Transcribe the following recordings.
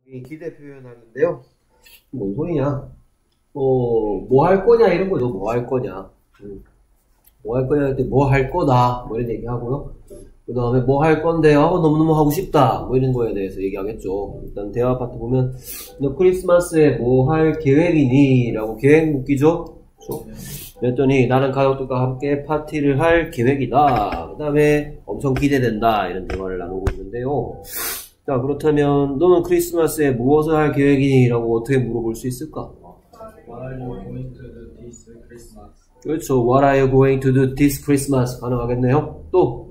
이 기대 표현하는데요. 뭔 소리냐? 뭐 할 거냐 이런 거죠. 뭐 할 거냐. 뭐 할 거냐 할 때 뭐 할 거다. 뭐 이런 얘기 하고요. 그 다음에 뭐 할 건데, 너무너무 하고 싶다. 뭐 이런 거에 대해서 얘기하겠죠. 일단 대화 파트 보면, 너 크리스마스에 뭐 할 계획이니? 라고 계획 묻기죠. 그랬더니 나는 가족들과 함께 파티를 할 계획이다. 그 다음에 엄청 기대된다. 이런 대화를 나누고 있는데요. 자, 그렇다면 너는 크리스마스에 무엇을 할 계획이니? 라고 어떻게 물어볼 수 있을까? What are you going to do this Christmas? 그렇죠. What are you going to do this Christmas? 가능하겠네요. 또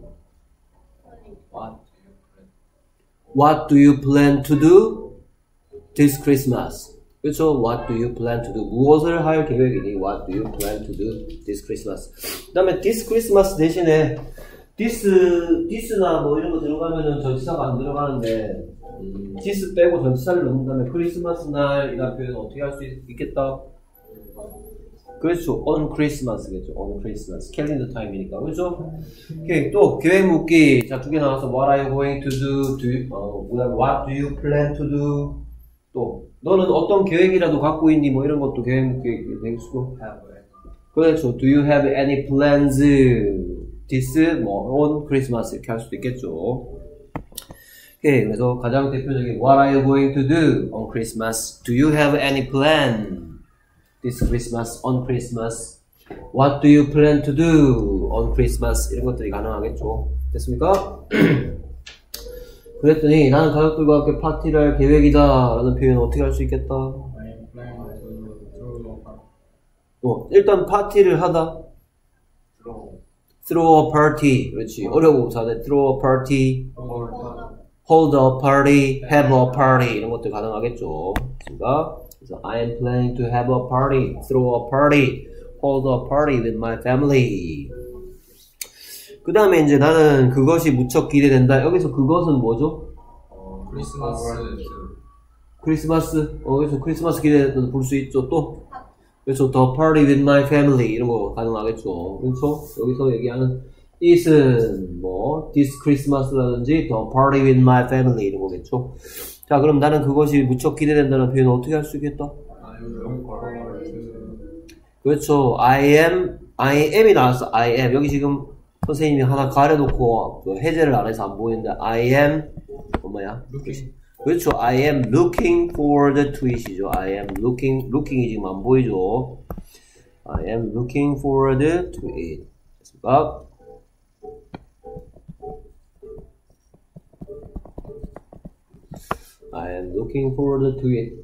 What do you plan to do this Christmas? 그렇죠. What do you plan to do? 무엇을 할 계획이니? What do you plan to do this Christmas? 그 다음에 this Christmas 대신에 this나 뭐 이런 거 들어가면은 전치사가 안 들어가는데 this 빼고 전치사를 넣는 다음에 크리스마스 날이라는 표현은 어떻게 할 수 있겠다? 그렇죠. on Christmas겠죠. on Christmas. 캘린더 타임이니까. 그렇죠? 오케이. 또 계획 묻기. 자, 두 개 나와서 what are you going to do? What do you plan to do? 또 너는 어떤 계획이라도 갖고 있니? 뭐 이런 것도 계획 묻기 되겠고. 그렇죠. Do you have any plans? This 뭐 on Christmas 이렇게 할 수도 있겠죠. 오케이. 그래서 가장 대표적인 what are you going to do on Christmas? Do you have any plan? This Christmas, on Christmas. What do you plan to do on Christmas? 이런 것들이 가능하겠죠. 됐습니까? 그랬더니 나는 가족들과 함께 파티를 할 계획이다 라는 표현 어떻게 할 수 있겠다? I am planning to throw a party. 일단 파티를 하다. Throw a party. 그렇지. 어려운 동사인데 throw a party, hold a party, have a party 이런 것들 가능하겠죠. 됐습니까? So I am planning to have a party, throw a party, hold a party with my family. 그 다음에 이제 나는 그것이 무척 기대된다. 여기서 그것은 뭐죠? 크리스마스. 여기서 크리스마스 기대된다 볼 수 있죠. 또 그래서 the party with my family 이런 거 가능하겠죠. 그렇죠? 여기서 얘기하는 it은 뭐 this Christmas라든지 the party with my family 이런 거겠죠. 자, 그럼 나는 그것이 무척 기대된다는 표현을 어떻게 할 수 있겠다? 그렇죠. I am이 나왔어. I am. 여기 지금 선생님이 하나 가려놓고 해제를 안 해서 안 보이는데 I am 뭐야? 그렇죠. I am looking forward to it이죠. I am looking이 지금 안 보이죠. I am looking forward to it. 됐습니까? I am looking forward to it.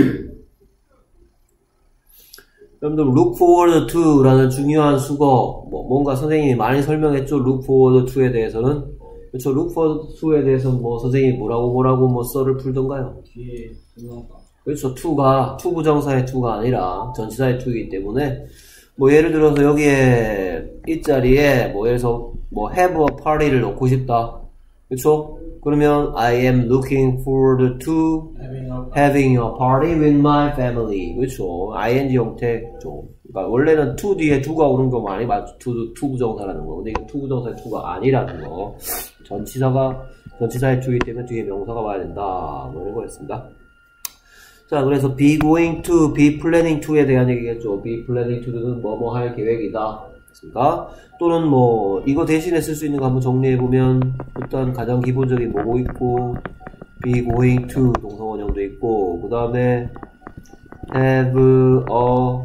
여러분들 look forward to 라는 중요한 수거 뭔가 선생님이 많이 설명했죠. look forward to에 대해서는. 그렇죠. look forward to에 대해서는 뭐 선생님이 뭐라고 뭐 썰을 풀던가요? 그렇죠. to가 to 부정사의 to가 아니라 전치사의 to이기 때문에 뭐 예를 들어서 여기에 이 자리에 뭐 예를 들어서 뭐 have a party를 넣고 싶다. 그렇죠? 그러면 I am looking forward to having a party with my family. 그렇죠. ing 형태죠. 그러니까 원래는 to 뒤에 do가 오는 거 많이 맞죠. to 부정사라는 거. 근데 이거 to 부정사의 to가 아니라는 거. 전치사의 to이기 때문에 뒤에 명사가 와야 된다. 뭐 이런 거였습니다. 자, 그래서 be going to, be planning to에 대한 얘기겠죠. be planning to는 뭐뭐 할 계획이다. 됐습니까? 또는 뭐 이거 대신에 쓸 수 있는 거 한번 정리해보면 일단 가장 기본적인 뭐고 있고 be going to 동사원형도 있고 그 다음에 have a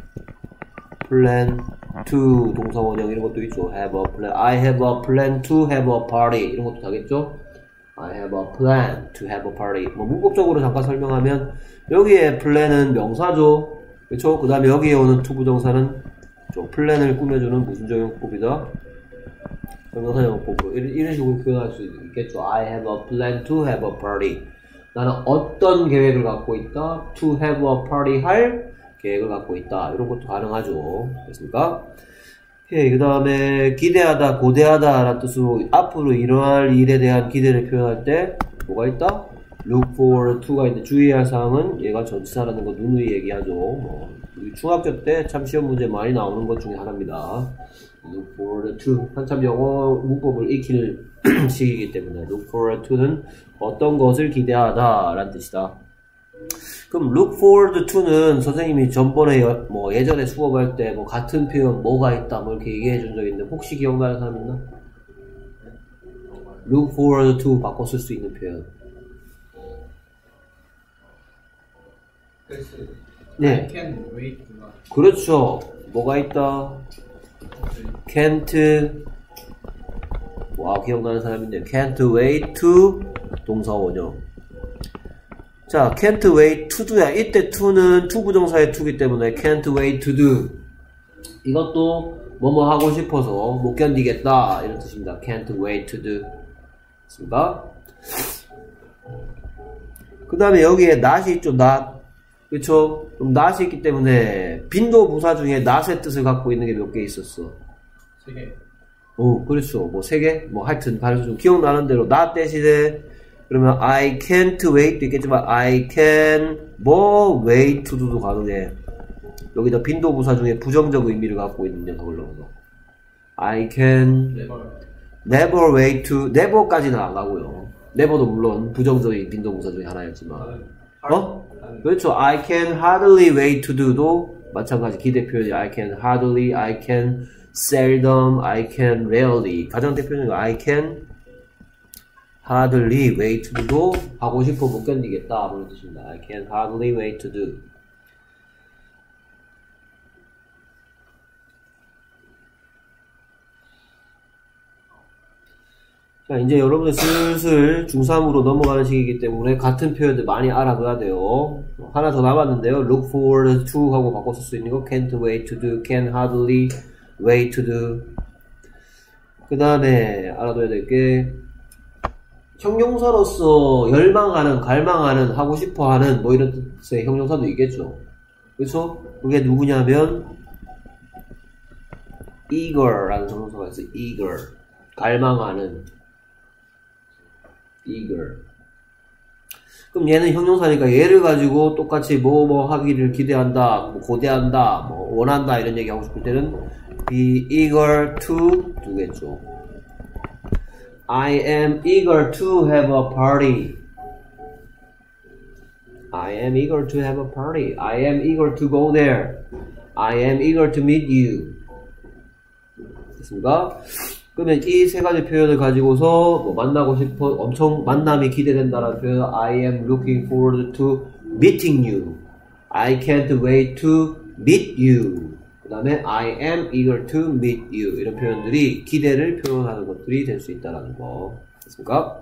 plan to 동사원형 이런 것도 있죠. have a plan, I have a plan to have a party 이런 것도 다겠죠. I have a plan to have a party. 뭐 문법적으로 잠깐 설명하면 여기에 plan은 명사죠. 그렇죠? 그 다음에 여기에 오는 to 부정사는 플랜을 꾸며주는 무슨 정형법이다? 정형사 정형법. 이런 식으로 표현할 수 있겠죠. I have a plan to have a party. 나는 어떤 계획을 갖고 있다? To have a party 할 계획을 갖고 있다. 이런 것도 가능하죠. 됐습니까? 오케이. 그 다음에 기대하다, 고대하다 라는 뜻으로 앞으로 일어날 일에 대한 기대를 표현할 때 뭐가 있다? look forward to가 있는데 주의할 사항은 얘가 전치사라는 거 누누이 얘기하죠. 우리 중학교 때 참 시험 문제 많이 나오는 것 중에 하나입니다. look forward to. 한참 영어 문법을 익힐 시기이기 때문에 look forward to는 어떤 것을 기대하다 라는 뜻이다. 그럼 look forward to는 선생님이 전번에 뭐 예전에 수업할 때 뭐 같은 표현 뭐가 있다 뭐 이렇게 얘기해 준 적 있는데 혹시 기억나는 사람 있나? look forward to 바꿔 쓸 수 있는 표현. 네. I can't wait to learn. 그렇죠. 뭐가 있다? can't. 와, 기억나는 사람인데 can't wait to 동사 원형. 자, can't wait to do야. 이때 to는 to 부정사의 to이기 때문에 can't wait to do. 이것도 뭐뭐 하고 싶어서 못 견디겠다 이런 뜻입니다. can't wait to do. 맞습니다. 그 다음에 여기에 not이 있죠. not. 그쵸? 그럼 not이 있기 때문에 빈도 부사 중에 not의 뜻을 갖고 있는 게 몇 개 있었어? 3개. 오, 그렇죠. 뭐 3개? 뭐 하여튼 가르쳐 좀 기억나는 대로 not 대신에 그러면 I can't wait도 있겠지만 I can 뭐 wait to do도 가능해. 여기다 빈도 부사 중에 부정적 의미를 갖고 있는 녀석을 넣어서 I can never wait to never까지는 안 가고요. never도 물론 부정적인 빈도 부사 중에 하나였지만 그렇죠. I can hardly wait to do도 마찬가지 기대 표현이 I can hardly, I can seldom, I can rarely. 가장 대표적인 거 I can hardly wait to do 하고 싶어 못 견디겠다 그런 뜻입니다. I can hardly wait to do. 자, 이제 여러분들 슬슬 중3으로 넘어가는 시기이기 때문에 같은 표현들 많이 알아둬야 돼요. 하나 더 남았는데요. look forward to 하고 바꿔 쓸 수 있는 거 can't wait to do, can hardly wait to do. 그 다음에 알아둬야 될 게 형용사로서 열망하는, 갈망하는, 하고 싶어하는 뭐 이런 뜻의 형용사도 있겠죠. 그렇죠? 그게 누구냐면 eager라는 형용사가 있어요. eager, 갈망하는 eager. 그럼 얘는 형용사니까 얘를 가지고 똑같이 뭐 하기를 기대한다, 뭐 고대한다, 뭐 원한다 이런 얘기 하고 싶을 때는 be eager to 두겠죠. I am eager to have a party. I am eager to have a party. I am eager to go there. I am eager to meet you. 됐습니까? 그러면 이 세 가지 표현을 가지고서 뭐 만나고 싶어, 엄청 만남이 기대된다라는 표현 I am looking forward to meeting you. I can't wait to meet you. 그 다음에 I am eager to meet you. 이런 표현들이 기대를 표현하는 것들이 될 수 있다는 거. 됐습니까?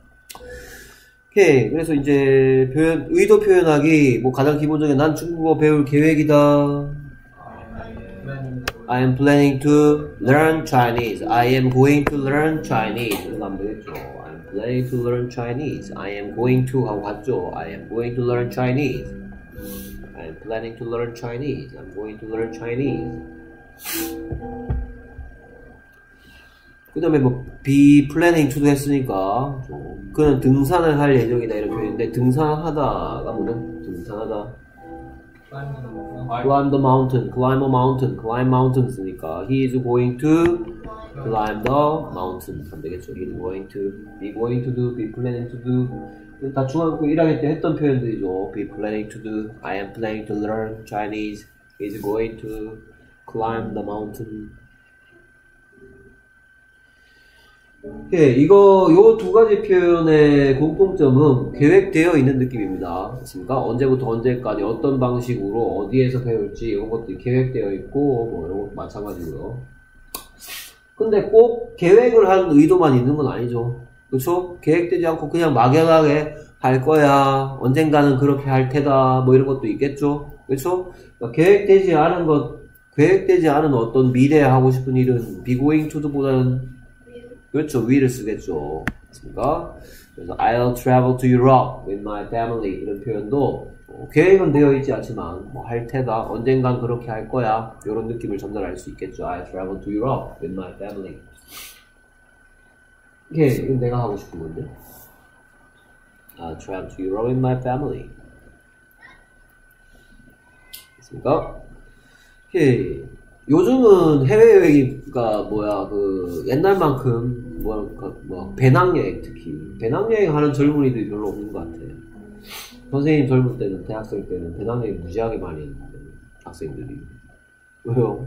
오케이. 그래서 이제 의도 표현하기, 뭐 가장 기본적인 난 중국어 배울 계획이다. I am planning to learn Chinese. I am going to learn Chinese. 이런 거 하면 되겠죠. I am planning to learn Chinese. I am going to 하고 갔죠. I am going to learn Chinese. I am planning to learn Chinese. I'm going to learn Chinese. 그 다음에 뭐 be planning to도 했으니까 그는 등산을 할 예정이다 이런 표현인데 등산하다가 뭐죠? 등산하다 climb the mountain, climb a mountain, climb mountain 쓰니까 he is going to climb the mountain 하면 되겠죠. he is going to, be going to do, be planning to do 다 중학교 1학년 때 했던 표현들이죠. be planning to do, I am planning to learn Chinese, he is going to climb the mountain. 예, 요 두 가지 표현의 공통점은 계획되어 있는 느낌입니다. 맞습니까? 언제부터 언제까지 어떤 방식으로 어디에서 배울지 이런 것들이 계획되어 있고 뭐 이런 것도 마찬가지고요. 근데 꼭 계획을 한 의도만 있는 건 아니죠. 그렇죠? 계획되지 않고 그냥 막연하게 할 거야. 언젠가는 그렇게 할 테다. 뭐 이런 것도 있겠죠. 그렇죠? 그러니까 계획되지 않은 어떤 미래에 하고 싶은 일은 be going to보다는 그렇죠. will을 쓰겠죠. 맞습니까? 그래서 I'll travel to Europe with my family 이런 표현도 계획은 되어 있지 않지만 뭐 할 테다. 언젠간 그렇게 할 거야. 이런 느낌을 전달할 수 있겠죠. I'll travel to Europe with my family. 이건 내가 하고 싶은 건데. I'll travel to Europe with my family. 됐습니까? 요즘은 해외여행이가 뭐야, 옛날만큼, 배낭여행 특히. 배낭여행 하는 젊은이들이 별로 없는 것 같아. 선생님 젊을 때는, 대학생 때는 배낭여행 무지하게 많이 했는데, 학생들이. 왜요?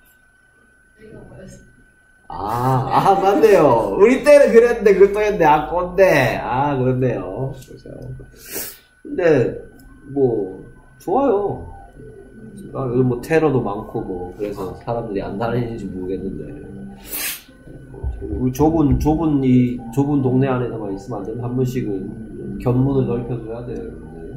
맞네요. 우리 때는 그랬는데, 그것도 했는데, 꼰대. 그렇네요. 그렇죠. 근데, 좋아요. 요즘 테러도 많고, 그래서 사람들이 안 다니는지 모르겠는데. 우리 좁은 동네 안에서만 있으면 안 되는 한 번씩은 견문을 넓혀줘야 돼요.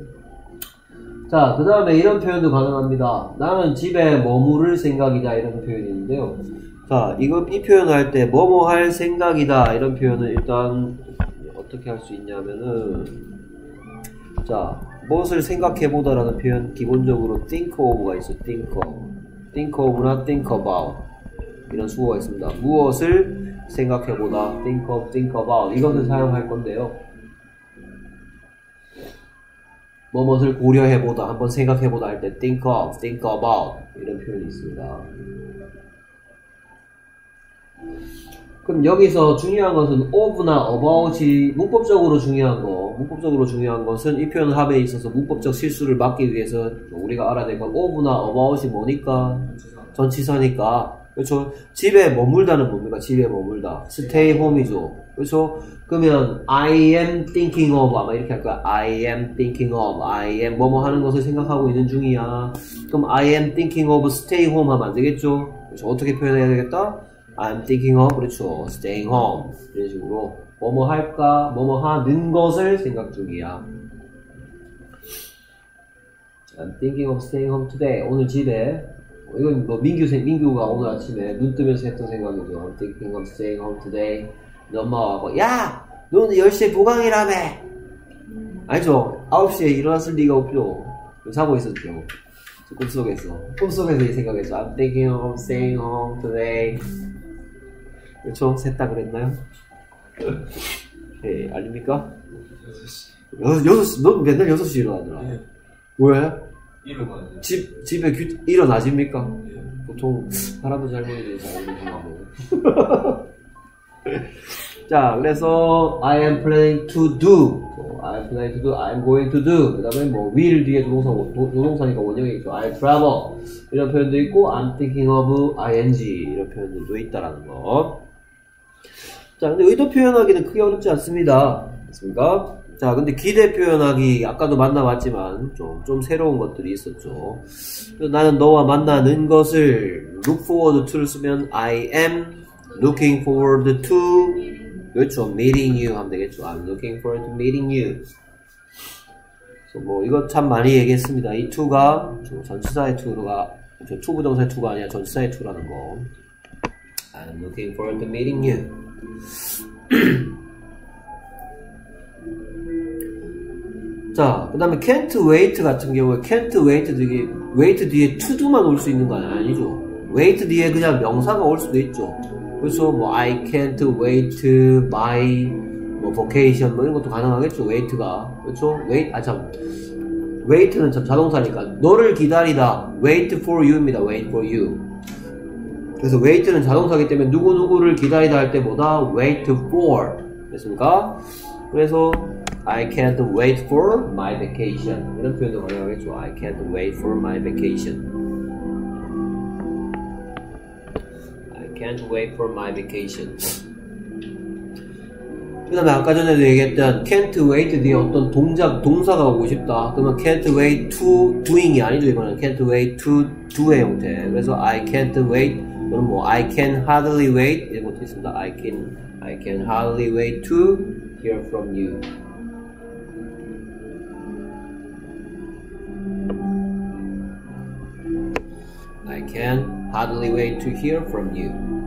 자, 그 다음에 이런 표현도 가능합니다. 나는 집에 머무를 생각이다. 이런 표현이 있는데요. 자, 이 표현을 할 때, 뭐뭐 할 생각이다. 이런 표현은 일단, 어떻게 할 수 있냐면은, 자, 무엇을 생각해보다라는 표현, 기본적으로 think of가 있어, think of. think of나 think about. 이런 수어가 있습니다. 무엇을 생각해보다, think of, think about. 이것을 사용할 건데요. 무엇을 고려해보다, 한번 생각해보다 할 때 think of, think about. 이런 표현이 있습니다. 그럼 여기서 중요한 것은 of나 about이 문법적으로 중요한 것은 이 표현 합에 있어서 문법적 실수를 막기 위해서 우리가 알아야 건 of나 about이 뭐니까? 전치사니까. 그렇죠? 집에 머물다는 뭡니까? 집에 머물다. stay home이죠. 그렇죠? 그러면 I am thinking of 아마 이렇게 할 거야. I am thinking of. I am 뭐뭐 하는 것을 생각하고 있는 중이야. 그럼 I am thinking of stay home 하면 안 되겠죠? 그렇죠? 어떻게 표현해야 되겠다? I'm thinking of, 그렇죠. staying home. 이런 식으로 뭐뭐 할까, 뭐뭐 하는 것을 생각 중이야. I'm thinking of staying home today. 오늘 집에 이건 민규가 오늘 아침에 눈 뜨면서 했던 생각이죠. I'm thinking of staying home today. 너 엄마가 야! 너 오늘 10시에 보강이라며! 아니죠. 9시에 일어났을 리가 없죠. 자고 있었죠. 꿈속에서 이 생각했죠. I'm thinking of staying home today. 그렇죠? 셋 다 그랬나요? 네, 아닙니까? 6시, 너 맨날 6시 일어나더라. 네. 왜? 일어나죠. 집에 일어나십니까? 네. 보통 할아버지 할머니들이 잘 일어나고. 자, 그래서 I am planning to do. I am planning to do. I am going to do. 그 다음에 will 뒤에 조동사니까 원형이 있고 I travel. 이런 표현도 있고 I'm thinking of ing. 이런 표현들도 있다라는 거. 자, 근데 의도 표현하기는 크게 어렵지 않습니다. 맞습니까? 자, 근데 기대 표현하기, 아까도 만나봤지만, 좀 새로운 것들이 있었죠. 나는 너와 만나는 것을 look forward to를 쓰면 I am looking forward to, 그렇죠. meeting you 하면 되겠죠. I'm looking forward to meeting you. 그래서 이거 참 많이 얘기했습니다. 이 to가, 전치사의 to가, 초부정사의 to가 아니라 전치사의 to라는 거. I'm looking forward to meeting you. 자, 그 다음에 can't wait 같은 경우에 can't wait 뒤에 to do만 올 수 있는 거 아니죠? wait 뒤에 그냥 명사가 올 수도 있죠. 그래서 I can't wait my vacation 이런 것도 가능하겠죠. wait가. 그렇죠? wait는 자동사니까 너를 기다리다. wait for you입니다. wait for you. 그래서 wait는 자동사이기 때문에 누구누구를 기다리다 할 때보다 wait for 됐습니까? 그래서 I can't wait for my vacation 이런 표현도 가능하겠죠. I can't wait for my vacation. I can't wait for my vacation. 그 다음에 아까 전에도 얘기했던 can't wait 뒤에 어떤 동사가 오고 싶다. 그러면 can't wait to doing이 아니죠. 이거는 can't wait to do의 형태. 그래서 I can't wait 또는 I can hardly wait 이런 것도 있습니다. I can hardly wait to hear from you. I can hardly wait to hear from you.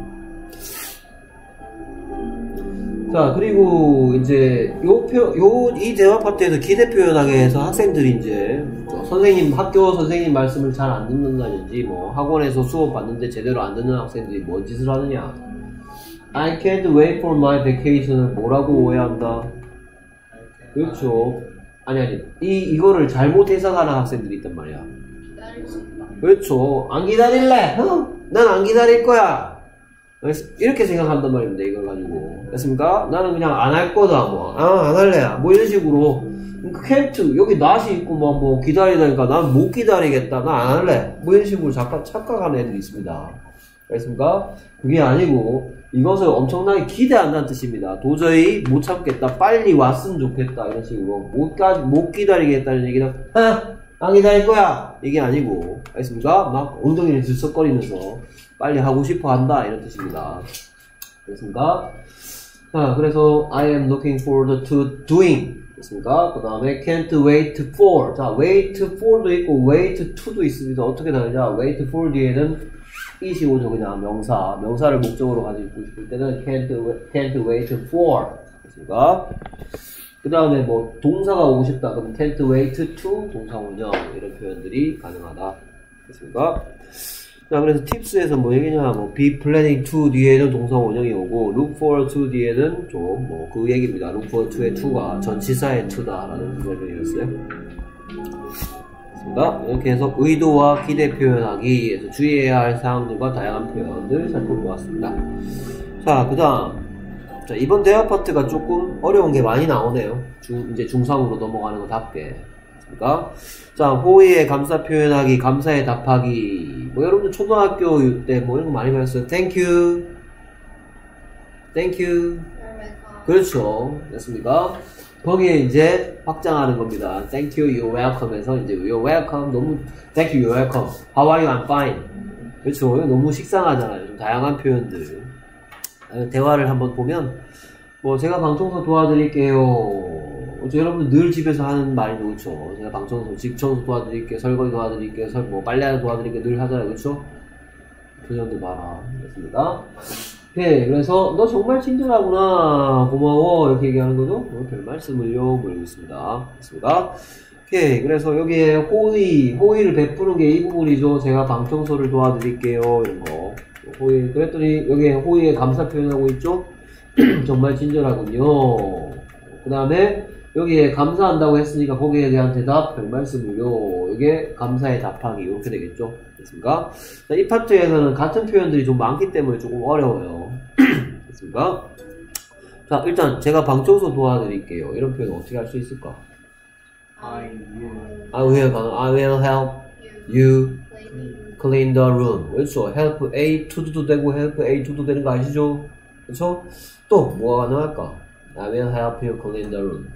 자, 그리고 이제 이 대화 파트에서 기대 표현하게 해서 학생들이 이제 학교 선생님 말씀을 잘 안 듣는다든지 학원에서 수업 받는데 제대로 안 듣는 학생들이 뭔 짓을 하느냐. I can't wait for my vacation을 뭐라고 오해한다? 그렇죠. 아니 이거를 잘못 해석하는 학생들이 있단 말이야. 그렇죠. 안 기다릴래. 난 안 기다릴 거야. 이렇게 생각한단 말입니다. 이걸 가지고. 됐습니까? 나는 그냥 안 할 거다. 뭐. 안 할래. 뭐 이런 식으로. can't, 여기 not이 있고 뭐 기다리다니까 난 못 기다리겠다. 난 안 할래. 뭐 이런 식으로 잠깐 착각하는 애들이 있습니다. 알겠습니까? 그게 아니고 이것을 엄청나게 기대한다는 뜻입니다. 도저히 못 참겠다. 빨리 왔으면 좋겠다. 이런 식으로 못 기다리겠다는 얘기는 안 기다릴 거야. 이게 아니고 알겠습니까? 막 엉덩이를 들썩거리면서 빨리 하고 싶어 한다. 이런 뜻입니다. 알겠습니까? 자, 그래서 I am looking forward to doing. 됐습니까? 그 다음에 can't wait for. 자, wait for도 있고 wait to도 있습니다. 어떻게 다르냐? wait for 뒤에는 it이 오죠. 그냥 명사를 목적으로 가지고 싶을 때는 can't wait for. 됐습니까? 그 다음에 뭐 동사가 오고 싶다. 그럼 can't wait to 동사원형 이런 표현들이 가능하다. 됐습니까? 자, 그래서 팁스에서 뭐 얘기냐, 뭐 be planning to 뒤에는 동사 원형이 오고 look forward to 뒤에는 좀 뭐 그 얘기입니다. look forward to의 to가 전치사의 to다라는 설명이었어요. 됐습니다. 이렇게 해서 의도와 기대 표현하기에서 주의해야 할 사항들과 다양한 표현들 살펴보았습니다. 자, 그 다음. 자, 이번 대화 파트가 조금 어려운 게 많이 나오네요. 이제 중3으로 넘어가는 것답게. 자, 호의의 감사 표현하기, 감사에 답하기. 뭐 여러분들 초등학교 때 뭐 이런 거 많이 배웠어요. Thank you. Thank you. 그렇죠. 됐습니까? 거기에 이제 확장하는 겁니다. Thank you, you're welcome 에서 이제 you're welcome, 너무 Thank you, you're welcome. How are you? I'm fine. 그렇죠. 너무 식상하잖아요. 좀 다양한 표현들. 대화를 한번 보면 뭐 제가 방청소 도와드릴게요. 여러분들 늘 집에서 하는 말이 그렇죠. 제가 방청소, 집 청소 도와드릴게요. 설거지 도와드릴게요. 뭐 빨래하는 도와드릴게요. 늘 하잖아요. 그렇죠? 표현들 봐라. 됐습니다. 오케이. 그래서 너 정말 친절하구나. 고마워. 이렇게 얘기하는 거죠. 별 말씀을요. 뭐 이러고 있습니다. 됐습니다. 오케이. 그래서 여기에 호의를 베푸는 게 이 부분이죠. 제가 방청소를 도와드릴게요. 이런 거. 호의. 그랬더니 여기에 호의의 감사 표현하고 있죠. 정말 친절하군요. 그 다음에 여기에 감사한다고 했으니까 거기에 대한 대답, 별 말씀을요. 이게 감사에 답하기 이렇게 되겠죠. 됐습니까? 자, 이 파트에서는 같은 표현들이 좀 많기 때문에 조금 어려워요. 됐습니까? 자, 일단 제가 방청소 도와드릴게요. 이런 표현 어떻게 할 수 있을까? I will help you clean the room. 그렇죠. help A to도 되고 help A to도 되는 거 아시죠? 그렇죠? 또 뭐가 가능할까? I will help you clean the room.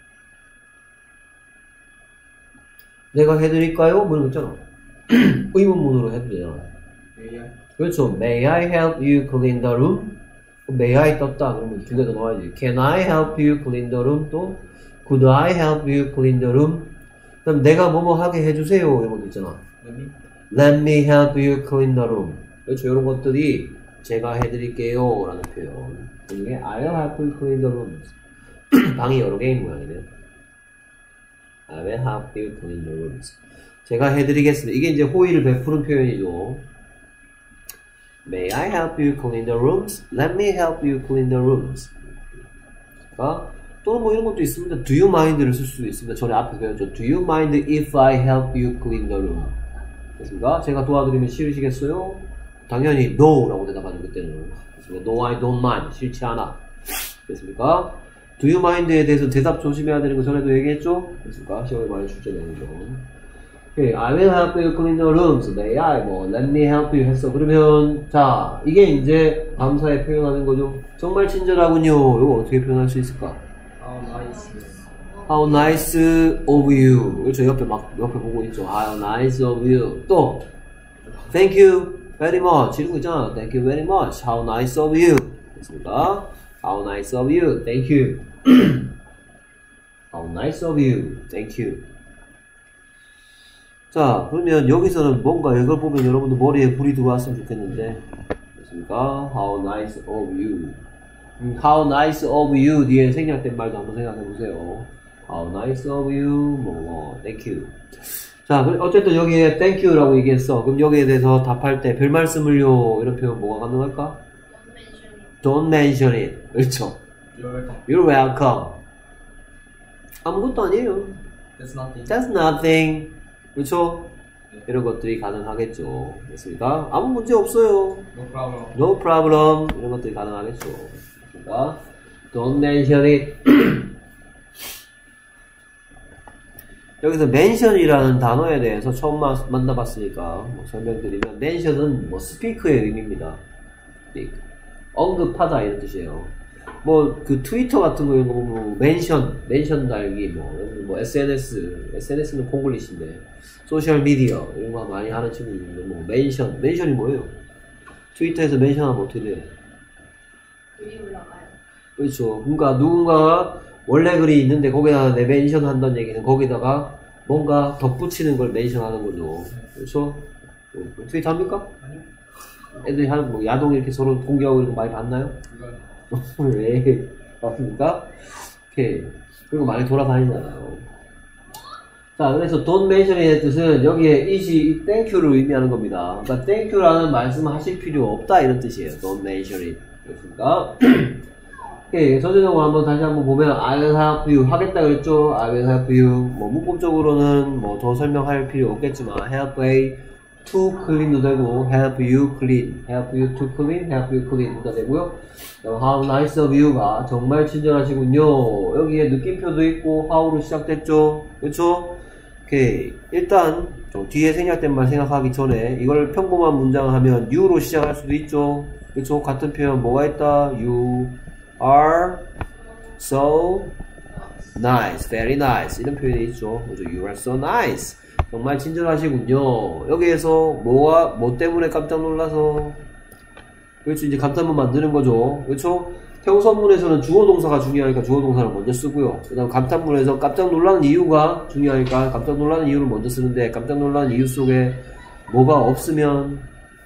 내가 해드릴까요? 뭐 이런 거 있잖아. 의문문으로 해도 되잖아. 그렇죠. May I help you clean the room? May I 떴다. 그러면 두 개 더 넣어야지. Can I help you clean the room? 또 Could I help you clean the room? 그럼 내가 뭐뭐 하게 해주세요. 이런 것도 있잖아. Let me help you clean the room. 그렇죠. 이런 것들이 제가 해드릴게요. 라는 표현. 이게 I'll help you clean the room. 방이 여러 개인 모양이네요. I will help you clean the rooms. 제가 해드리겠습니다. 이게 이제 호의를 베푸는 표현이죠. May I help you clean the rooms? Let me help you clean the rooms. 또는 뭐 이런 것도 있습니다. Do you mind를 쓸 수도 있습니다. 전에 앞에 배웠죠. Do you mind if I help you clean the room? 됐습니까? 제가 도와드리면 싫으시겠어요? 당연히 no라고 대답하죠. 그때는. 됐습니까? No, I don't mind. 싫지 않아. 됐습니까? Do you mind에 대해서 대답 조심해야 되는 거 전에도 얘기했죠? 됐습니까? 시험에 많이 출제되는 거. Okay, I will help you clean the rooms. May I? 뭐, let me help you 했어. 그러면, 자, 이게 이제 감사에 표현하는 거죠. 정말 친절하군요. 이거 어떻게 표현할 수 있을까? How nice of you. 그렇죠. 옆에 보고 있죠. How nice of you. 또, thank you very much. 이런 거 있잖아. Thank you very much. How nice of you. 됐습니다. How nice of you. Thank you. How nice of you. Thank you. 자, 그러면 여기서는 뭔가 이걸 보면 여러분들 머리에 불이 들어왔으면 좋겠는데. 됐습니까? How nice of you. How nice of you 뒤에 생략된 말도 한번 생각해 보세요. How nice of you. Thank you. 자, 어쨌든 여기에 thank you라고 얘기했어. 그럼 여기에 대해서 답할 때 별 말씀을요. 이런 표현 뭐가 가능할까? Don't mention it. 그렇죠. You're welcome. 아무것도 아니에요. That's nothing. That's nothing. 그렇죠? 이런 것들이 가능하겠죠. 됐습니까? 아무 문제 없어요. No problem. No problem. 이런 것들이 가능하겠죠. 됐습니까? Don't mention it. 여기서 mention이라는 단어에 대해서 처음 만나봤으니까 뭐 설명드리면 mention은 뭐 speak의 의미입니다. speak. 언급하다 이런 뜻이에요. 뭐 그 트위터 같은 거 이런 거 보면 멘션 달기 뭐 SNS는 콩글리시인데 소셜 미디어 이런 거 많이 하는 친구들 있는데 뭐 mention이 뭐예요? 트위터에서 멘션하면 어떻게 돼요? 글이 올라가요. 그렇죠. 그러니까 누군가가 원래 글이 있는데 거기다가 내 멘션 한다는 얘기는 거기다가 뭔가 덧붙이는 걸 멘션하는 거죠. 그렇죠? 트위터 합니까? 아니요. 애들이 하는 뭐 야동 이렇게 서로 공개하고 이런 거 많이 봤나요? 이건 왜? 맞습니까? 오케이. 그리고 많이 돌아다니잖아요. 자, 그래서 don't mention의 뜻은 여기에 이 thank you를 의미하는 겁니다. 그러니까 thank you라는 말씀 하실 필요 없다 이런 뜻이에요. don't mention it. 그렇습니까? 오케이. 전체적으로 한번 다시 한번 보면 I will help you 하겠다 그랬죠? I will help you. 뭐 문법적으로는 뭐 더 설명할 필요 없겠지만 help A to clean도 되고 help you clean, help you to clean, help you clean도 되고요. How nice of you가 정말 친절하시군요. 여기에 느낌표도 있고 how로 시작됐죠. 그렇죠? 오케이. 일단 좀 뒤에 생략된 말 생각하기 전에 이걸 평범한 문장을 하면 you로 시작할 수도 있죠. 그렇죠? 같은 표현 뭐가 있다? You are so nice, very nice 이런 표현이 있죠. 그렇죠? You are so nice. 정말 친절하시군요. 여기에서 뭐 때문에 깜짝 놀라서 그렇죠. 이제 감탄문 만드는 거죠. 그렇죠. 태우선문에서는 주어동사가 중요하니까 주어동사를 먼저 쓰고요. 그 다음 감탄문에서 깜짝 놀라는 이유가 중요하니까 깜짝 놀라는 이유를 먼저 쓰는데 깜짝 놀라는 이유 속에 뭐가 없으면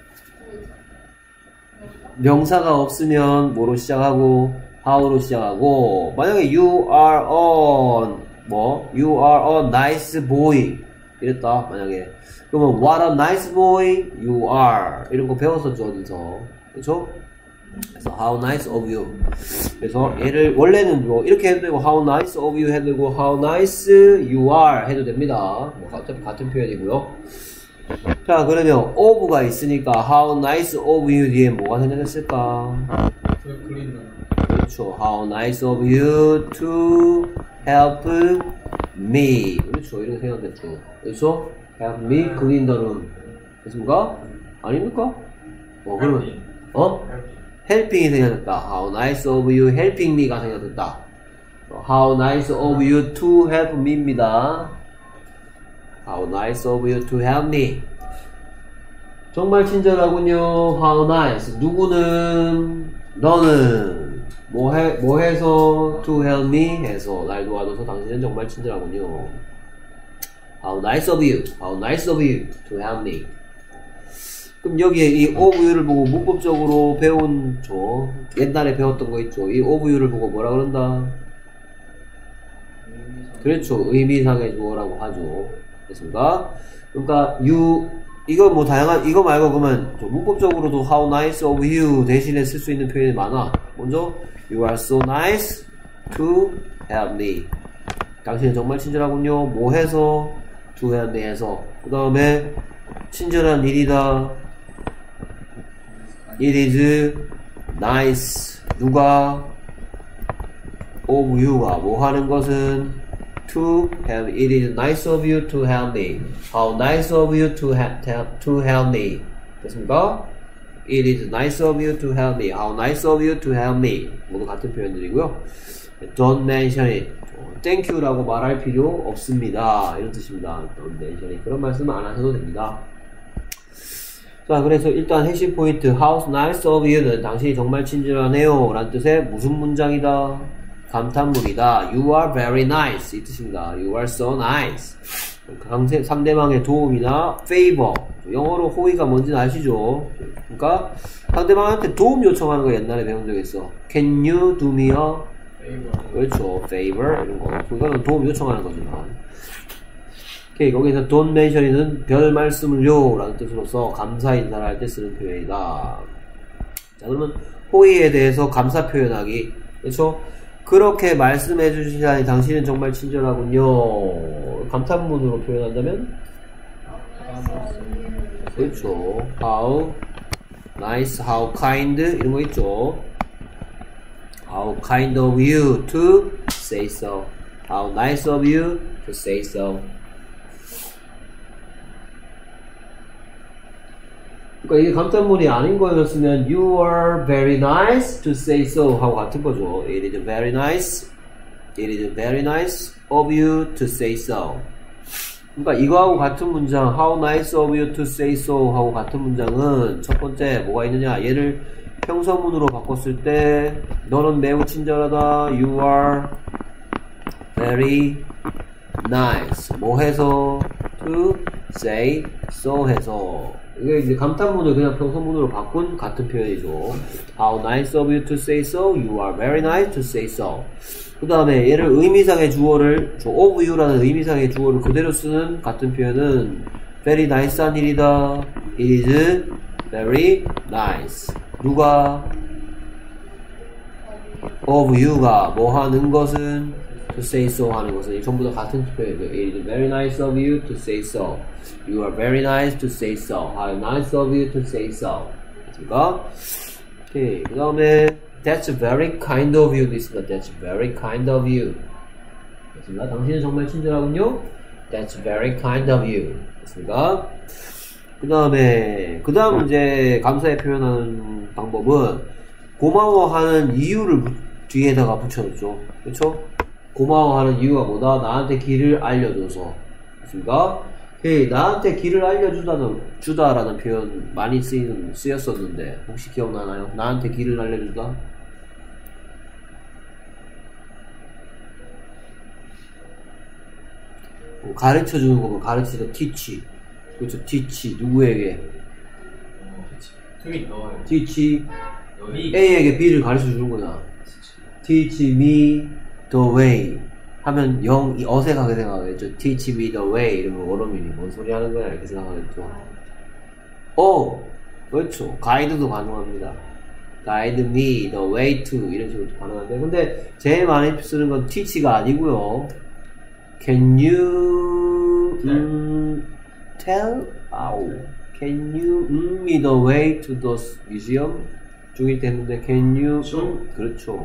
명사가 없으면 뭐로 시작하고 how로 시작하고 만약에 you are a nice boy 이랬다 만약에 그러면 what a nice boy you are 이런 거 배웠었죠 어디서 그렇죠? 그래서 how nice of you 그래서 얘를 원래는 뭐 이렇게 해도 되고 how nice of you 해도 되고 how nice you are 해도 됩니다 뭐 어차피 같은 표현이고요 자 그러면 of가 있으니까 how nice of you 뒤에 뭐가 생략했을까 그렇죠 how nice of you to help me 그렇죠 이렇게 생각됐죠 그래서 help me clean the room 됐습니까? 아닙니까? 그러면 helping이 생각됐다 how nice of you helping me가 생각됐다 how nice of you to help me입니다 how nice of you to help me 정말 친절하군요 how nice 누구는 너는 뭐 해서 to help me 해서 날 도와줘서 당신은 정말 친절하군요. How nice of you. How nice of you to help me. 그럼 여기에 이 of you를 보고 문법적으로 배운 옛날에 배웠던 거 있죠. 이 of you를 보고 뭐라 그런다? 그렇죠. 의미상의 주어라고 하죠. 됐습니까? 그러니까 이거 뭐 다양한 이거 말고 그러면 문법적으로도 how nice of you 대신에 쓸 수 있는 표현이 많아. 먼저 You are so nice to help me. 당신은 정말 친절하군요. 뭐 해서? To help me 해서. 그 다음에 친절한 일이다. It is nice. 누가? of you가 뭐 하는 것은? To help. It is nice of you to help me. How nice of you to help me. 됐습니까? It is nice of you to help me. How nice of you to help me. 모두 같은 표현들이고요. Don't mention it. Thank you라고 말할 필요 없습니다. 이런 뜻입니다. Don't mention it. 그런 말씀 안 하셔도 됩니다. 자, 그래서 일단 핵심 포인트 How nice of you는 당신이 정말 친절하네요 라는 뜻의 무슨 문장이다? 감탄문이다. You are very nice 이 뜻입니다. You are so nice. 상대방의 도움이나 favor 영어로 호의가 뭔지는 아시죠? 그러니까 상대방한테 도움 요청하는 거 옛날에 배운 적 있어. Can you do me a favor? 그렇죠. favor 이런 거. 그거는 도움 요청하는 거지만. 오케이 거기서 don't mention이는 별 말씀을요 라는 뜻으로서 감사 인사를 할 때 쓰는 표현이다. 자 그러면 호의에 대해서 감사 표현하기. 그렇죠? 그렇게 말씀해 주시다니 당신은 정말 친절하군요. 감탄문으로 표현한다면 그렇죠. How nice, how kind 이런 거 있죠. How kind of you to say so. How nice of you to say so. 그러니까 이게 감탄문이 아닌 거였으면 You are very nice to say so 하고 같은 거죠. It is very nice. It is very nice of you to say so. 그러니까 이거하고 같은 문장 How nice of you to say so 하고 같은 문장은 첫 번째 뭐가 있느냐, 얘를 평서문으로 바꿨을 때 너는 매우 친절하다. You are very nice. 뭐 해서 to say so 해서 이게 이제 감탄문을 그냥 평서문으로 바꾼 같은 표현이죠. How nice of you to say so. You are very nice to say so. 그 다음에 얘를 의미상의 주어를 of you라는 의미상의 주어를 그대로 쓰는 같은 표현은 very nice한 일이다. It is very nice. 누가? of you가 뭐 하는 것은 to say so 하는 것은 전부 다 같은 표현이에요. It is very nice of you to say so. You are very nice to say so. How nice of you to say so. 됐습니까? 오케이. 그 다음에 That's very kind of you. 있습니다. That's very kind of you. 됐습니다. 당신은 정말 친절하군요. That's very kind of you. 됐습니까? 그 다음 이제 감사의 표현하는 방법은 고마워하는 이유를 뒤에다가 붙여놓죠. 그렇죠? 고마워하는 이유가 뭐다? 나한테 길을 알려줘서. 됐습니까? 나한테 길을 알려주다라는 표현 많이 쓰였었는데 혹시 기억나나요? 나한테 길을 알려주다? 가르쳐주는 거면 가르치다 teach. 그렇죠? teach 누구에게? teach A에게 B를 가르쳐주는 거잖아. teach me the way 하면 어색하게 생각하겠죠. Teach me the way 이러면 원어민이 뭔 소리 하는 거야 이렇게 생각하겠죠. 그렇죠. 가이드도 가능합니다. Guide me the way to 이런 식으로 가능한데 근데 제일 많이 쓰는 건 teach가 아니고요. Can you tell? Can you me the way to the museum? 중일 때 했는데 Can you? 그렇죠.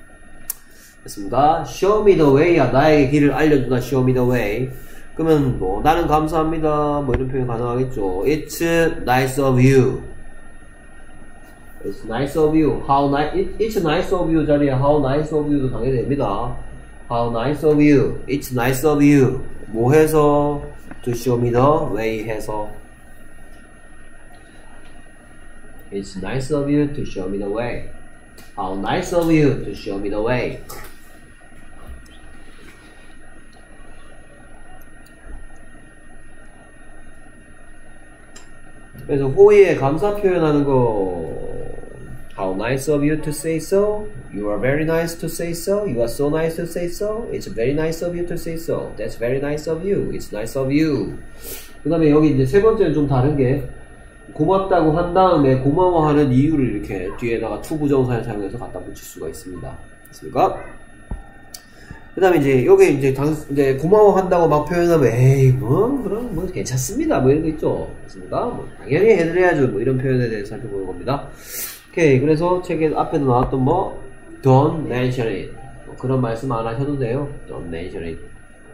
됐습니다. Show me the way야. 나에게 길을 알려주다. Show me the way. 그러면 뭐 나는 감사합니다. 뭐 이런 표현 가능하겠죠. It's nice of you. It's nice of you. It's nice of you 자리에 How nice of you도 당연히 됩니다. How nice of you. It's nice of you. 뭐 해서 to show me the way 해서 It's nice of you to show me the way. How nice of you to show me the way. 그래서 호의에 감사 표현하는 거 How nice of you to say so. You are very nice to say so. You are so nice to say so. It's very nice of you to say so. That's very nice of you. It's nice of you. 그 다음에 여기 이제 세 번째는 좀 다른 게 고맙다고 한 다음에 고마워하는 이유를 이렇게 뒤에다가 to 부정사를 사용해서 갖다 붙일 수가 있습니다. 됐습니까? 그 다음에 이제 여기 이제 고마워한다고 막 표현하면 에이 그럼 괜찮습니다 뭐 이런 거 있죠. 됐습니까? 뭐 당연히 해드려야죠 뭐 이런 표현에 대해서 살펴보는 겁니다. 오케이. 그래서 책에 앞에도 나왔던 뭐 don't mention it 뭐 그런 말씀 안 하셔도 돼요. don't mention it.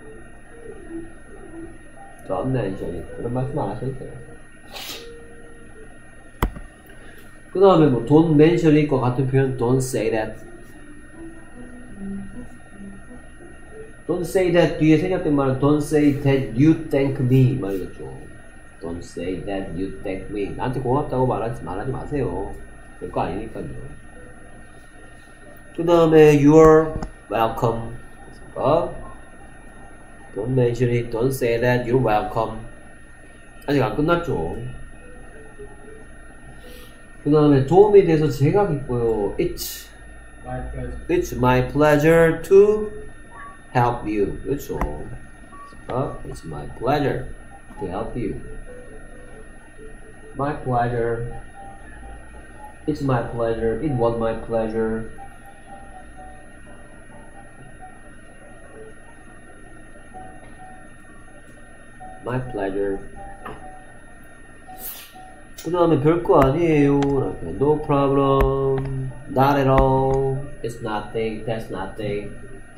don't mention it 그런 말씀 안 하셔도 돼요. 그 다음에 뭐 don't mention it과 같은 표현 don't say that. Don't say that 뒤에 생략된 말은 Don't say that you thank me 말이겠죠. Don't say that you thank me. 나한테 고맙다고 말하지 마세요. 별거 아니니까요. 그 다음에 You're welcome. Don't mention it. Don't say that you're welcome. 아직 안 끝났죠. 그 다음에 도움이 돼서 제가 기뻐요. It's my pleasure to help you. 그렇죠. It's my pleasure to help you. My pleasure. It's my pleasure. It was my pleasure. My pleasure. 그 다음에 별거 아니에요. 이렇게 no problem, not at all, it's nothing, that's nothing.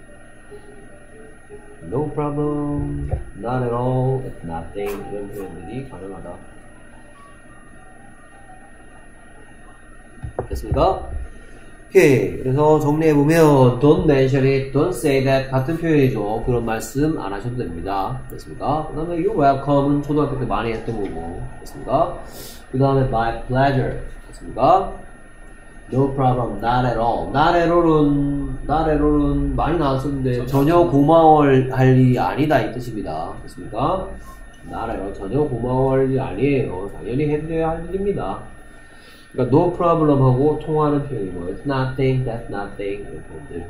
No problem, not at all, it's nothing. 이런 표현들이 가능하다. 됐습니까? 오케이. 그래서 정리해보면 don't mention it, don't say that 같은 표현이죠. 그런 말씀 안 하셔도 됩니다. 됐습니까? 그 다음에 you're welcome은 초등학교 때 많이 했던 거고. 됐습니까? 그 다음에 my pleasure. 됐습니까? No problem, not at all. not at all은 많이 나왔었는데 전혀 고마워할 일이 아니다 이 뜻입니다. 됐습니까? not at all. 전혀 고마워할 일이 아니에요. 당연히 해드려야 할 일입니다. 그러니까 no problem하고 통하는 표현이고 it's nothing, that's nothing 이런 표현들.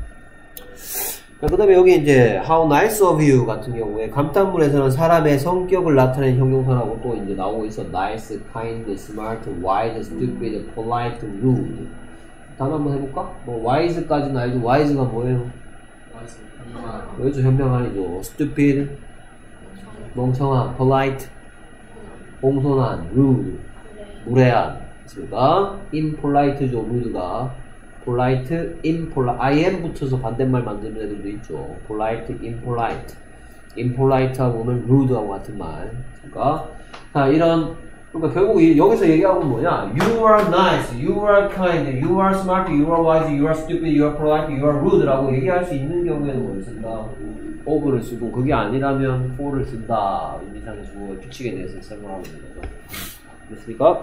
그 다음에 여기 이제 how nice of you 같은 경우에 감탄문에서는 사람의 성격을 나타내는 형용사라고 또 이제 나오고 있어. nice, kind, smart, wise, stupid, polite, rude. 단어 한번 해볼까? 뭐 wise까지는 알죠. wise가 뭐예요? 그렇죠. 현명한이죠. stupid, 멍청한, polite, 공손한, rude, 무례한. 있습니다. impolite죠. rude가 polite, impolite, im 붙여서 반대말 만드는 애들도 있죠. polite, impolite, impolite하고 보면 rude하고 같은 말. 그러니까 자 이런 그러니까 결국 여기서 얘기하고 뭐냐? You are nice, you are kind, you are smart, you are wise, you are stupid, you are polite, you are rude라고 얘기할 수 있는 경우에는 뭘 쓴다? of를 쓰고 그게 아니라면 for를 쓴다. 인미상의 주어의 규칙에 대해서 설명하고 있는 거죠. 됐습니까?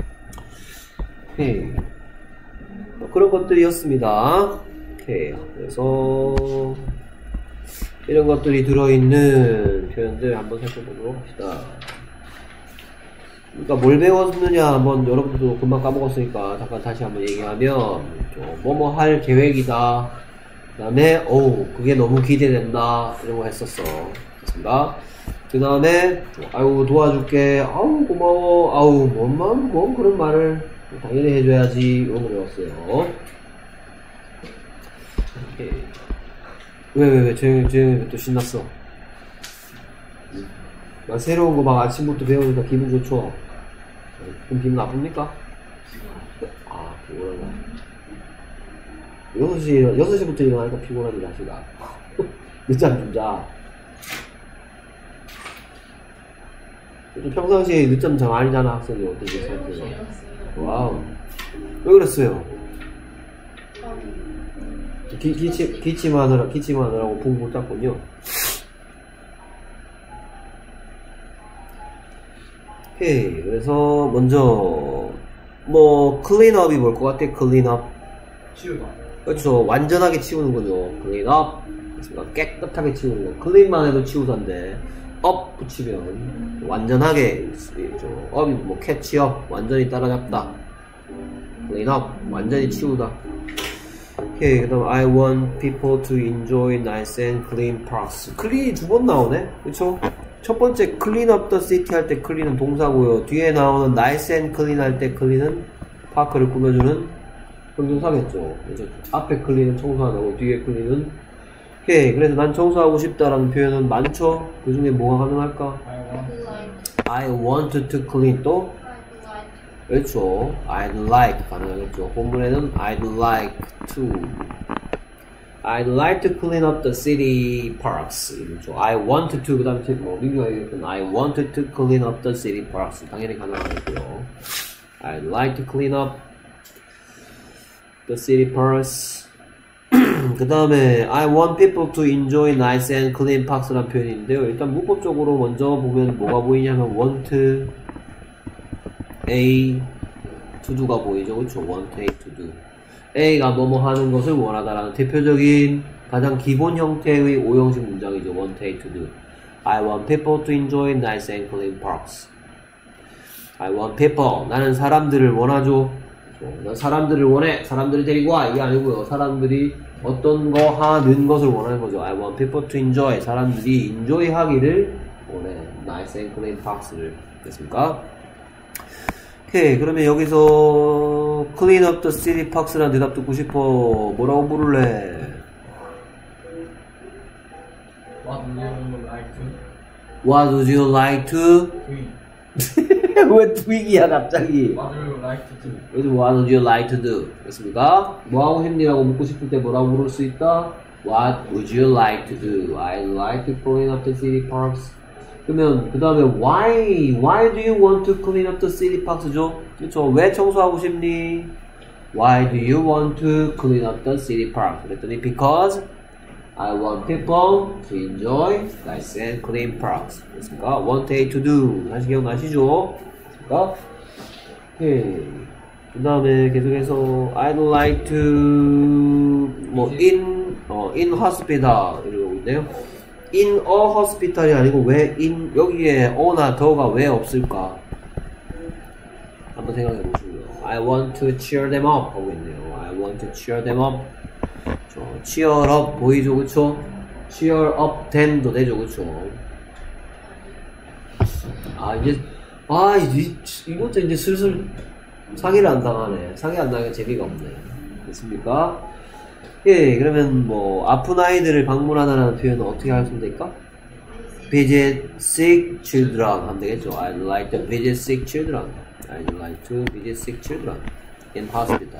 오케이. 그런 것들이었습니다. 오케이. 그래서 이런 것들이 들어있는 표현들 한번 살펴보도록 합시다. 그러니까 뭘 배웠느냐 한번 여러분들도 금방 까먹었으니까 잠깐 다시 한번 얘기하면 뭐뭐 할 계획이다. 그 다음에 그게 너무 기대된다. 이런 거 했었어. 됐습니다. 그 다음에 아유 도와줄게. 아우 고마워. 아우 뭔 그런 말을 당연히 해줘야지. 이런 거 배웠어요. 왜 쟤 또 신났어? 나 새로운 거 막 아침부터 배우니까 기분 좋죠? 그럼 기분 나쁩니까? 아 피곤하다. 6시부터 일어나니까 피곤하지 자식아. 늦잠 좀 자. 평상시에 늦잠 잘 아니잖아 학생이. 어떻게 생각해요? 와우. 왜 그랬어요? 기침하느라고 붕 못 잤군요. 오케이. 그래서 먼저 클린업이 뭘 것 같아? 클린업 치우다. 그렇죠. 완전하게 치우는 거죠. 클린업. 깨끗하게 치우는 거. 클린만 해도 치우던데 업 붙이면 완전하게 있죠. 업이 캐치업 완전히 따라잡다. 클린업 완전히 치우다. 오케이. 그 다음 I want people to enjoy nice and clean parks. 클린이 두 번 나오네. 그쵸? 첫 번째 clean up the city 할 때 clean은 동사고요. 뒤에 나오는 nice and clean 할 때 clean은 파크를 꾸며주는 형용사겠죠. 그래서 앞에 clean은 청소하고 뒤에 clean은 오케이. 그래서 난 청소하고 싶다라는 표현은 많죠. 그 중에 뭐가 가능할까? I want to clean. 또 그렇죠. I'd like 가능하겠죠. 본문에는 I'd like to clean up the city parks. 그렇죠. I want to 그 다음에 민규가 얘기했던 I wanted to clean up the city parks. 당연히 가능하겠고요. I'd like to clean up the city parks. 그 다음에 I want people to enjoy nice and clean parks라는 표현이 있는데요. 일단 문법적으로 먼저 보면 뭐가 보이냐면 want A to do가 보이죠. 그렇죠. want A to do. A가 뭐뭐 하는 것을 원하다라는 대표적인 가장 기본 형태의 5형식 문장이죠. want A to do. I want people to enjoy nice and clean parks. I want people. 나는 사람들을 원하죠. 난 사람들을 원해. 사람들을 데리고 와. 이게 아니고요. 사람들이 어떤 거 하는 것을 원하는 거죠. I want people to enjoy. 사람들이 enjoy 하기를 원해. nice and clean parks를. 됐습니까? 오케이. 그러면 여기서 clean up the city parks라는 대답 듣고 싶어. 뭐라고 물을래? What would you like to? What would you like to? clean. 왜 tweak이야 갑자기? What do you like to do? 그래서 What would you like to do? 됐습니까? 뭐 하고 싶니라고 묻고 싶을 때 뭐라고 물을 수 있다? What would you like to do? I'd like to clean up the city parks. 그러면 그 다음에 why do you want to clean up the city parks죠? 그렇죠? 왜 청소하고 싶니? Why do you want to clean up the city parks? 그랬더니 because I want people to enjoy nice and clean parks. 됐습니까? Want A to do. 다시 기억나시죠? 됐습니까? 오케이. 그 다음에 계속해서 I'd like to 뭐 in hospital 이러고 있네요. in a hospital이 아니고 왜 in 여기에 어나 더가 왜 없을까? 한번 생각해 보시고요. I want to cheer them up 하고 있네요. I want to cheer them up. cheer up 보이죠, 그쵸? cheer up them도 되죠, 그쵸? 이것도 이제 슬슬 사기를 안 당하네. 사기 안 당하니까 재미가 없네. 됐습니까? 예, 그러면 뭐 아픈 아이들을 방문하다라는 표현은 어떻게 할 수 있을까? visit sick children 하면 되겠죠. I'd like to visit sick children. I'd like to visit sick children in hospital.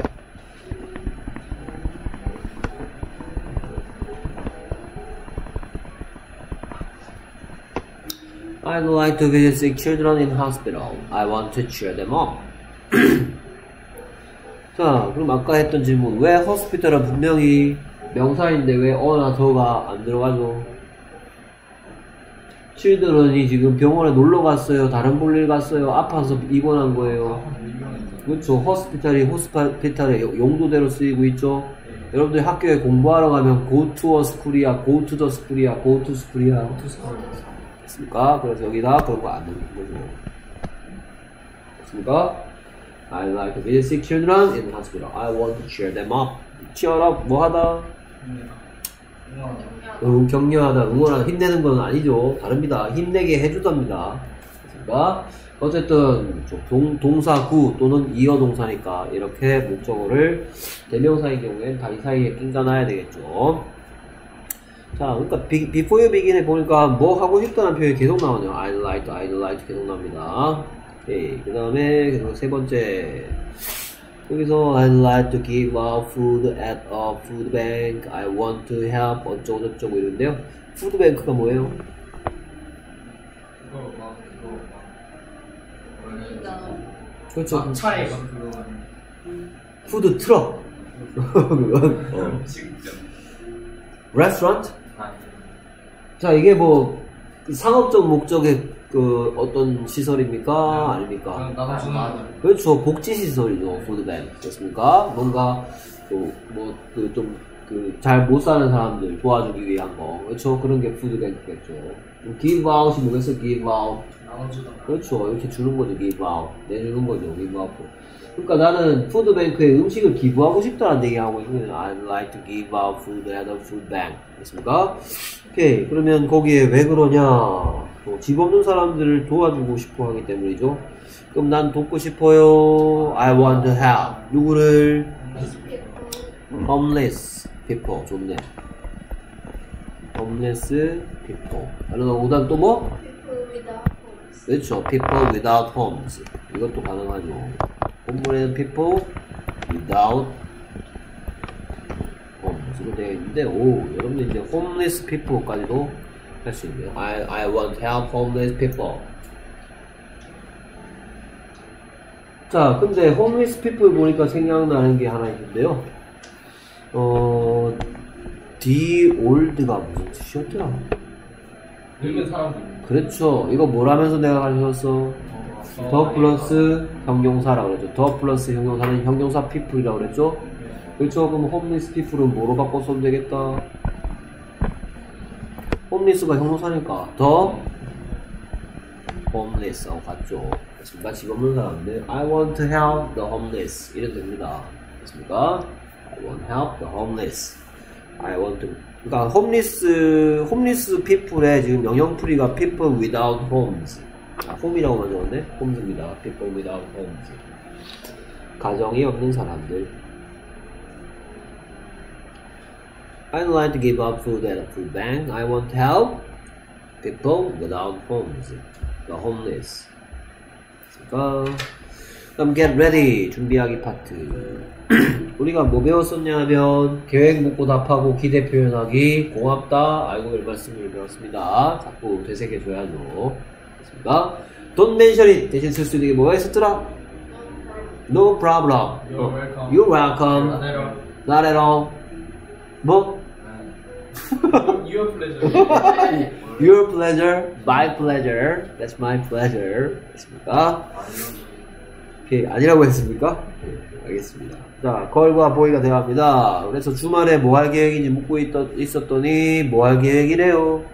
I'd like to visit sick children in hospital. I want to cheer them up. 자, 그럼 아까 했던 질문. 왜 hospital은 분명히 명사인데 왜 어나 더가 안 들어가죠? children이 지금 병원에 놀러 갔어요? 다른 볼일 갔어요? 아파서 입원한 거예요? 그렇죠. 호스피탈의 용도대로 쓰이고 있죠? 여러분들이 학교에 공부하러 가면 go to a school이야, go to the school이야, go to school이야. 됐습니까? 그래서 여기다 그런 거 안 넣는 거죠. 됐습니까? I like to visit sick children in the hospital. I want to cheer them up. cheer up 뭐 하다? 격려하다, 응원하다, 힘내는 건 아니죠. 다릅니다. 힘내게 해주답니다. 됐습니까? 어쨌든 동사구 또는 이어 동사니까 이렇게 목적어를 대명사인 경우엔 다리 사이에 낀가 놔야 되겠죠. 자, 그러니까 before you begin에 보니까 뭐 하고 싶다는 표현이 계속 나오네요. I'd like to 계속 나옵니다. 예, 그 다음에 계속 세 번째 여기서 I'd like to give out food at a food bank. I want to help 어쩌고 저쩌고 이런데요. food bank가 뭐예요? 그렇죠. 차에 푸드 트럭. 그건 레스토랑트? 자, 이게 뭐 상업적 목적의 그 어떤 시설입니까? 아닙니까? 그렇죠. 복지 시설이죠. 푸드뱅크. 그렇습니까? 뭔가 잘 못 사는 사람들 도와주기 위한 거. 그렇죠. 그런 게 푸드뱅크겠죠. give out이 뭐겠어? give out. 그렇죠. 이렇게 주는 거죠. give out. 내주는 거죠. give out. 그러니까 나는 푸드뱅크에 음식을 기부하고 싶다는 얘기하고 있는 I'd like to give out food at a food bank. 됐습니까? 오케이. 그러면 거기에 왜 그러냐? 집 없는 사람들을 도와주고 싶어 하기 때문이죠. 그럼 난 돕고 싶어요. I want to help. 누구를? homeless people. 좋네. homeless people. 그리고 그다음 또 뭐? 그렇죠. people without homes. 이것도 가능하죠. 본문에는 people without homes 로 되어 있는데, 여러분들 이제 homeless people까지도 할 수 있네요. I want to help homeless people. 자, 근데 homeless people 보니까 생각나는 게 하나 있는데요. the old가 무슨 뜻이었더라? 늙은 사람들. 그렇죠. 이거 뭐라면서 내가 가르쳤어? 더 플러스 형용사라고 그랬죠. 더 플러스 형용사는 형용사 people이라고 그랬죠. 그렇죠. 그럼 homeless people은 뭐로 바꿔 써도 되겠다. homeless가 형용사니까 더 homeless하고 같죠. 그렇습니까? 집 없는 사람들 I want to help the homeless 이래도 됩니다. 그렇습니까? I want to help the homeless. I want to. 그러니까 homeless people의 지금 영영풀이가 people without homes. home이라고 만들었네. homes입니다. people without homes. 가정이 없는 사람들. I'd like to give out food at a food bank. I want to help people without homes. The homeless. 됐습니까? 그럼 get ready 준비하기 파트. 우리가 뭐 배웠었냐면 계획 묻고 답하고 기대 표현하기 고맙다 알고 일 말씀을 배웠습니다. 자꾸 되새겨줘야죠. 됐습니까? Don't mention it 대신 쓸 수 있는 게 뭐가 있었더라? No problem. You're welcome. You're welcome. Not at all. 뭐? Your pleasure. Your pleasure, my pleasure. That's my pleasure. 됐습니까? 오케이, 아니라고 했습니까? 알겠습니다. 자, 걸과 보이가 대화합니다. 그래서 주말에 뭐 할 계획인지 묻고 있었더니 뭐 할 계획이래요?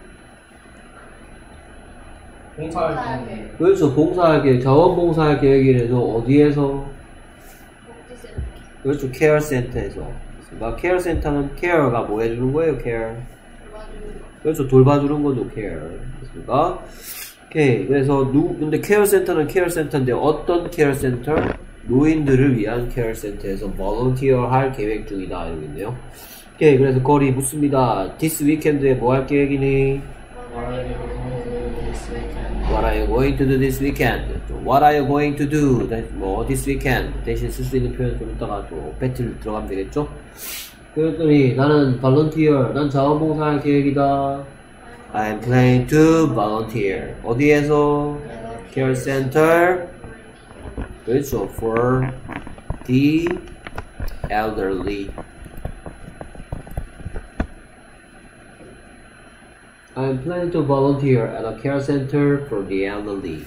봉사할 때. 그렇죠. 봉사할 계획, 자원봉사할 계획이래서 어디에서? 복지센터. 그렇죠. 케어센터에서. 그러니까 케어센터는 케어가 뭐 해주는 거예요? 케어. 그렇죠. 돌봐주는 거죠. 케어. 됐습니까? 오케이. 그래서 근데 케어센터는 케어센터인데 어떤 케어센터? 노인들을 위한 케어센터에서 volunteer 할 계획 중이다. 이러고 있네요. 오케이. 그래서 거리 묻습니다. This weekend에 뭐 할 계획이니? What are you going to do this weekend? What are you going to do? 뭐 this weekend 대신 쓸 수 있는 표현 좀 이따가 또 배틀 들어가면 되겠죠? 그랬더니 나는 volunteer, 난 자원봉사할 계획이다. I'm planning to volunteer. 어디에서? Care center. 그렇죠. For the elderly. I'm planning to volunteer at a care center for the elderly.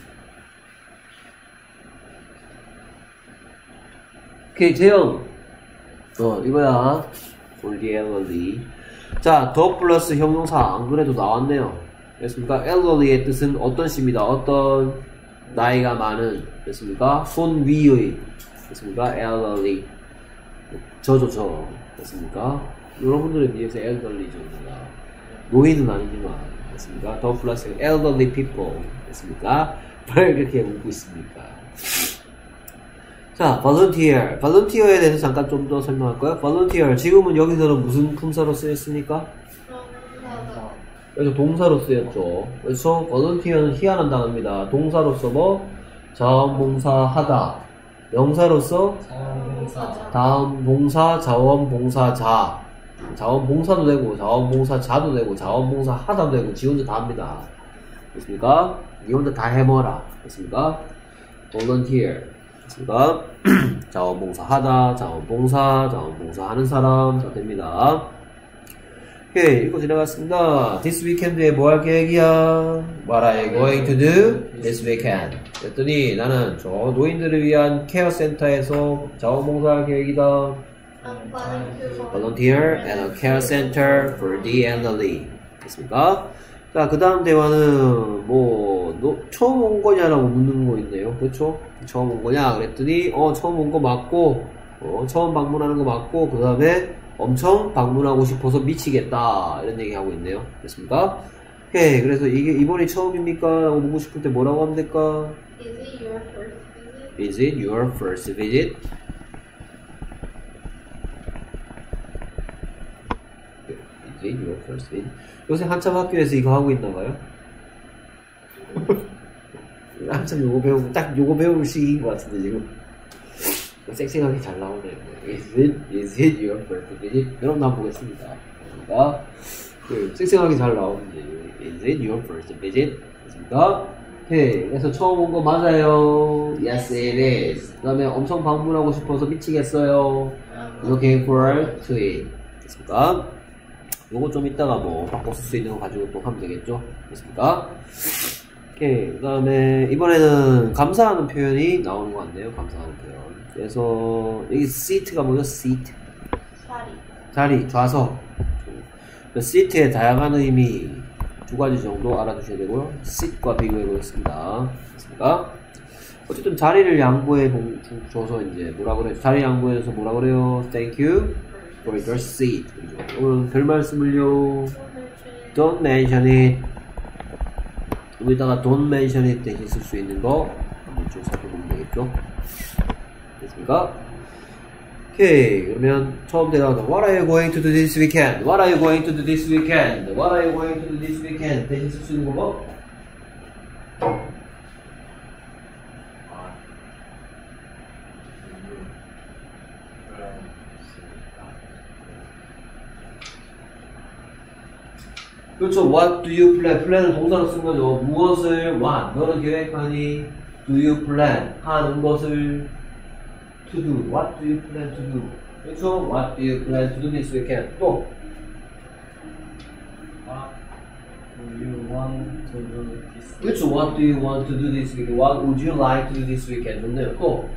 오케이, 재영. 이거야. For the elderly. 자, 더 플러스 형용사 안 그래도 나왔네요. 됐습니까? elderly의 뜻은 어떤 시입니다. 어떤 나이가 많은. 됐습니까? 손 위의. 됐습니까? elderly. 저. 됐습니까? 여러분들에 비해서 elderly죠. 노인은 아니지만. 됐습니까? 더 플러스 elderly people. 됐습니까? 왜 그렇게 묻고 있습니까? 자, volunteer. volunteer에 대해서 잠깐 좀 더 설명할까요? volunteer. 지금은 여기서는 무슨 품사로 쓰였습니까? 그래서 동사로 쓰였죠. 그래서 volunteer는 희한한 단어입니다. 동사로서 뭐? 자원봉사하다. 명사로서? 다음 봉사, 자원봉사자. 자원봉사도 되고, 자원봉사자도 되고, 자원봉사하다도 되고, 지 혼자 다 합니다. 됐습니까? 니 혼자 다 해먹어라. 됐습니까? volunteer. 됐습니까? 자원봉사하다, 자원봉사하는 사람 다 됩니다. 오케이, 읽고 지나갔습니다. This weekend에 뭐 할 계획이야? What are you going to do this weekend? 그랬더니 나는 저 노인들을 위한 케어센터에서 자원봉사할 계획이다. Volunteer at a care center for the elderly. 됐습니까? 자, 그 다음 대화는 처음 온 거냐라고 묻는 거 있네요. 그렇죠? 처음 온 거냐? 그랬더니 처음 온 거 맞고 처음 방문하는 거 맞고 그 다음에 엄청 방문하고 싶어서 미치겠다 이런 얘기 하고 있네요. 됐습니까? 오케이. 그래서 이게 이번이 처음입니까? 라고 묻고 싶을 때 뭐라고 하면 될까? Is it your first visit? Is it your first visit? 요새 한참 학교에서 이거 하고 있나 봐요? 한참 요거 배우고 딱 요거 배울 시기인 것 같은데 지금 쌩쌩하게 잘 나오네요. Is it your first visit? 여러분 한번 보겠습니다. 그러니까 쌩쌩하게 잘 나오는데 Is it your first visit? 됐습니까? 오케이. 그래서 처음 온 거 맞아요. Yes it is. 그 다음에 엄청 방문하고 싶어서 미치겠어요. Looking forward to it. 됐습니까? 요거 좀 이따가 바꿔 쓸 수 있는 거 가지고 또 하면 되겠죠? 됐습니까? 오케이. 그 다음에 이번에는 감사하는 표현이 나오는 것 같네요. 감사하는 표현. 그래서 여기 seat가 뭐죠? seat. 자리, 좌석. seat의 다양한 의미 두 가지 정도 알아두셔야 되고요. seat과 비교해 보겠습니다. 됐습니까? 어쨌든 자리를 양보해 줘서 이제 뭐라 그래요? 자리 양보해줘서 뭐라 그래요? Thank you for your seat. 오늘 별 말씀을요. Don't mention it. 여기다가 don't mention it 대신 쓸 수 있는 거 한번 좀 살펴보면 되겠죠? 됐습니까? 오케이. 그러면 처음 대답은 What are you going to do this weekend? What are you going to do this weekend? What are you going to do this weekend? 대신 쓸 수 있는 거 뭐? 그렇죠. What do you plan? plan은 동사로 쓴 거죠. 무엇을 what? 너는 계획하니? Do you plan? 하는 것을 to do. What do you plan to do? 그렇죠. What do you plan to do this weekend? 또 What do you want to do this? 그렇죠. What do you want to do this weekend? What would you like to do this weekend? 좋네요. 또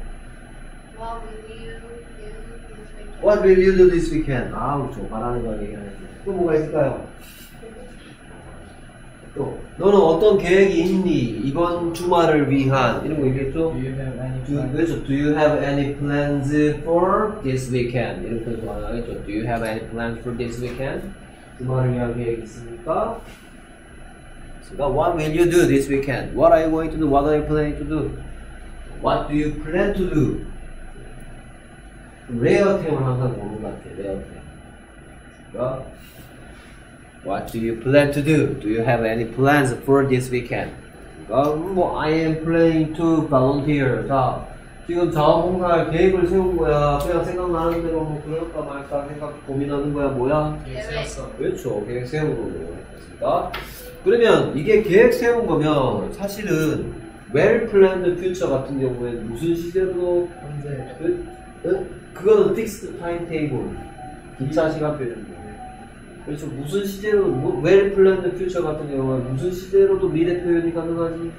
What will you What will you do do this weekend? this weekend? 그렇죠. 바라는 걸 얘기하는 거. 또 뭐가 있을까요? 또 너는 어떤 계획이 있니? 이번 주말을 위한 이런 거 있겠죠? Do you have any plans? 그렇죠. Do you have any plans for this weekend? 이렇게 말하겠죠. Do you have any plans for this weekend? 주말을 위한 계획이 있습니까? What will you do this weekend? What are you going to do? What are you planning to do? What do you plan to do? 레어템을 항상 보는 것 같아요. 레어템. What do you plan to do? Do you have any plans for this weekend? I am planning to volunteer. 자, 지금 자원봉사할 계획을 세운 거야. 그냥 생각나는 대로 뭐 그럴까 말까 고민하는 거야. 뭐야? 세웠어. 그렇죠. 계획 세우는 거예요. 그렇습니다. 그러면 이게 계획 세운 거면 사실은 well planned future 같은 경우에는 무슨 시제로 현재 그거는 fixed timetable 2차 시간표입니다. 그렇죠. 무슨 시제로 well planned future 같은 경우는 무슨 시제로도 미래 표현이 가능하지?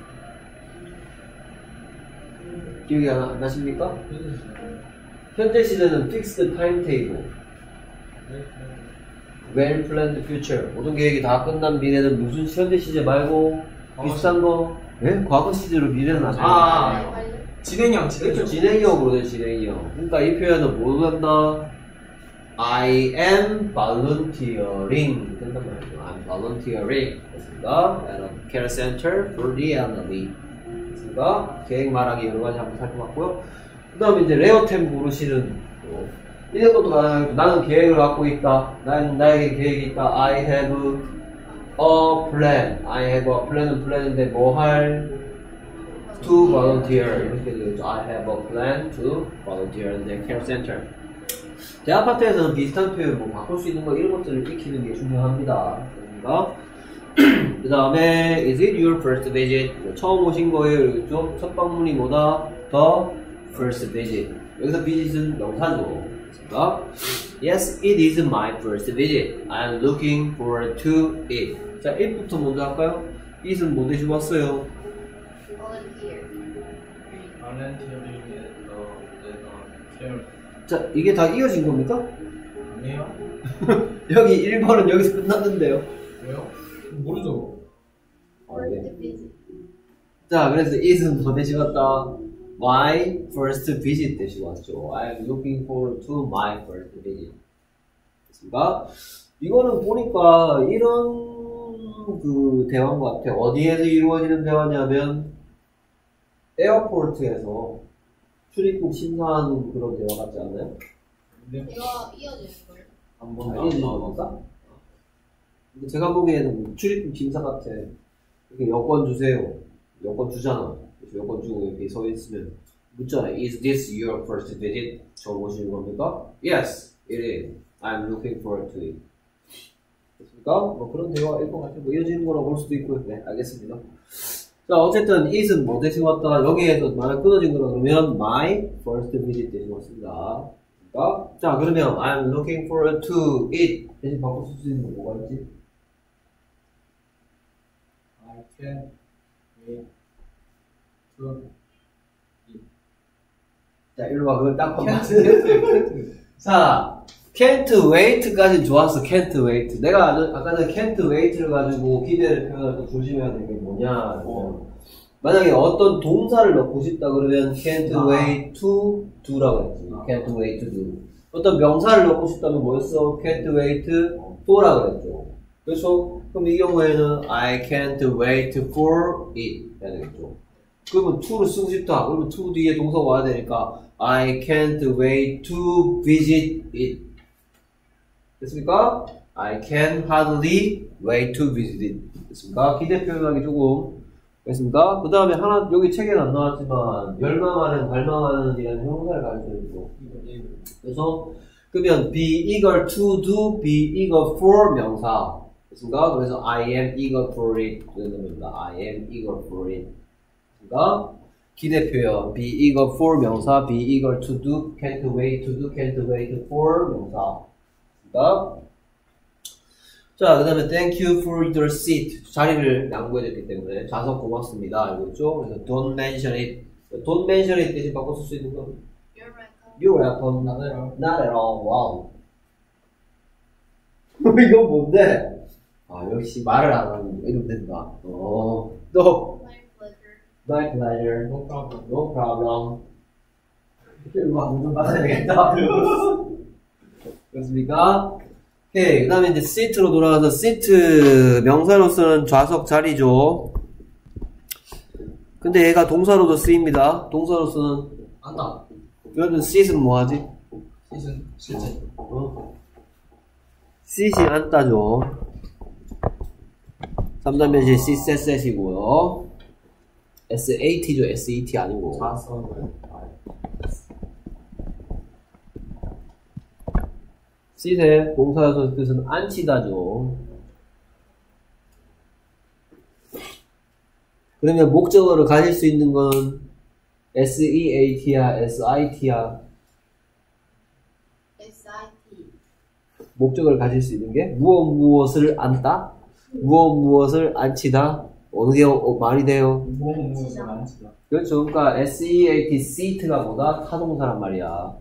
기억이 안 나십니까? 현재 시제는 fixed timetable well planned future 모든 계획이 다 끝난 미래는 무슨 현재 시제 말고 비슷한 거? 네? 과거 시제로 미래는 안 돼. 진행형 그렇죠. 진행형으로 돼. 진행형. 그러니까 이 표현은 뭐로 한다? I am volunteering 된단 말이죠. I'm volunteering 됐습니다. at a care center for the elderly 됐습니다. 계획 말하기 여러 가지 한번 살펴봤고요. 그 다음에 이제 레어템 고르시는 이런 것도 가능하겠죠. 나는 계획을 갖고 있다. 나에게 계획이 있다. I have a plan. I have a plan은 plan인데 뭐 할? To volunteer 이렇게 되겠죠. I have a plan to volunteer in the care center. 대학 파트에서는 비슷한 표현 뭐 바꿀 수 있는 거 이런 것들을 익히는 게 중요합니다. 그 다음에 is it your first visit? 처음 오신 거예요. 그렇죠? 첫 방문이 뭐다? The first visit. 여기서 visit은 명사죠. 그렇습니까? Yes, it is my first visit. I'm looking forward to it. 자, it부터 먼저 할까요? it은 뭐 대신 왔어요? Volunteer. volunteering care. 자, 이게 다 이어진 겁니까? 아니에요? 여기 1번은 여기서 끝났는데요. 왜요? 모르죠. First visit. 자, 그래서 it은 뭐 대신 왔다? My first visit 대신 왔죠. I'm looking forward to my first visit. 됐습니까? 이거는 보니까 이런 그 대화인 것 같아요. 어디에서 이루어지는 대화냐면 에어포트에서 출입국 심사하는 그런 대화 같지 않나요? 근데 이거 이어지는 거예요? 한번 이어지는 겁니까? 근데 제가 보기에는 출입국 심사 같아. 이렇게 여권 주세요. 여권 주잖아. 그래서 여권 주고 이렇게 서 있으면 묻잖아. Is this your first visit? 처음 오시는 겁니까? Yes, it is. I'm looking forward to it. 됐습니까? 뭐 그런 대화일 것 같아요. 뭐 이어지는 거라고 볼 수도 있고요. 네, 알겠습니다. 자, 어쨌든 it은 뭐 대신 왔다. 여기에서 만약 끊어진 거라 그러면 my first visit 대신 왔습니다. 됐습니까? 자, 그러면 I'm looking forward to it 대신 바꿔 쓸 수 있는 거 뭐가 있지? I can wait to 자, 일로 와. 그걸 딱 봐봐. 자, can't wait까지 좋았어. can't wait. 내가 아까 전에 can't wait를 가지고 기대를 표현할 때 조심해야 되는 게 뭐냐. 만약에 어떤 동사를 넣고 싶다 그러면 can't wait to do라고 했지. can't wait to do. 어떤 명사를 넣고 싶다면 뭐였어? can't wait for라고 그랬죠. 그렇죠? 그럼 이 경우에는 I can't wait for it 해야 되겠죠. 그러면 to를 쓰고 싶다. 그러면 to 뒤에 동사가 와야 되니까 I can't wait to visit it. 됐습니까? I can hardly wait to visit it. 됐습니까? 기대 표현하기 조금 됐습니까? 그 다음에 하나 여기 책에는 안 나왔지만 열망하는, 갈망하는 이라는 형사를 가르쳐주고 그래서 그러면 be eager to do, be eager for 명사 됐습니까? 그래서 I am eager for it 이런 겁니다. I am eager for it. 그러니까 기대 표현 be eager for 명사, be eager to do, can't wait to do, can't wait for 명사. 그러니까 자, 그 다음에 thank you for your seat. 자리를 양보해줬기 때문에 좌석 고맙습니다. 알고 있죠? 그래서 don't mention it. don't mention it 대신 바꿔 쓸 수 있는 건 You're welcome. you're welcome. not at all. 와우. 이거 뭔데? 아, 역시 말을 안 하는 이름 된다. 또 My pleasure. my pleasure. No problem. no problem. 음악 좀 받아야 되겠다. 그렇습니까? 오케이. 그 다음에 이제 seat로 돌아가서 seat 명사로서는 좌석 자리죠. 근데 얘가 동사로도 쓰입니다. 동사로서는 앉다. 여기는 seat은 뭐하지? 시즌 실제. seat이 앉다죠. 3단 변신 seat set이고요. SAT죠. SET 아니고. 좌석을. seat의 동사로서 뜻은 앉히다죠. 그러면 목적어를 가질 수 있는 건 SEAT야, SIT야. SIT. 목적어를 가질 수 있는 게 무엇을 앉다, 무엇을 앉히다. 어느 게 말이 돼요? 무엇을 앉히다. 그렇죠. 그러니까 SEAT, seat가 뭐다? 타동사란 말이야.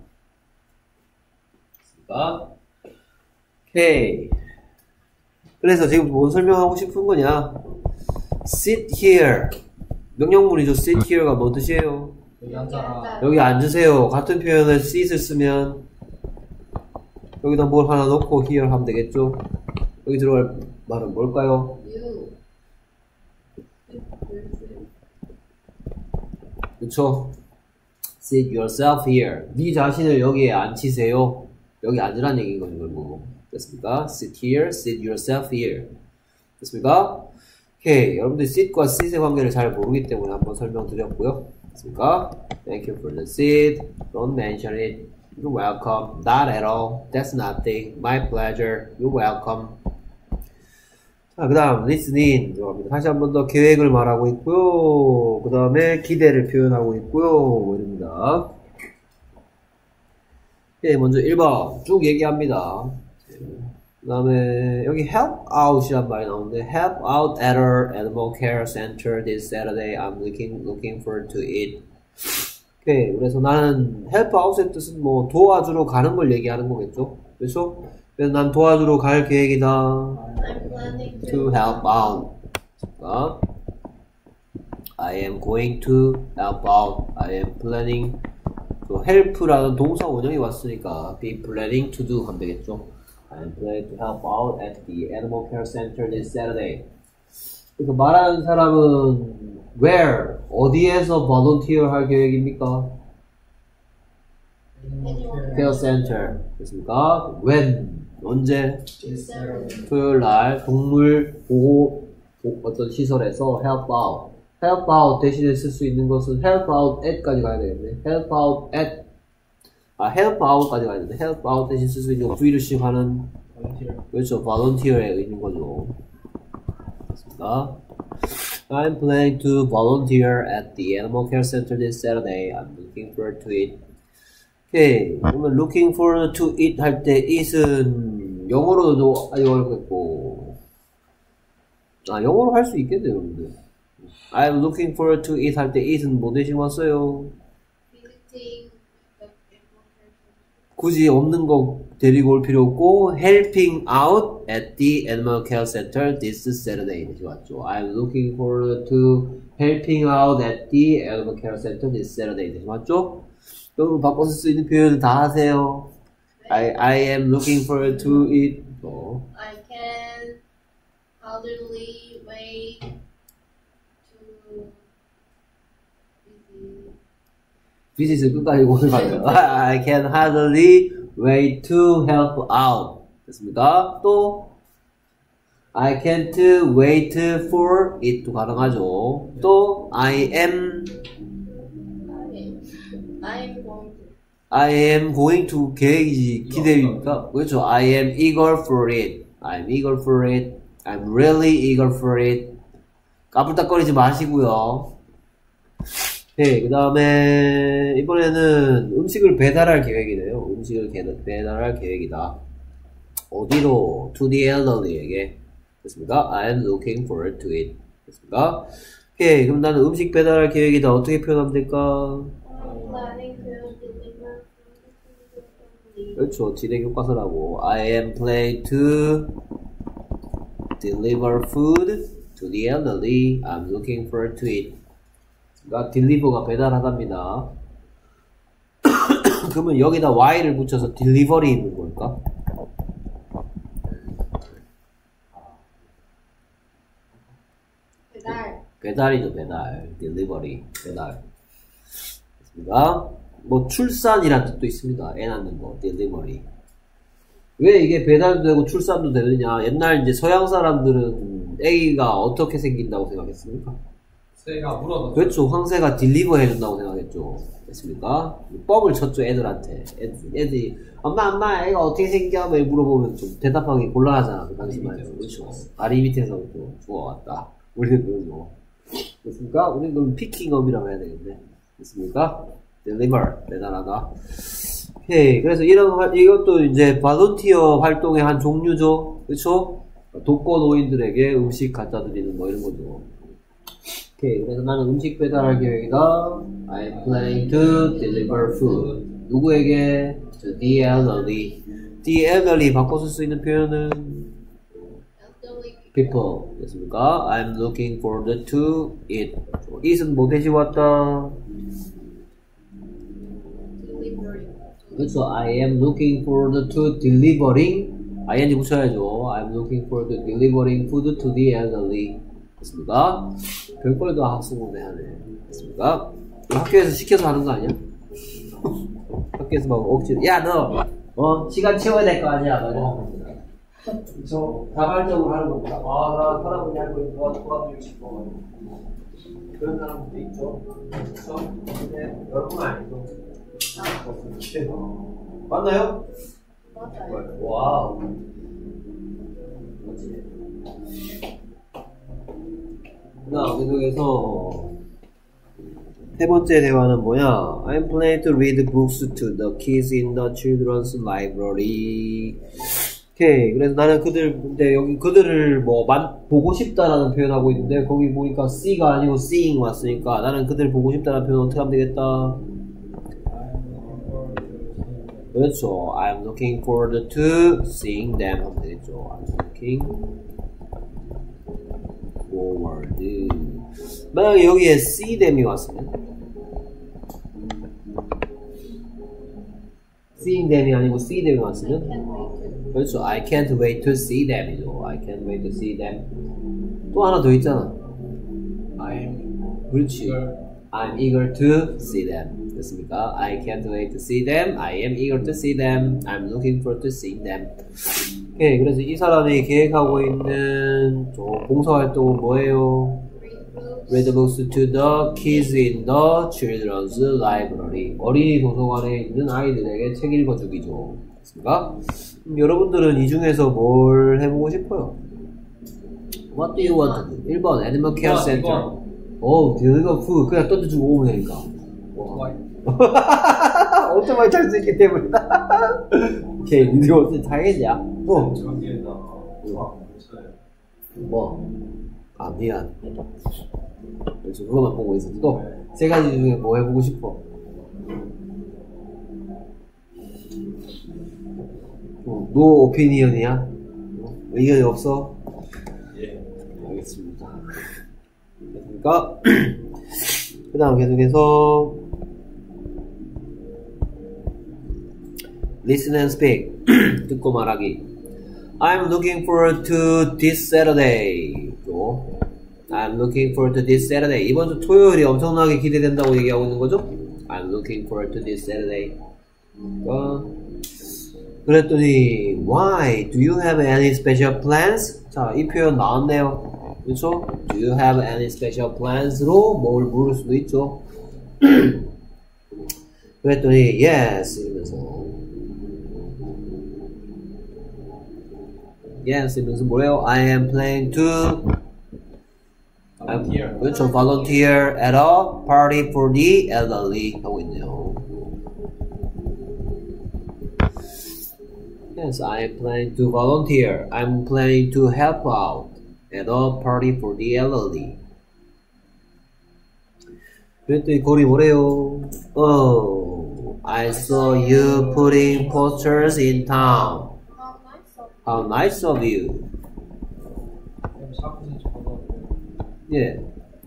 그러니까 오케이. 그래서 지금 뭔 설명하고 싶은 거냐? sit here. 명령문이죠. sit here가 뭐 뜻이에요? 여기 앉아라. 여기 앉으세요. 같은 표현을 sit을 쓰면 여기다 뭘 하나 넣고 here 하면 되겠죠? 여기 들어갈 말은 뭘까요? You. 그쵸? sit yourself here. 네 자신을 여기에 앉히세요. 여기 앉으란 얘기인 거죠, 결국. 됐습니까? sit here, sit yourself here. 됐습니까? 오케이. 여러분들 sit과 sit의 관계를 잘 모르기 때문에 한번 설명드렸고요. 됐습니까? Thank you for the seat. Don't mention it. You're welcome. Not at all. That's nothing. My pleasure. You're welcome. 자, 그 다음 listening 들어갑니다. 다시 한 번 더 계획을 말하고 있고요. 그 다음에 기대를 표현하고 있고요. 이럽니다. 예, 먼저 1번 쭉 얘기합니다. 그 다음에 여기 help out이란 말이 나오는데 help out at our animal care center this Saturday. I'm looking forward to it. 오케이. 그래서 나는 help out의 뜻은 뭐 도와주러 가는 걸 얘기하는 거겠죠. 그렇죠? 그래서 난 도와주러 갈 계획이다. I'm planning to help out. I am going to help out. I am planning. 또 help라는 동사 원형이 왔으니까 be planning to do 하면 되겠죠. I am planning to help out at the animal care center this Saturday. 그러니까 말하는 사람은 where, 어디에서 volunteer 할 계획입니까? care center. 됐습니까? when, 언제? 토요일 날 동물 보호 어떤 시설에서 help out. help out 대신에 쓸 수 있는 것은 help out at까지 가야 되겠네. help out at. help out까지 가야 되는데 help out 대신 쓸 수 있는 V를 시작하는 그렇죠. volunteer의 의미인 거죠. 됐습니다. I'm planning to volunteer at the animal care center this Saturday. I'm looking forward to it. 오케이. 그러면 looking forward to it 할 때 it은 영어로도 아주 어렵겠고 영어로 할 수 있겠네요, 여러분들. I'm looking forward to it 할 때 it은 뭐 대신 왔어요? visiting the 굳이 없는 거 데리고 올 필요 없고 helping out at the animal care center this Saturday 대신 왔죠. I'm looking forward to helping out at the animal care center this Saturday 대신 왔죠. 여러분 바꿔 쓸 수 있는 표현은 다 하세요. I am looking forward to it. I can hardly wait to visit. visit 끝까지 오늘 가요. I can hardly wait to help out. 됐습니까? 또 I can't wait for it도 가능하죠. 또 I am going to 계획이지 기대입니까? 그렇죠. I am eager for it. I'm eager for it. I'm really eager for it. 까불딱거리지 마시고요. 네, 그 다음에 이번에는 음식을 배달할 계획이네요. 음식을 배달할 계획이다. 어디로? To the elderly에게. 됐습니까? I'm looking forward to it. 됐습니까? 오케이, 그럼 나는 음식 배달할 계획이다. 어떻게 표현하면 될까? I'm planning to deliver food to the elderly. 그렇죠. 진행 교과서라고. I am planning to deliver food to the elderly. I'm looking forward to it. 그러니까 deliver가 배달하답니다. 그러면 여기다 y를 붙여서 delivery 있는 걸까? 배달. 배달이죠, 배달. delivery, 배달. 됐습니다. 뭐 출산이란 뜻도 있습니다. 애 낳는 거, delivery. 왜 이게 배달도 되고 출산도 되느냐? 옛날 이제 서양 사람들은 애기가 어떻게 생긴다고 생각했습니까? 새가 물어도 그렇죠. 황새가 딜리버 해준다고 생각했죠. 됐습니까? 뻥을 쳤죠, 애들한테. 애들이, 엄마, 애가 어떻게 생겨? 막 물어보면 좀 대답하기 곤란하잖아, 그 당시만 해도. 그렇죠. 다리 밑에서 또 주워왔다. 우리는 그러죠. 됐습니까? 우리는 그럼 피킹업이라고 해야 되겠네. 됐습니까? deliver, 배달하다. 오케이. 그래서 이것도 이제 발런티어 활동의 한 종류죠. 그렇죠? 독거노인들에게 음식 갖다 드리는 뭐 이런 거죠. 오케이. 그래서 나는 음식 배달할 계획이다. I'm planning to deliver food. 누구에게? To the elderly. The elderly 바꿔 쓸 수 있는 표현은 elderly people. 됐습니까? I'm looking forward to it. it은 뭐 대신 왔다? delivery. 그렇죠. I am looking forward to delivering. ing 붙여야죠. I'm looking forward to delivering food to the elderly. 됐습니까? 별거에도 학습을 해야 돼. 됐습니까? 학교에서 시켜서 하는 거 아니야? 학교에서 막 억지로, 야, 너, 시간 채워야 될 거 아니야? 저, 자발적으로 하는 겁니다. 나 할아버지 할머니 도와주고 싶어. 그런 사람도 있죠. 그렇죠? 근데 여러분 아니죠. 맞나요? 맞아요. 와우. 멋지네. 계속해서 세 번째 대화는 뭐야? I'm planning to read books to the kids in the children's library. 오케이. 그래서 나는 근데 여기 그들을 보고 싶다라는 표현하고 있는데, 거기 보니까 see가 아니고 seeing 왔으니까, 나는 그들 보고 싶다라는 표현 어떻게 하면 되겠다? 그렇죠. I'm looking forward to seeing them 하면 되겠죠. I'm looking forward. 만약에 여기에 see them이 왔으면 seeing them이 아니고 see them이 왔으면 그렇죠. I can't wait to see them이죠. I can't wait to see them. 또 하나 더 있잖아. 그렇지. I'm eager to see them. 됐습니까? I can't wait to see them. I am eager to see them. I'm looking forward to seeing them. 오케이. 그래서 이 사람이 계획하고 있는 봉사활동은 뭐예요? Read books to the kids in the children's library. 어린이 도서관에 있는 아이들에게 책 읽어주기죠. 됐습니까? 여러분들은 이 중에서 뭘 해보고 싶어요? What do you want to do? 1번 Animal Care Center. deliver food. 그냥 던져주고 오면 되니까. 엄청 많이 잘 수 있기 때문이다. 오케이, 니들 어떻게 잘했냐? 미안. 그래서 그거만 보고 있어. 또, 세 가지 중에 뭐 해보고 싶어? 노 오피니언이야? 의견이 없어? 예. 알겠습니다. 그러니까, 그 다음 계속해서, listen and speak. 듣고 말하기. I'm looking forward to this Saturday. 또, I'm looking forward to this Saturday. 이번 주 토요일이 엄청나게 기대된다고 얘기하고 있는 거죠? I'm looking forward to this Saturday. 그랬더니, why? Do you have any special plans? 자, 이 표현 나왔네요. 그렇죠? Do you have any special plans?로 뭘 물을 수도 있죠. 그랬더니, yes. 이러면서. Yes, 이면서 뭐래요? I am planning to volunteer. 그렇죠. Volunteer at a party for the elderly 하고 있네요. Yes, I am planning to volunteer. I'm planning to help out at a party for the elderly. 그랬더니 거리 뭐래요? Oh, I saw you putting posters in town. How nice of How nice of you. 사무실 적어서 예.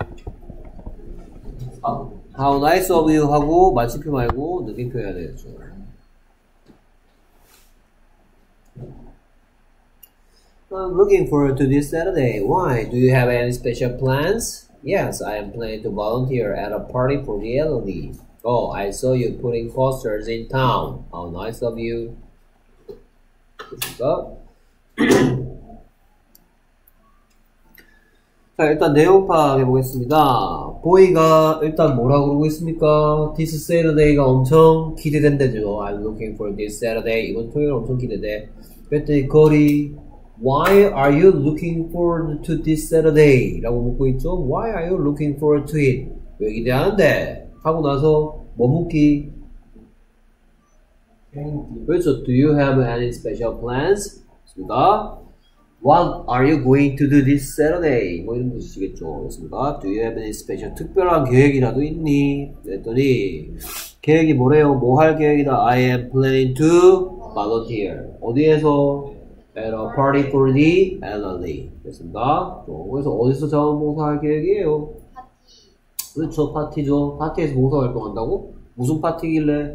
How nice of you 하고 마침표 말고 느낌표 해야 되겠죠. I'm looking forward to this Saturday. Why? Do you have any special plans? Yes, I am planning to volunteer at a party for the elderly. Oh, I saw you putting posters in town. How nice of you. 됐습니까? 자, 일단 내용 파악해 보겠습니다. 보이가 일단 뭐라고 그러고 있습니까? This Saturday가 엄청 기대된다죠. I'm looking for this Saturday. 이번 토요일 엄청 기대돼. 그랬더니 거리 Why are you looking forward to this Saturday? 라고 묻고 있죠. Why are you looking forward to it? 왜 기대하는데? 하고 나서 뭐 묻기? 비행기. 그렇죠. Do you have any special plans? 있습니다. What are you going to do this Saturday? 뭐 이런 뜻이겠죠. 그렇습니까? Do you have any special 특별한 계획이라도 있니? 그랬더니 계획이 뭐래요? 뭐 할 계획이다? I am planning to volunteer. 어디에서? At a party for the elderly. 됐습니다. 그래서 어디서 자원봉사 할 계획이에요? 파티. 그렇죠. 파티죠. 파티에서 봉사활동한다고? 무슨 파티길래?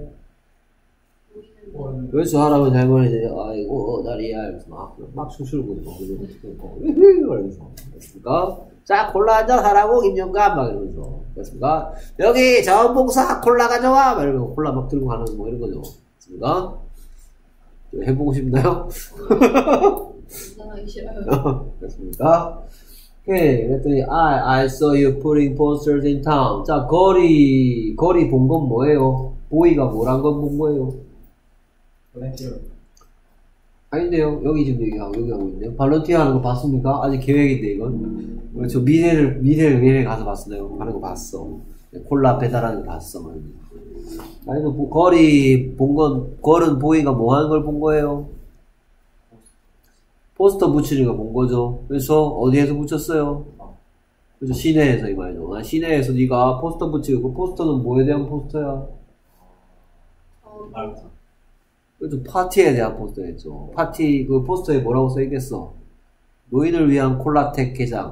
그래서 할아버지 할머니들이 아이고 다리야 이러면서 막 춤추고 이러면서 됐습니까? 자 콜라 한잔 하라고 김영감 막 이러면서 됐습니까? 여기 자원봉사 콜라 가져와 막 이러면서 콜라 막 들고 가는 뭐 이런 거죠. 됐습니까? 해보고 싶나요? 운전하기 싫어요. 됐습니까? 오케이 그랬더니 I saw you putting posters in town. 자 거리 본 건 뭐예요? 보이가 뭐란 건 본 거예요? volunteer. 아닌데요. 여기 지금 얘기하고 여기 하고 있네요. 발런티어 하는 거 봤습니까? 아직 계획인데 이건. 저 미래를 가서 봤어요. 하는 거 봤어. 콜라 배달하는 거 봤어. 아니 거리 본 건 걸은 보이가 뭐 하는 걸 본 거예요? 포스터 붙이는 거 본 거죠. 그래서 어디에서 붙였어요? 그래서 시내에서 이 말이죠. 시내에서 네가 포스터 붙이고 그 포스터는 뭐에 대한 포스터야? 그래도 파티에 대한 포스터였죠. 파티 그 포스터에 뭐라고 써있겠어? 노인을 위한 콜라텍 개장,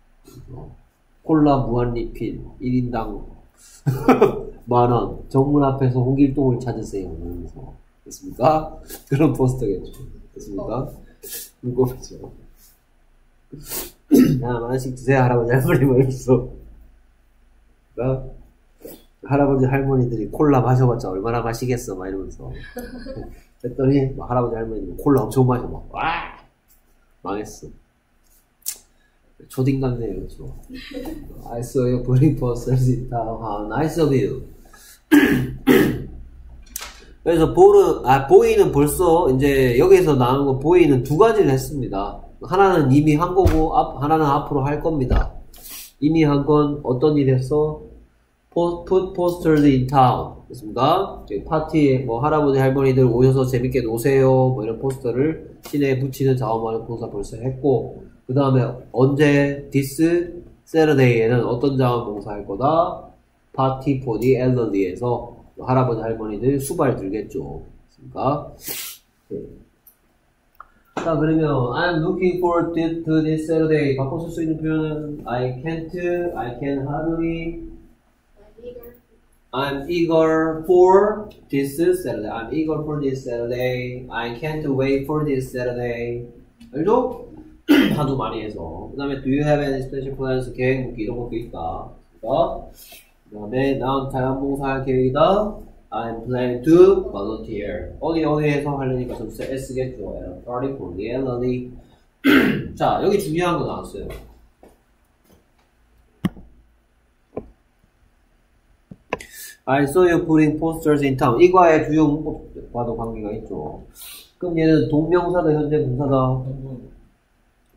콜라 무한 리필 1인당 만원, 정문 앞에서 홍길동을 찾으세요. 그러면서 됐습니까? 그런 포스터겠죠. 됐습니까? 이거죠. 하나씩 드세요 할아버지 할머니 말면서 할아버지 할머니들이 콜라 마셔봤자 얼마나 마시겠어 막 이러면서 그랬더니 할아버지 할머니는 콜라 엄청 마셔 막 와 망했어. 초딩 같네요. 그렇죠? I saw you putting posters in town. How nice of you. 그래서 보이는 벌써 이제 여기서 나오는 거 보이는 두 가지를 했습니다. 하나는 이미 한 거고 하나는 앞으로 할 겁니다. 이미 한 건 어떤 일 했어? Put posters in town. 됐습니까? 파티에 뭐 할아버지 할머니들 오셔서 재밌게 노세요. 뭐 이런 포스터를 시내에 붙이는 자원봉사 벌써 했고, 그 다음에 언제 this Saturday에는 어떤 자원봉사 할 거다? Party for the elderly에서 할아버지 할머니들 수발 들겠죠. 됐습니까? 네. 자 그러면 I'm looking forward to this Saturday. 바꿔 쓸 수 있는 표현은 I can't, I can hardly, I'm eager for this Saturday. I'm eager for this Saturday. I can't wait for this Saturday. 알죠? 하도 많이 해서. 그 다음에 do you have any special plans? 계획 묻기 이런 것도 있다. 그 다음에 난 자원봉사 할 계획이다. I'm planning to volunteer. 어디에서 하려니까 좀 S겠죠. Party for the elderly. 자, 여기 중요한 거 나왔어요. I saw you putting posters in town. 이과의 주요 문법과도 관계가 있죠. 그럼 얘는 동명사다, 현재 분사다?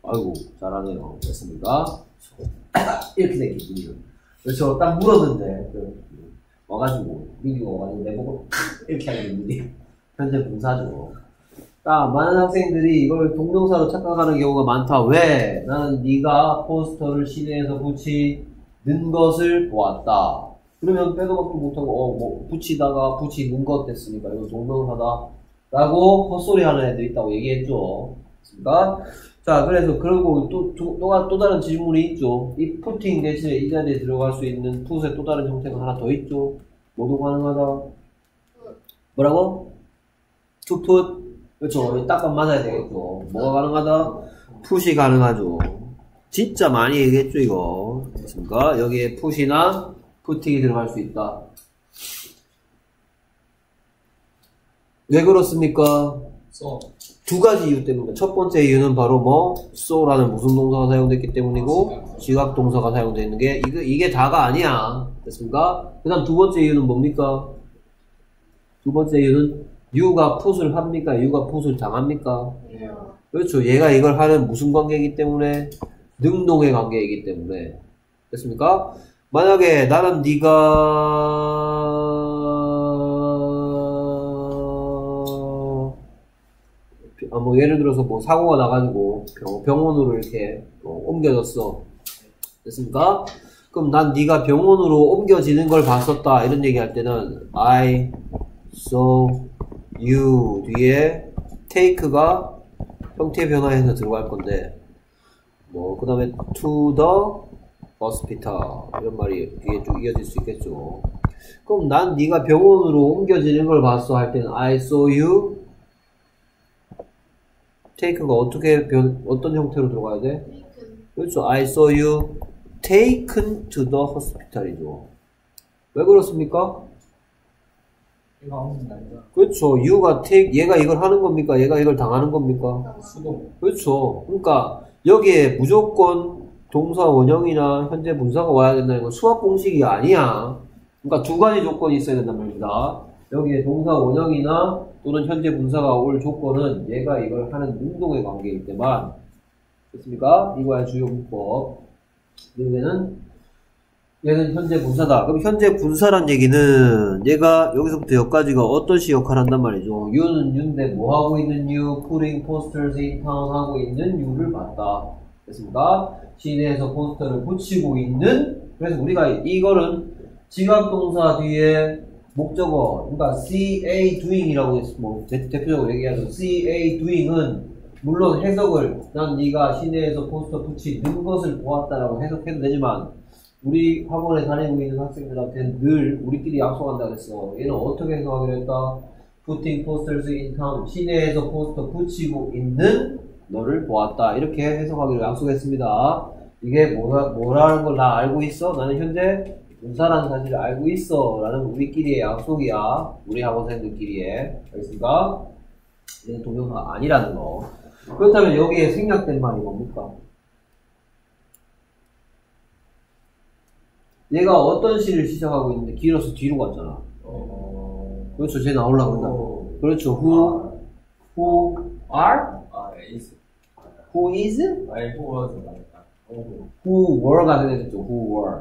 아이고, 잘하네요. 됐습니까? 이렇게 된 기분이요. 그렇죠. 딱 물었는데, 와가지고, 미디가 와가지고 내보고, 이렇게 하는 기분이. 현재 분사죠. 자, 많은 학생들이 이걸 동명사로 착각하는 경우가 많다. 왜? 나는 네가 포스터를 시내에서 붙이는 것을 보았다. 그러면 빼도 박도 못하고, 붙이다가 붙이는 것 됐으니까 이거 동명사다. 라고 헛소리 하는 애들 있다고 얘기했죠. 그러니까 자, 그래서 그러고 또 다른 질문이 있죠. 이 putting 대신에 이 자리에 들어갈 수 있는 put의 또 다른 형태가 하나 더 있죠. 뭐도 가능하다. 뭐라고? to put. 그렇죠. 딱밤 맞아야 되겠죠. 뭐가 가능하다? put이 가능하죠. 진짜 많이 얘기했죠, 이거. 됐습니까? 여기에 put이나 putting이 들어갈 수 있다. 왜 그렇습니까? so 두 가지 이유 때문에. 첫 번째 이유는 바로 뭐 so라는 무슨 동사가 사용됐기 때문이고 지각 동사가 사용되어 있는 게 이게 다가 아니야. 됐습니까? 그 다음 두 번째 이유는 뭡니까? 두 번째 이유는 you가 put을 합니까? you가 put을 당합니까? 그렇죠. 얘가 이걸 하는 무슨 관계이기 때문에 능동의 관계이기 때문에. 됐습니까? 만약에 나는 네가 뭐 예를 들어서 뭐 사고가 나가지고 병원으로 이렇게 옮겨졌어. 됐습니까? 그럼 난 네가 병원으로 옮겨지는 걸 봤었다 이런 얘기 할 때는 I saw you 뒤에 take가 형태 변화해서 들어갈 건데 뭐 그 다음에 to the hospital 이런 말이 뒤에 쭉 이어질 수 있겠죠. 그럼 난 네가 병원으로 옮겨지는 걸 봤어 할 때는 I saw you take가 어떤 형태로 들어가야 돼? 그렇죠. I saw you taken to the hospital이죠. 왜 그렇습니까? 얘가 없는 게 아니라 그렇죠. you가 take, 얘가 이걸 하는 겁니까? 얘가 이걸 당하는 겁니까? 수동 그렇죠. 그러니까 여기에 무조건 동사 원형이나 현재 분사가 와야 된다는 건 수학 공식이 아니야. 그러니까 두 가지 조건이 있어야 된단 말입니다. 여기에 동사 원형이나 또는 현재 분사가 올 조건은 얘가 이걸 하는 능동의 관계이기 때문에. 됐습니까? 이거야 주요 문법. 얘는 현재 분사다. 그럼 현재 분사란 얘기는 얘가 여기서부터 여기까지가 어떤 시 역할을 한단 말이죠. you는 you인데 뭐 하고 있는 you? putting posters in town 하고 있는 you를 봤다. 됐습니까? 시내에서 포스터를 붙이고 있는. 그래서 우리가 이거는 지각동사 뒤에 목적어, 그러니까 CA doing이라고 뭐 대표적으로 얘기하죠. CA doing은 물론 해석을 난 네가 시내에서 포스터 붙이는 것을 보았다라고 해석해도 되지만 우리 학원에 다니고 있는 학생들한테는 늘 우리끼리 약속한다 그랬어. 얘는 어떻게 해석하기로 했다? Putting posters in town. 시내에서 포스터 붙이고 있는 너를 보았다. 이렇게 해석하기로 약속했습니다. 이게 뭐라는 걸 나 알고 있어? 나는 현재 분사라는 사실을 알고 있어 라는 우리끼리의 약속이야. 우리 학원생들끼리의. 알겠습니까? 얘는 동명사가 아니라는 거. 그렇다면 여기에 생략된 말이 뭡니까? 얘가 어떤 시를 시작하고 있는데 길어서 뒤로 갔잖아. 그렇죠. 쟤 나오려고 한다. 그렇죠. Who are? is Who is? 아니 who was Who were가 되겠죠. Who were.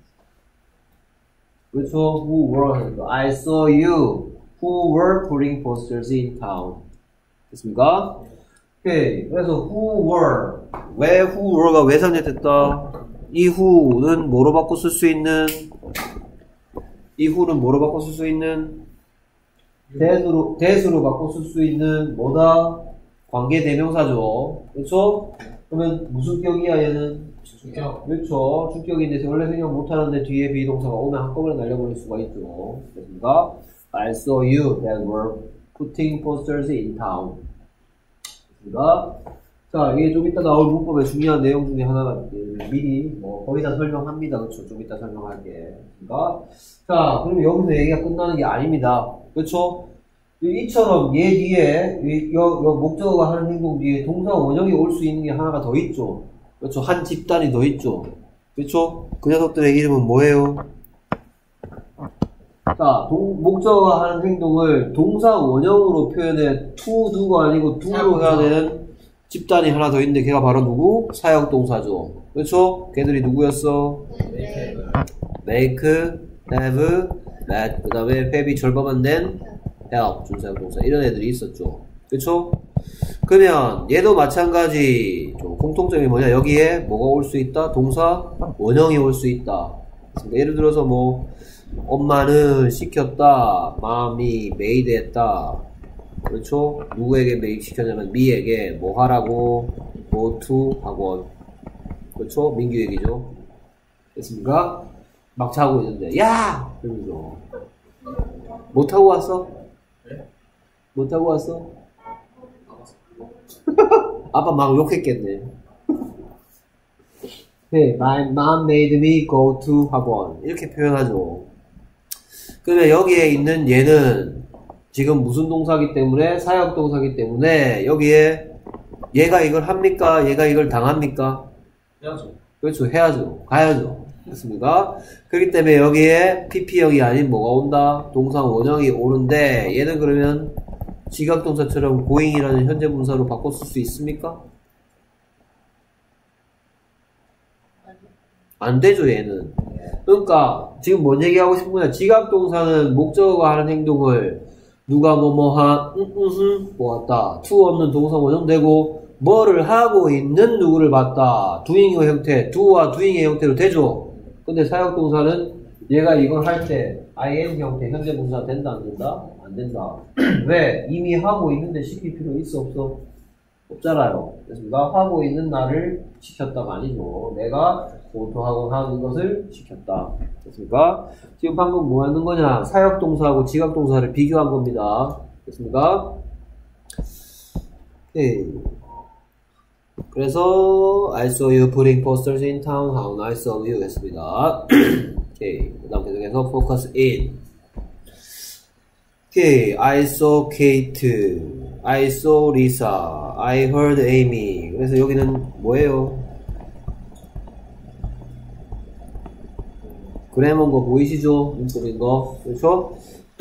그렇죠. Who were 하니까 I saw you who were putting posters in town. 됐습니까? 오케이. 그래서 who were. 왜 who were가 왜 상대됐다? 이 who는 뭐로 바꿔 쓸 수 있는? 이 who는 뭐로 바꿔 쓸 수 있는? that으로 바꿔 쓸 수 있는 뭐다? 관계 대명사죠. 그렇죠? 그러면 무슨 격이야 얘는? 주격. 그렇죠. 주격인데 원래 생각 못하는데 뒤에 비동사가 오면 한꺼번에 날려버릴 수가 있죠. 됐습니까? I saw you that were putting posters in town. 됐습니까? 자, 이게 좀 이따 나올 문법의 중요한 내용 중에 하나가 미리 거의 다 설명합니다. 그렇죠? 좀 이따 설명할게. 그러니까 자, 그러면 여기서 얘기가 끝나는 게 아닙니다. 그렇죠? 이처럼 얘 뒤에 목적어가 하는 행동 뒤에 동사 원형이 올 수 있는 게 하나가 더 있죠. 그렇죠? 한 집단이 더 있죠. 그렇죠? 그 녀석들의 이름은 뭐예요? 자, 목적어가 하는 행동을 동사 원형으로 표현해 to do가 아니고 do로 해야 되는 집단이 하나 더 있는데 걔가 바로 누구? 사역동사죠. 그렇죠? 걔들이 누구였어? 네. make, have, let, 그 다음에 have이 절반만 된 help, 준사역동사 이런 애들이 있었죠. 그렇죠? 그러면 얘도 마찬가지 좀 공통점이 뭐냐? 여기에 뭐가 올 수 있다? 동사 원형이 올 수 있다. 예를 들어서 뭐 엄마는 시켰다, mom이 made 했다. 그렇죠? 누구에게 made 시켰냐면 me에게 뭐 하라고? go to 학원. 그렇죠? 민규 얘기죠. 됐습니까? 막 자고 있는데 야! 이러면서 못하고 왔어? 네? 못하고 왔어? 아빠 막 욕했겠네. Hey, my mom made me go to 학원. 이렇게 표현하죠. 그러면 여기에 있는 얘는 지금 무슨 동사기 때문에 사역동사기 때문에 여기에 얘가 이걸 합니까? 얘가 이걸 당합니까? 해야죠. 그렇죠. 해야죠. 가야죠. 됐습니까? 그렇기 때문에 여기에 PP형이 아닌 뭐가 온다? 동사 원형이 오는데 얘는 그러면 지각동사처럼 going이라는 현재 분사로 바꿔 쓸 수 있습니까? 안 되죠, 얘는. 그러니까 지금 뭔 얘기하고 싶은 거냐? 지각동사는 목적어가 하는 행동을 누가 뭐뭐한 보았다. to 없는 동사 원형 되고 뭐를 하고 있는 누구를 봤다. doing의 형태, do와 doing의 형태로 되죠. 근데 사역동사는 얘가 이걸 할 때 ing 형태 현재 분사 된다 안 된다? 안 된다. 왜? 이미 하고 있는데 시킬 필요 있어 없어? 없잖아요. 됐습니까? 하고 있는 나를 시켰다가 아니죠. 내가 고토하고 하는 것을 시켰다. 됐습니까? 지금 방금 뭐 하는 거냐? 사역동사하고 지각동사를 비교한 겁니다. 됐습니까? 오케이. 그래서 I saw you putting posters in town. How nice of you 했습니다. 오케이. 그 다음 계속해서 focus in. 오케이. I saw Kate. I saw Lisa. I heard Amy. 그래서 여기는 뭐예요? 그래머인 거 보이시죠? 문법인 거. 그렇죠?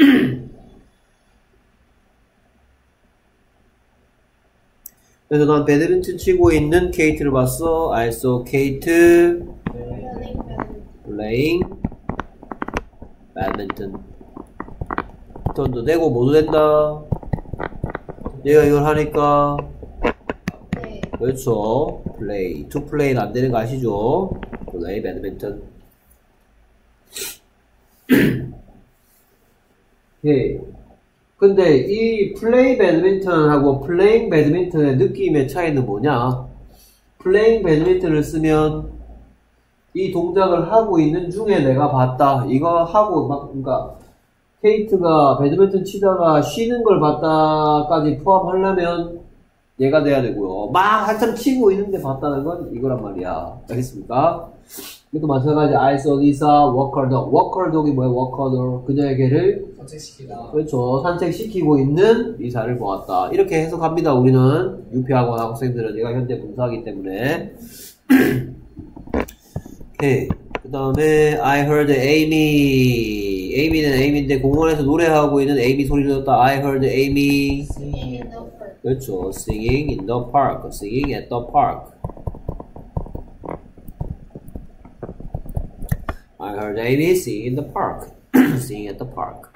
그래서 난 배드민턴 치고 있는 케이트를 봤어. I saw Kate playing badminton. 턴도 되고 뭐도 된다. 얘가 이걸 하니까 네. 그렇죠. play. to play는 안 되는 거 아시죠? play badminton. 예. 근데 이 플레이 배드민턴하고 플레잉 배드민턴의 느낌의 차이는 뭐냐? 플레잉 배드민턴을 쓰면 이 동작을 하고 있는 중에 내가 봤다. 이거 하고 막 그러니까 케이트가 배드민턴 치다가 쉬는 걸 봤다까지 포함하려면 얘가 돼야 되고요. 막 한참 치고 있는데 봤다는 건 이거란 말이야. 알겠습니까? 이것도 마찬가지. I saw Lisa walk her dog. walk her dog이 뭐야? walk her dog. 그녀의 개를 산책시키다. 그렇죠. 산책시키고 있는 리사를 보았다. 이렇게 해석합니다. 우리는 유피학원 학생들은 얘가 현재 분사하기 때문에. 오케이. 그 다음에 I heard Amy. Amy는 Amy인데 공원에서 노래하고 있는 Amy 소리 들었다. I heard Amy. Singing in the park. 그렇죠. Singing in the park. Singing at the park. I heard Amy singing in the park. Singing at the park.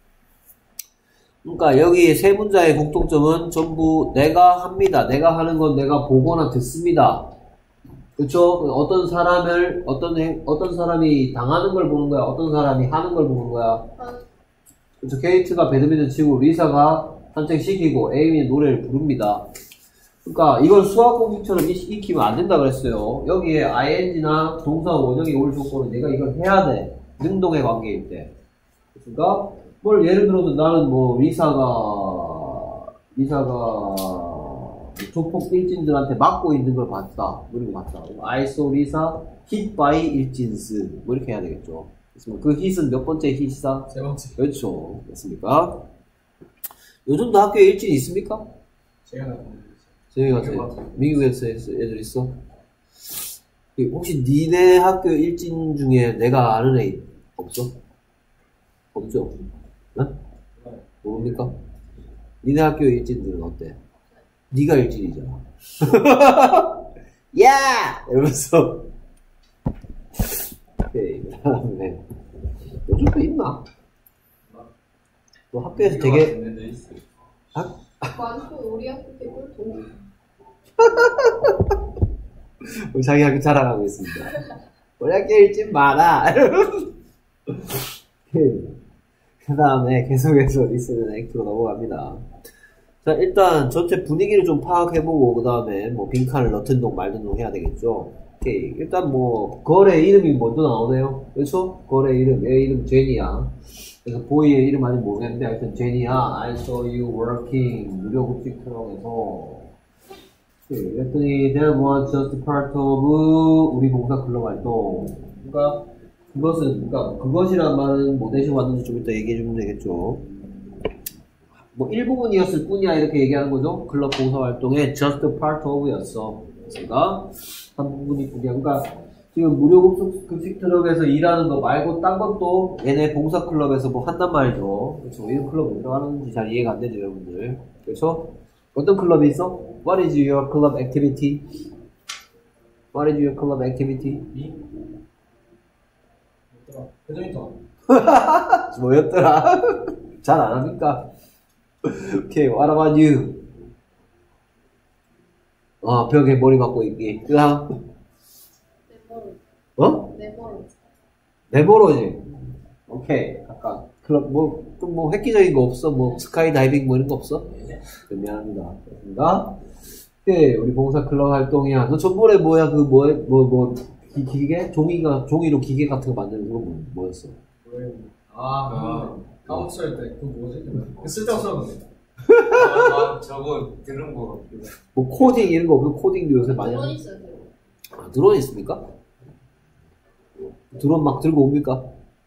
그러니까 여기 세 문자의 공통점은 전부 내가 합니다. 내가 하는 건 내가 보거나 듣습니다. 그렇죠? 어떤 사람이 당하는 걸 보는 거야. 어떤 사람이 하는 걸 보는 거야. 그렇죠? 케이트가 배드민턴 치고 리사가 산책시키고 에이미는 노래를 부릅니다. 그러니까 이걸 수학 공식처럼 익히면 안 된다 그랬어요. 여기에 ing나 동사 원형이 올 조건은 내가 이걸 해야 돼. 능동의 관계일 때. 그러니까 뭘 예를 들어서 나는 뭐 리사가 조폭 일진들한테 맞고 있는 걸 봤다. 이런 거 봤다. I saw Lisa hit by 일진스. 뭐 이렇게 해야 되겠죠. 그 hit은 몇 번째 hit이다? 세 번째. 그렇죠. 됐습니까? 요즘도 학교에 일진 있습니까? 제가 나왔는데. 저희 같은 미국에서 애들 있어? 혹시 니네 학교 일진 중에 내가 아는 애 없어? 없죠? 네? 모릅니까? 니네 학교 일진들은 어때? 네가 일진이잖아. 야! 이러면서. 오케이. 그 다음에, 요즘 또 있나? 너 학교에서 되게, 많고 우리 학교 개꿀통. 우리 자기 학교 자랑하고 있습니다. 우리 학교 일진 많아. 그 다음에 계속해서 리스는 액트로 넘어갑니다. 자, 일단 전체 분위기를 좀 파악해보고, 그 다음에 뭐 빈칸을 넣든 동 말든 동 해야 되겠죠. 오케이. 일단 뭐, 걸의 이름이 먼저 나오네요. 그렇죠? 걸의 이름, 얘 이름 제니야. 그래서 보이의 이름 아직 모르겠는데, 하여튼 제니야. I saw you working. 무료급식 트럭에서. 그랬더니 there was just part of 우리 봉사 클럽 활동. 그러니까 그것이란 말은 뭐 대신 왔는지 좀 이따 얘기해주면 되겠죠. 뭐 일부분이었을 뿐이야 이렇게 얘기하는 거죠. 클럽 봉사 활동의 just part of였어. 그러니까 한 부분이 뿐이야. 그러니까 지금 무료 급식 트럭에서 일하는 거 말고 딴 것도 얘네 봉사 클럽에서 뭐 한단 말이죠. 그렇죠. 이런 클럽 왜 들어가는지 잘 이해가 안 되죠, 여러분들. 그렇죠? 어떤 클럽이 있어? What is your club activity? What is your club activity? 배드민턴. 뭐였더라? 잘 안 합니까? 오케이, what about you? 벽에 머리 맞고 있기. 그 다음, 네모로. 어? 네모로. 네모로지. 오케이, 아까 클럽 또 획기적인 거 없어? 뭐 스카이 다이빙 뭐 이런 거 없어? 네, 미안합니다. 그렇습니다. 오케이, 우리 봉사 클럽 활동이야. 너 전번에 뭐야 기계? 종이로 기계 같은 거 만드는 거 뭐였어? 카운트 때 그거 뭐지? 쓸데없어 근데. 저거 들은 거. 뭐 코딩 이런 거 없어? 코딩도 요새 많이 드론 하는. 있어요. 드론 있습니까? 드론 막 들고 옵니까?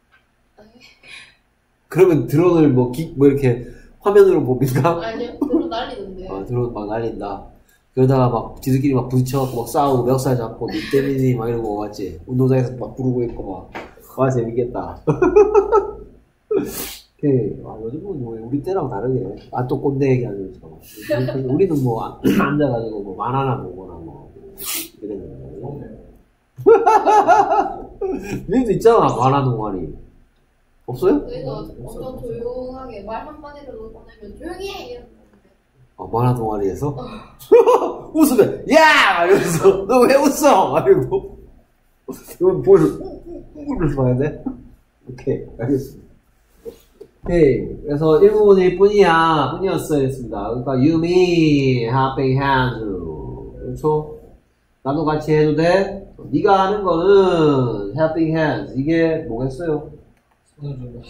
그러면 드론을 뭐 이렇게 화면으로 봅니까? 아니요, 드론 날리는데. 드론 막 날린다. 그러다가 막 지들끼리 막 부딪혀갖고 막 싸우고 멱살 잡고 니 때문이니 막 이러고 맞지? 운동장에서 막 부르고 있고 막. 재밌겠다. 오케이. 요즘은 뭐 우리 때랑 다르게. 또 꼰대 얘기하는 거. 우리는 뭐 앉아가지고 뭐 만화나 보거나 뭐 이랬는데. 니도 있잖아, 만화 동아리. 없어요? 저희가 엄청 조용하게 말 한마디라도 꺼내면 조용히 해! 이러는데. 만화 동아리에서? 웃으면, 야! 이러면서, 너 왜 웃어? 이러고. 이건 이러면서 봐야 돼? 오케이, 알겠습니다. 오케이, 그래서 일부분일 뿐이었어야 했습니다. 그러니까, you, me, helping hands. 그렇죠? 나도 같이 해도 돼? 네가 하는 거는 helping hands. 이게 뭐겠어요? 손을 좀.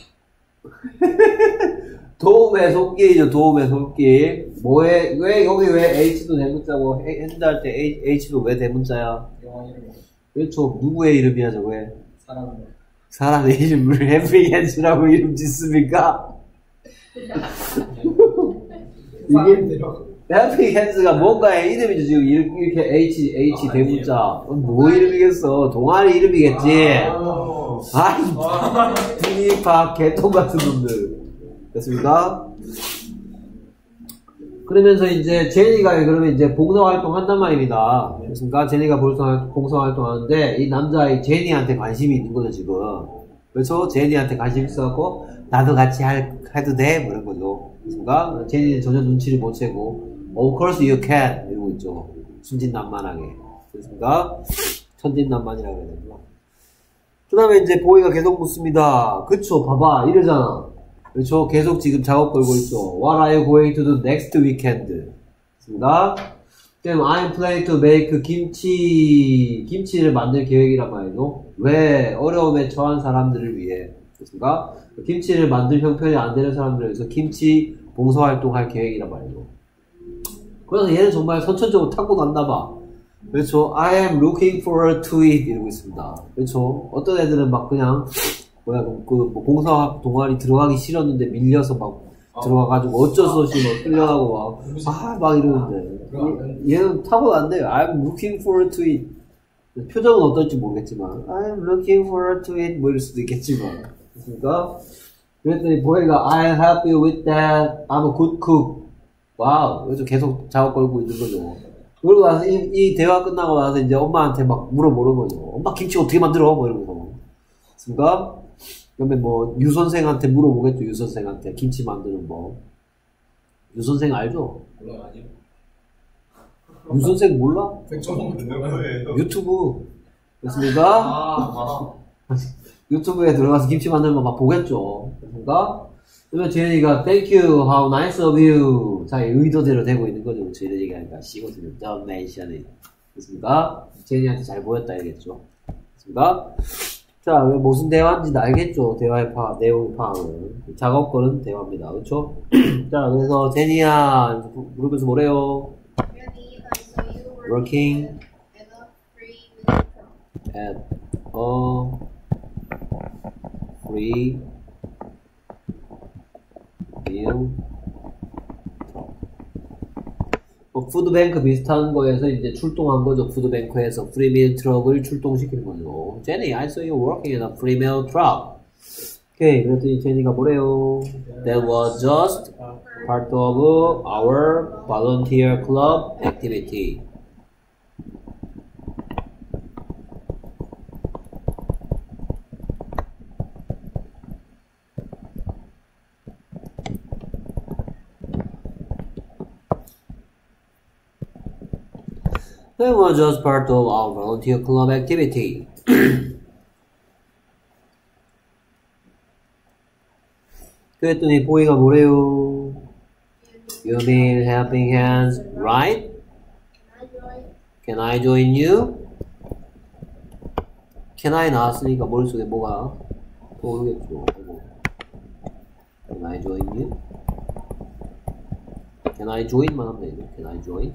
도움의 손길이죠, 도움의 손길. 왜, 여기 왜 H도 대문자고, 핸드 할 때 H도 왜 대문자야? 영화 이름. 그렇죠. 누구의 이름이야, 저게? 사람은. 사람의 이름을 helping hands라고 이름 짓습니까? 이게, helping hands가 뭔가의 이름이죠, 지금. 이렇게 H 대문자. 뭐 이름이겠어? 동아리 이름이겠지? 비니파 개똥 같은 놈들. 됐습니까? 그러면서 이제 제니가 그러면 이제 봉사활동 한단 말입니다. 됐습니까? 제니가 봉사활동 하는데 이 남자의 제니한테 관심이 있는 거죠, 지금. 그래서 제니한테 관심 있어갖고 나도 같이 해도 돼? 뭐 이런 거죠. 됐습니까? 제니는 전혀 눈치를 못 채고 Of course you can 이러고 있죠. 순진난만하게. 됐습니까? 천진난만이라고 해야 되나? 그 다음에 이제 보이가 계속 묻습니다. 그쵸, 봐봐, 이러잖아. 그렇죠? 계속 지금 작업 걸고 있죠. What are you going to do next weekend? 됐습니다. 그럼 I'm planning to make 김치를 만들 계획이란 말이죠. 왜? 어려움에 처한 사람들을 위해. 됐습니까? 김치를 만들 형편이 안 되는 사람들을 위해서 김치 봉사활동 할 계획이란 말이죠. 그래서 얘는 정말 선천적으로 타고났나봐. 그렇죠. I am looking forward to it 이러고 있습니다. 그렇죠. 어떤 애들은 막 그냥 뭐 봉사 동아리 들어가기 싫었는데 밀려서 막 들어가가지고 어쩔 수 없이 막 끌려가고 막 이러는데 얘는 타고났네요. I'm looking forward to it. 표정은 어떨지 모르겠지만 I'm looking forward to it 뭐 이럴 수도 있겠지만 그러니까 그랬더니 보이가 I'll help you with that. I'm a good cook. 와우. 그래서 계속 작업 걸고 있는 거죠. 그러고 나서 이 대화 끝나고 나서 이제 엄마한테 막 물어보는 거죠. 엄마 김치 어떻게 만들어? 뭐 이러면서. 그니까 그러면 뭐 유 선생한테 물어보겠죠. 유 선생한테 김치 만드는 법. 유 선생 알죠? 몰라 아니요. 유 선생 몰라? 백종원 누구예요? 유튜브. 그렇습니까? 아, 유튜브에 들어가서 김치 만드는 거 막 보겠죠. 그렇습니까? 그러면 제니가 Thank you, how nice of you. 자기 의도대로 되고 있는 거죠. 제니가 그러니까 시거든요. Don't mention it. 그렇습니까? 제니한테 잘 보였다 이겠죠. 그렇습니까? 자, 무슨 대화인지 알겠죠? 대화의 내용의 파악은. 작업거는 대화입니다. 그렇죠? 자, 그래서 제니야 물으면서 뭐래요? Really, I saw you Working at a free minute club. at a free meal. 푸드뱅크 비슷한 거에서 이제 출동한 거죠. 푸드뱅크에서 프리 밀 트럭을 출동시키는 거죠. 제니, I saw you working in a free meal truck. 오케이, 그랬더니 제니가 뭐래요? That was just part of our volunteer club activity. That was just part of our volunteer club activity. 그랬더니 보이가 뭐래요? You mean helping hands, right? Can I join? Can I join you? Can I 나왔으니까 머릿속에 뭐가 떠오르겠죠. Can I join you? Can I join만 하면 되죠. Can I join?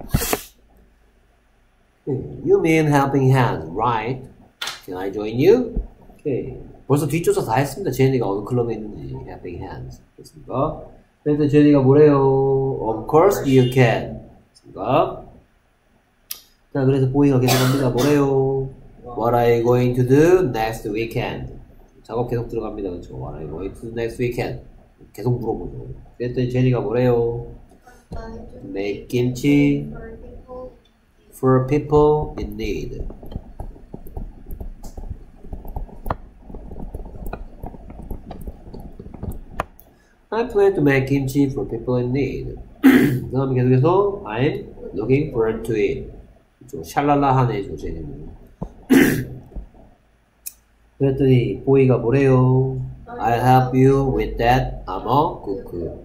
You mean helping hands, right? Can I join you? Okay. 벌써 뒷조사 다 했습니다. 제니가 어느 클럽에 있는지. Helping hands. 됐습니까? 그래서 제니가 뭐래요? Of course you can. 됐습니까? 자, 그래서 보이가 계속합니다. 뭐래요? What are you going to do next weekend? 작업 계속 들어갑니다. 그렇죠? What are you going to do next weekend? 계속 물어보죠. 그랬더니 제니가 뭐래요? Make kimchi For people. for people in need. I plan to make kimchi for people in need. 그 다음에 계속해서 I'm looking forward to it. 샬랄라하네죠, 쟤는. 그랬더니 보이가 뭐래요? I'll help you with that. I'm a cook.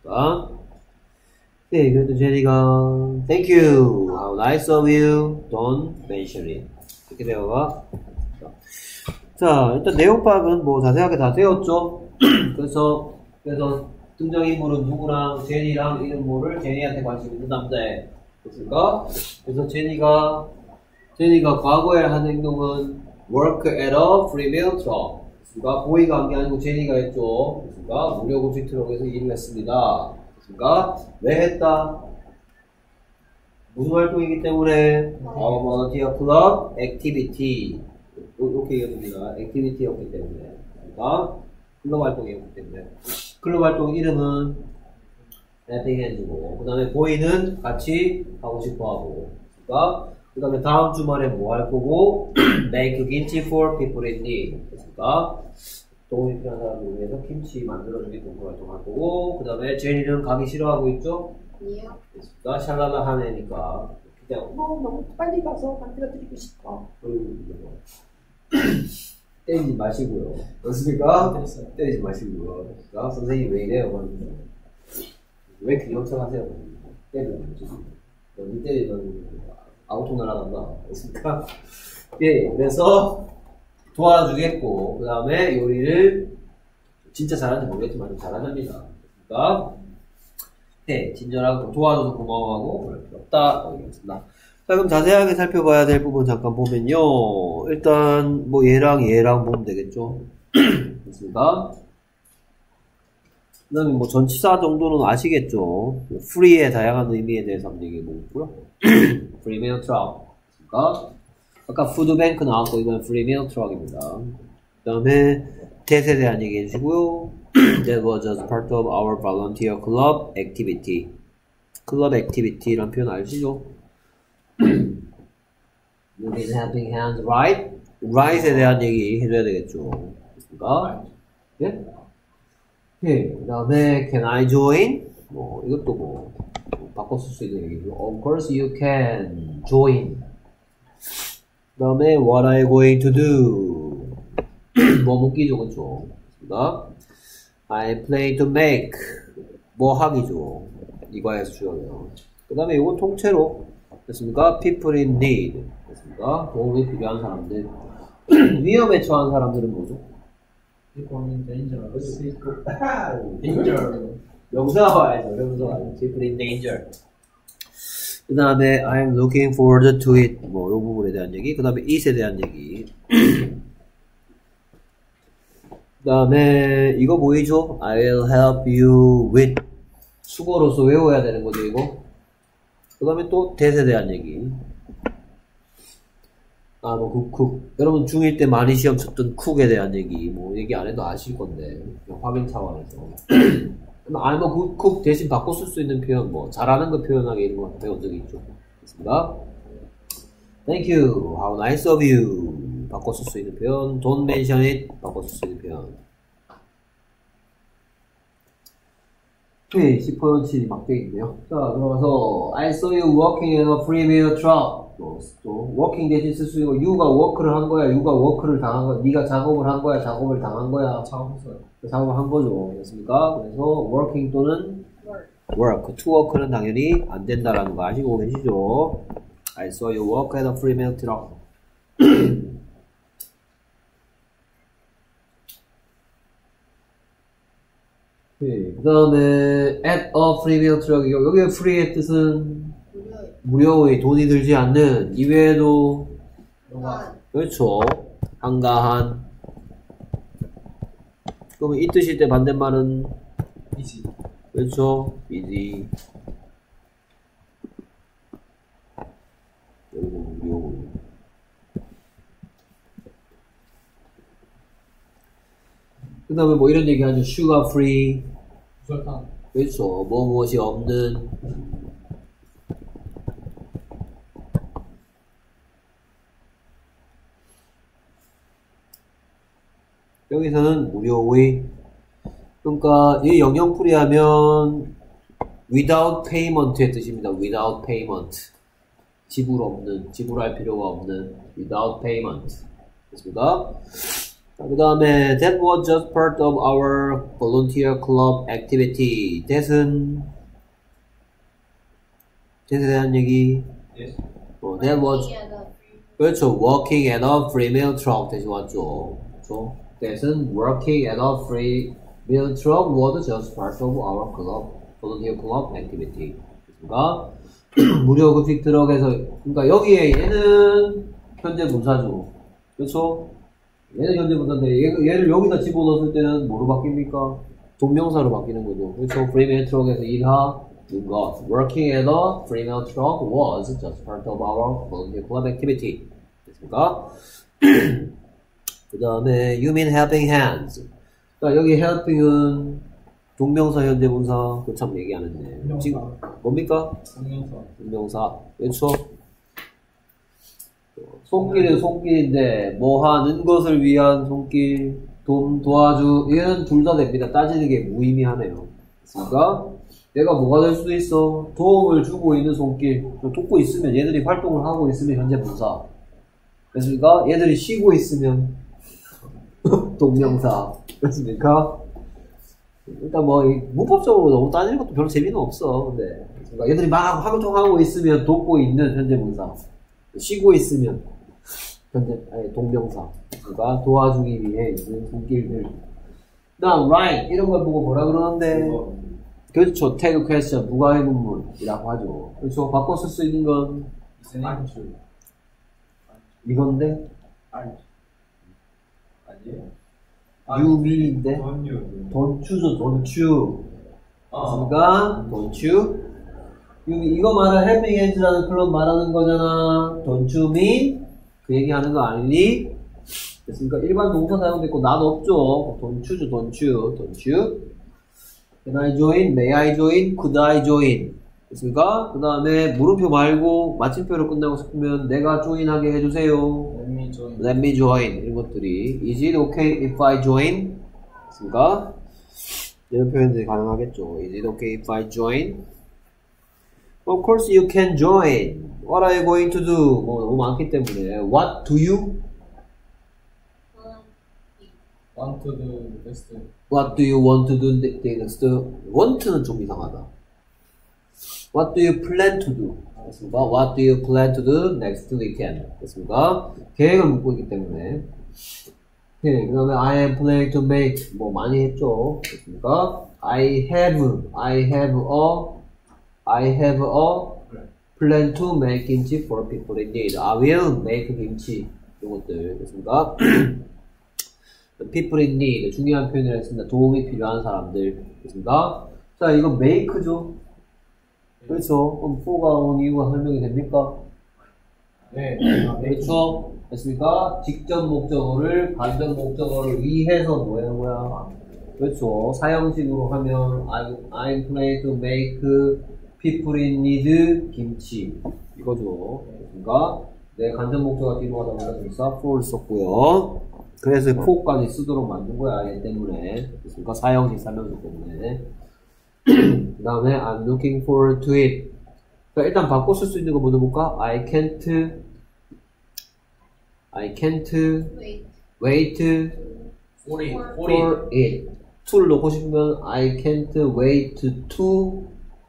네, 그래도 제니가 Thank you. How nice of you. Don't mention it. 이렇게 되어가. 자, 일단 내용 파악은 뭐 자세하게 다 되었죠. 그래서 등장인물은 누구랑 제니랑 이런 뭐를 제니한테 관심 있는 남자애. 됐을까? 그래서 제니가 과거에 한 행동은 work at a free meal truck. 됐을까? 보이가 한 게 아니고 제니가 했죠. 됐을까? 무료 급식 트럭에서 일을 했습니다. 됐을까? 왜 했다? 무슨 활동이기 때문에? Our volunteer club activity. 이렇게 얘기합니다. activity였기 때문에. 됐을까? 클럽 활동이었기 때문에. 클럽 활동 이름은 helping hands고, 그 다음에 보이는 같이 하고 싶어 하고, 그 다음에 다음 주말에 뭐 할 거고, make kimchi for people in need. 됐을까? 도움이 필요한 사람을 위해서 김치 만들어주기 공부 활동할 거고, 그 다음에 제니는 가기 싫어하고 있죠? 아니요. 됐을까? 샬랄라 하네니까. 그냥, 너무 빨리 가서 만들어드리고 싶어. 그리고 이제 뭐. 때리지 마시고요. 그렇습니까? 때리지 마시고요. 그러니까 선생님 왜 이래요? 왜 귀염차 하세요? 때리면 너니 때리면 아우토 날아간다. 그렇습니까? 예, 그래서 도와주겠고, 그 다음에 요리를 진짜 잘하는지 모르겠지만 좀 잘하답니다. 그러니까 네, 친절하고 도와줘서 고마워하고 그럴 필요 없다. 알겠습니다. 자, 그럼 자세하게 살펴봐야 될 부분 잠깐 보면요. 일단 뭐 얘랑 보면 되겠죠. 됐습니다. 그 다음에 뭐 전치사 정도는 아시겠죠. free의 다양한 의미에 대해서 한번 얘기해 보고요. free meal truck. 그러니까 아까 푸드뱅크 나왔고 이건 free meal truck입니다. 그 다음에 that에 대한 얘기 해주시고요. That was just part of our volunteer club activity. 클럽 액티비티라는 표현 아시죠? You've been helping hands, right? right에 대한 얘기 해줘야 되겠죠. 됐습니까? 예? 예. 그 다음에 can I join? 뭐 이것도 뭐 바꿔 쓸 수 있는 얘기죠. Of course you can join. 그 다음에 what are you going to do? 뭐 묻기죠, 그쵸? 됐습니까? I play to make. 뭐 하기죠. 이과에서 주어요. 그 다음에 이거 통째로 됐습니까? People in need. 됐습니까? 도움이 필요한 사람들. 위험에 처한 사람들은 뭐죠? People in danger. Danger. 명사가 와야죠. 명사가 와야죠. People in danger. 그 다음에 I'm looking forward to it. 뭐, 이 부분에 대한 얘기. 그 다음에 it에 대한 얘기. 그 다음에 이거 보이죠? I will help you with. 수고로서 외워야 되는 거죠, 이거. 그 다음에 또 that에 대한 얘기. 아, 뭐, 쿡. 여러분 중1 때 많이 시험 쳤던 쿡에 대한 얘기. 뭐, 얘기 안 해도 아실 건데. 확인 차원에서. 아, 뭐, 쿡 대신 바꿔 쓸 수 있는 표현, 뭐, 잘하는 거 표현하기 이런 거 배운 적이 있죠. 됐습니다. Thank you. How nice of you. 바꿔 쓸 수 있는 표현. Don't mention it. 바꿔 쓸 수 있는 표현. 네, 10% 7이 막 돼 있네요. 자, 들어가서 I saw you walking in a freewheel truck. 또 working 대신 쓸 수 있고 you가 work를 한 거야, you가 work를 당한 거야, 네가 작업을 한 거야, 작업을 당한 거야. 작업을 한 거죠. 됐습니까? 그래서 working 또는 work, to work는 당연히 안 된다라는 거 아시고 계시죠? I saw you walk at a freewheel truck. 그 다음에 at a freewheel truck. 여기에 free의 뜻은 무료의, 돈이 들지 않는, 이외에도 그렇죠, 한가한. 그러면 이 뜻일 때 반대말은 easy. 그렇죠, easy. 여기는 무료. 그 다음에 뭐 이런 얘기 하죠. sugar free. 그렇죠, 무엇이 없는. 여기서는 무료의. 그러니까 이 영영풀이 하면 without payment의 뜻입니다. without payment. 지불 없는, 지불할 필요가 없는, without payment. 됐습니까? 그 다음에 that was just part of our volunteer club activity. that에 대한 얘기. Yes. that was, 그렇죠, working at a freewheel truck 대신 왔죠. 그렇죠? that은 working at a freewheel truck was just part of our club, volunteer club activity. 됐습니까? 무료 급식 트럭에서, 그러니까 여기에 얘는 현재 분사죠. 그렇죠? 얘는 현재 분사인데 얘를 여기다 집어넣었을 때는 뭐로 바뀝니까? 동명사로 바뀌는 거죠. 그렇죠? freewheel truck에서 일하는 것. working at a freewheel truck was just part of our volunteer club activity. 됐습니까? 그 다음에 you mean helping hands. 그러니까 여기 helping은 동명사 현재 분사. 그 참 얘기 안 했네. 지금 뭡니까? 동명사. 그렇죠? 손길은 손길인데 뭐 하는 것을 위한 손길, 도와주, 얘는 둘 다 됩니다. 따지는 게 무의미하네요. 그러니까 내가 뭐가 될 수도 있어. 도움을 주고 있는 손길, 돕고 있으면, 얘들이 활동을 하고 있으면 현재 분사. 그렇습니까? 얘들이 쉬고 있으면 동명사. 그렇습니까? 일단 뭐 문법적으로 너무 따지는 것도 별로 재미는 없어. 근데 그러니까 얘들이 막 활동하고 있으면 돕고 있는 현재 분사. 쉬고 있으면 현재 동명사. 그러니까 도와주기 위해 있는 손길들. 그다음 right 이런 걸 보고 뭐라 그러는데? 그렇죠. tag question 부가 의문문이라고 하죠. 그렇죠. 바꿔 쓸 수 있는 건 이건데 you mean인데 don't choose, don't you. 그러니까 don't you. 이거 말은 helping hands라는 클럽 말하는 거잖아. don't you mean 그 얘기하는 거 아니니? 됐습니까? 일반 동사 사용됐고 not 없죠. don't choose, don't you, don't you. Can I join? May I join? Could I join? 됐습니까? 그 다음에 물음표 말고 마침표로 끝나고 싶으면 내가 조인하게 해주세요. Let me join. Let me join. 이런 것들이 Is it okay if I join? 됐습니까? 이런 표현들이 가능하겠죠. Is it okay if I join? Of course you can join. What are you going to do? 뭐 너무 많기 때문에 What do you? Want to do next. What do you want to do next? want는 좀 이상하다. What do you plan to do? 됐습니까? What do you plan to do next weekend? 됐습니까? 계획을 묻고 있기 때문에. 오케이. 그 다음에 I am planning to make 뭐 많이 했죠. 됐습니까? I have a plan to make kimchi for people in need. I will make kimchi. 이것들 됐습니까? people in need 중요한 표현을 했습니다. 도움이 필요한 사람들 됐습니까? 자 이거 make죠. 그렇죠. 그럼 for가 온 이유가 설명이 됩니까? 네. 그렇죠. 됐습니까? 직접 목적어를 간접 목적어를 위해서 뭐 하는 거야? 그렇죠. 사형식으로 하면 I'm planning to make people in need 김치 이거죠. 됐습니까? 네, 간접 목적어 뒤로 가다 보니까 됐어. for를 썼고요. 그래서 for까지 쓰도록 만든 거야. 얘 때문에. 됐습니까? 사형식 설명서 때문에. 그 다음에 I'm looking forward to it. 그러니까 일단 바꿔 쓸 수 있는 거 먼저 볼까? I can't wait for it. to를 넣고 싶으면 I can't wait to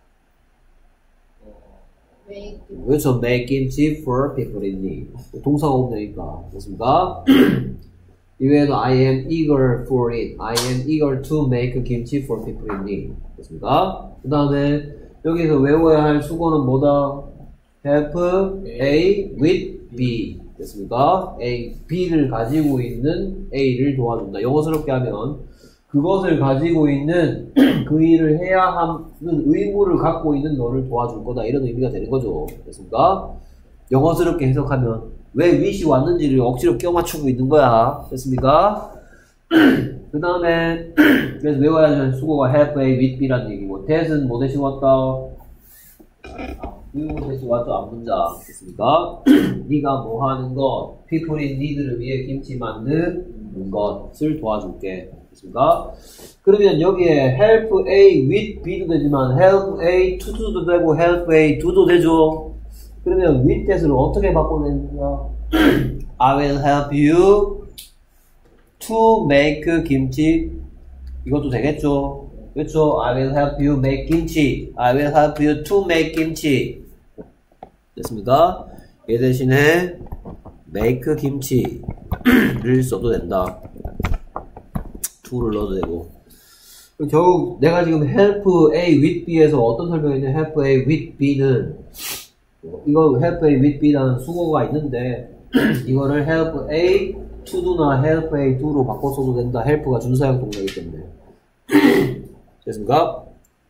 그렇죠. make kimchi for people in need. 동사가 없으니까. 됐습니까? 이외에도 I am eager for it. I am eager to make kimchi for people in need. 됐습니까? 그 다음에 여기서 외워야 할 수거는 뭐다? help A with B. 됐습니까? A, B를 가지고 있는 A를 도와준다. 영어스럽게 하면 그것을 가지고 있는 그 일을 해야 하는 의무를 갖고 있는 너를 도와줄 거다. 이런 의미가 되는 거죠. 됐습니까? 영어스럽게 해석하면 왜 with이 왔는지를 억지로 껴 맞추고 있는 거야. 됐습니까? 그 다음에 그래서 외워야 할 수고가 help A with B라는 얘기고 that은 뭐 대신 왔다? 의무 대신 왔죠. 앞문장. 됐습니까? 네가 뭐 하는 것 people in need를 위해 김치 만드는 것을 도와줄게. 됐습니까? 그러면 여기에 help A with B도 되지만 help A to do도 되고 help A do도 되죠. 그러면 with that을 어떻게 바꿔내는가? I will help you to make 김치. 이것도 되겠죠? 그렇죠? I will help you make kimchi. I will help you to make kimchi. 됐습니까? 얘 대신에 make kimchi를 써도 된다. to를 넣어도 되고. 결국 내가 지금 help A with B에서 어떤 설명이 있냐? help A with B는 이거 help A with B라는 수거가 있는데 이거를 help A to do나 help A do로 바꿔 써도 된다. help가 준사형 동사이기 때문에. 됐습니까?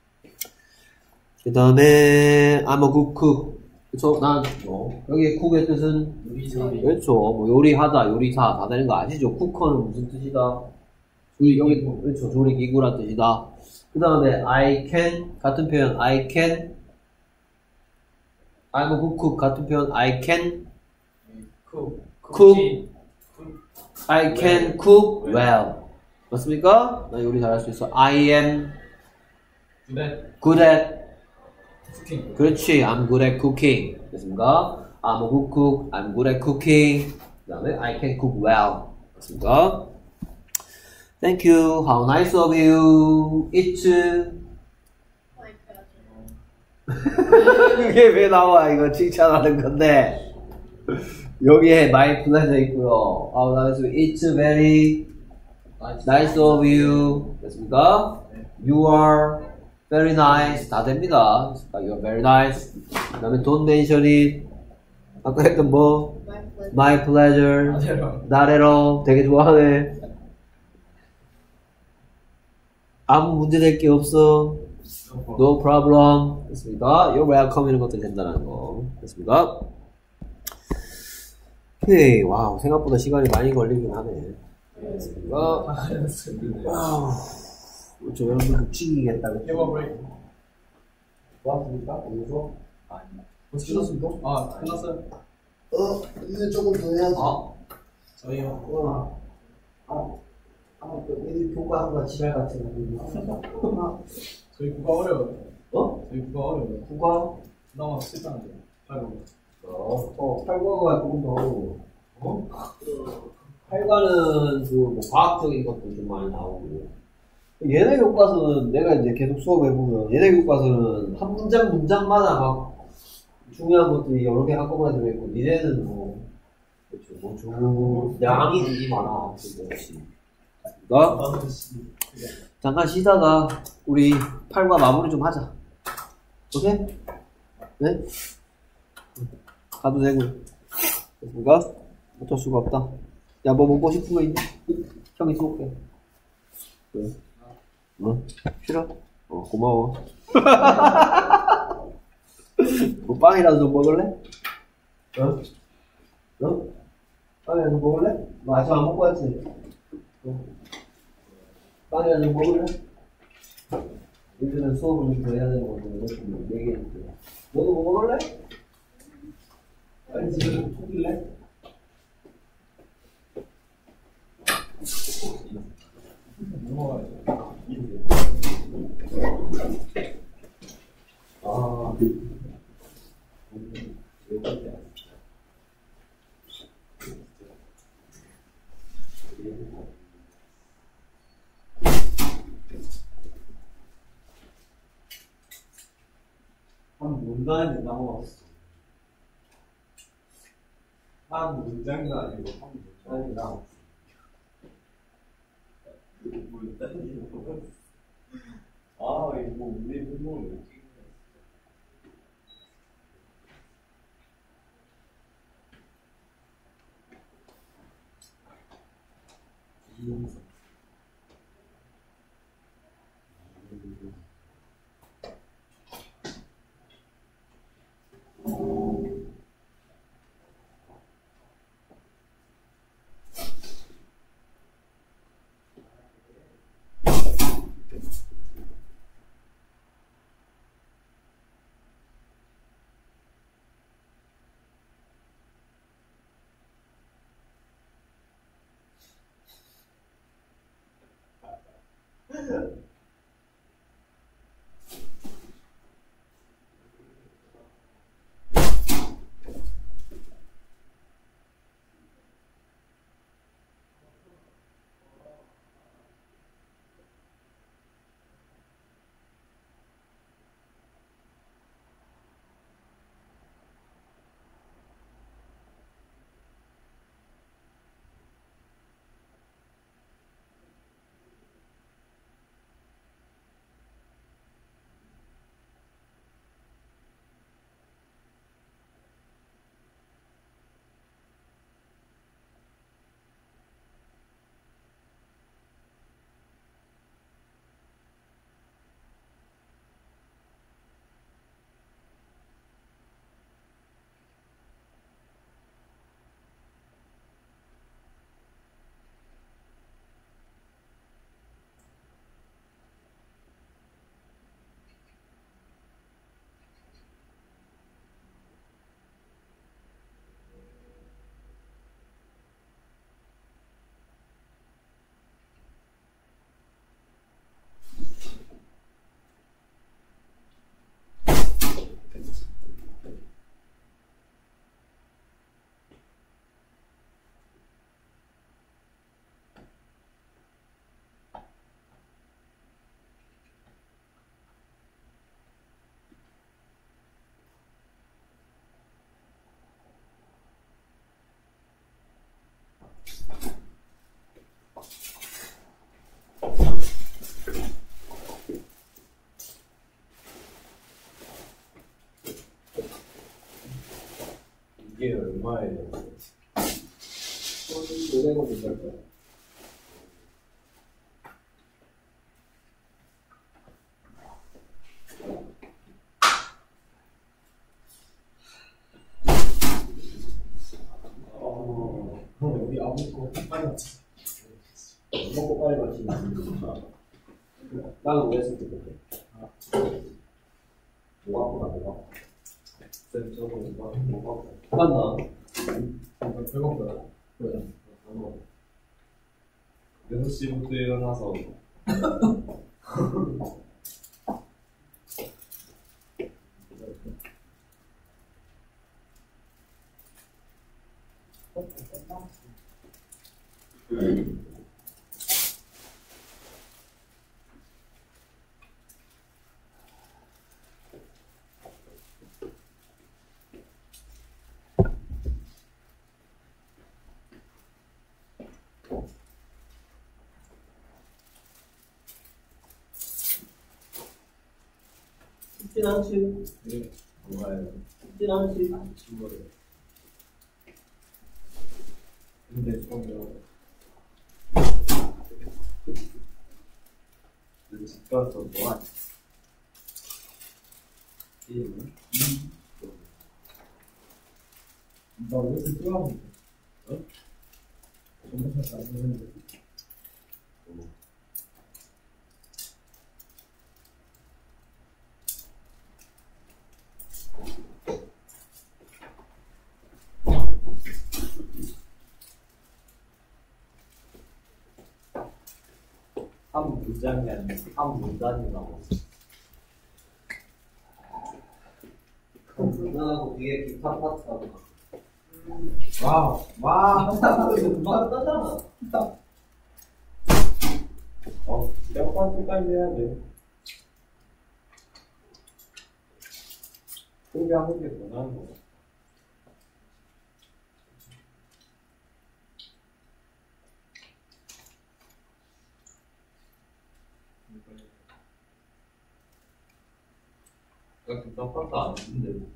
그 다음에 I'm a good cook. 그쵸? 난 여기 cook의 뜻은 요리사. 그렇죠. 뭐 요리하다, 요리사 다 되는 거 아시죠? 쿠커는 무슨 뜻이다? 여기 그렇죠. 조리 기구란 뜻이다. 그 다음에 I can 같은 표현 I can I'm a good cook 같은 표현 I can cook I can cook well. 맞습니까? 나 요리 잘할 수 있어. I am good at cooking. 그렇지. I'm good at cooking. 됐습니까? I'm a good cook. I'm good at cooking. 그 다음에 I can cook well. 됐습니까? Thank you. How nice of you. It's 그게 왜 나와? 이거 칭찬하는 건데. 여기에 my pleasure 있고요. How nice of you. It's very nice of you. 됐습니까? You are very nice. 다 됩니다. You are very nice. 그 다음에 don't mention it. 아까 했던 뭐? My pleasure. Not at all. 되게 좋아하네. 아무 문제될 게 없어. No problem. 됐습니까? You're welcome 이런 것들이 된다는 거. 됐습니까? 오케이. 와우. 생각보다 시간이 많이 걸리긴 하네. 됐습니까? 와우. 그렇죠. 여러분들 묵직이겠다고. 왔습니까? 오늘서? 아니. 벌써 끝났습니까? 아, 끝났어요. 이제 조금 더 해야지. 저희요. 애들 교과 한번 지랄 같은 거. 저희 국어 어려워요. 어? 저희 국어 어려워요. 국과? 그나마 실패하는데. 아이고. 8과가 조금 더 어려워. 8과는 뭐 과학적인 것도 좀 많이 나오고. 얘네 교과서는 내가 이제 계속 수업해보면 얘네 교과서는 한 문장마다 막 중요한 것들이 여러 개 한꺼번에 들어있고 니네는 뭐 양이 되게 많아. 잠깐 쉬다가 우리 8과 마무리 좀 하자. 오케이? 네? 가도 되고. 누가? 어쩔 수가 없다. 야, 뭐 먹고 싶은 거 있냐? 형이 쏠게. 그래. 싫어? 고마워. 뭐 빵이라도 좀 먹을래? 빵이라도 좀 먹을래? 너 아직 안 먹고 왔지? 빵이라도 좀 먹을래? 요즘은 수업을 좀 더 해야 되는 거고, 이렇게 얘기해줄게. 너도 뭐 먹을래? 빨리 집에 좀 속일래? 한 문단에 나왔어. 한 문장도 아니고 한 문장이 나왔어. 이거 우리 분명히 못 찍는 이게 얼마예요? 1,500원 비쌀 거야. 우리 안 먹고 빨리 맞지. 먹고 빨리 마시면 나는 왜 했을 때 뭐가 아프다. 쌤 저거 뭐가 맞나? 배고파요. 그래. 6시부터 일어나서 쉽진 않지. 네. 뭔가요? 쉽진 않지. 친구를. 근데 좀 집 가서 뭐하냐? 게임을? 나 왜 이렇게 뜨거운데? 어? 정말 잘 안 되는데. 한 문장이 아니라 한 문단이 나왔어. 문단하고 뒤에 기타 파트하고 와. 금방 따잖아. 몇 번째까지 해야 돼? 공개하는 게 더 나은 거. 나 기타 파트 안 쓰는데.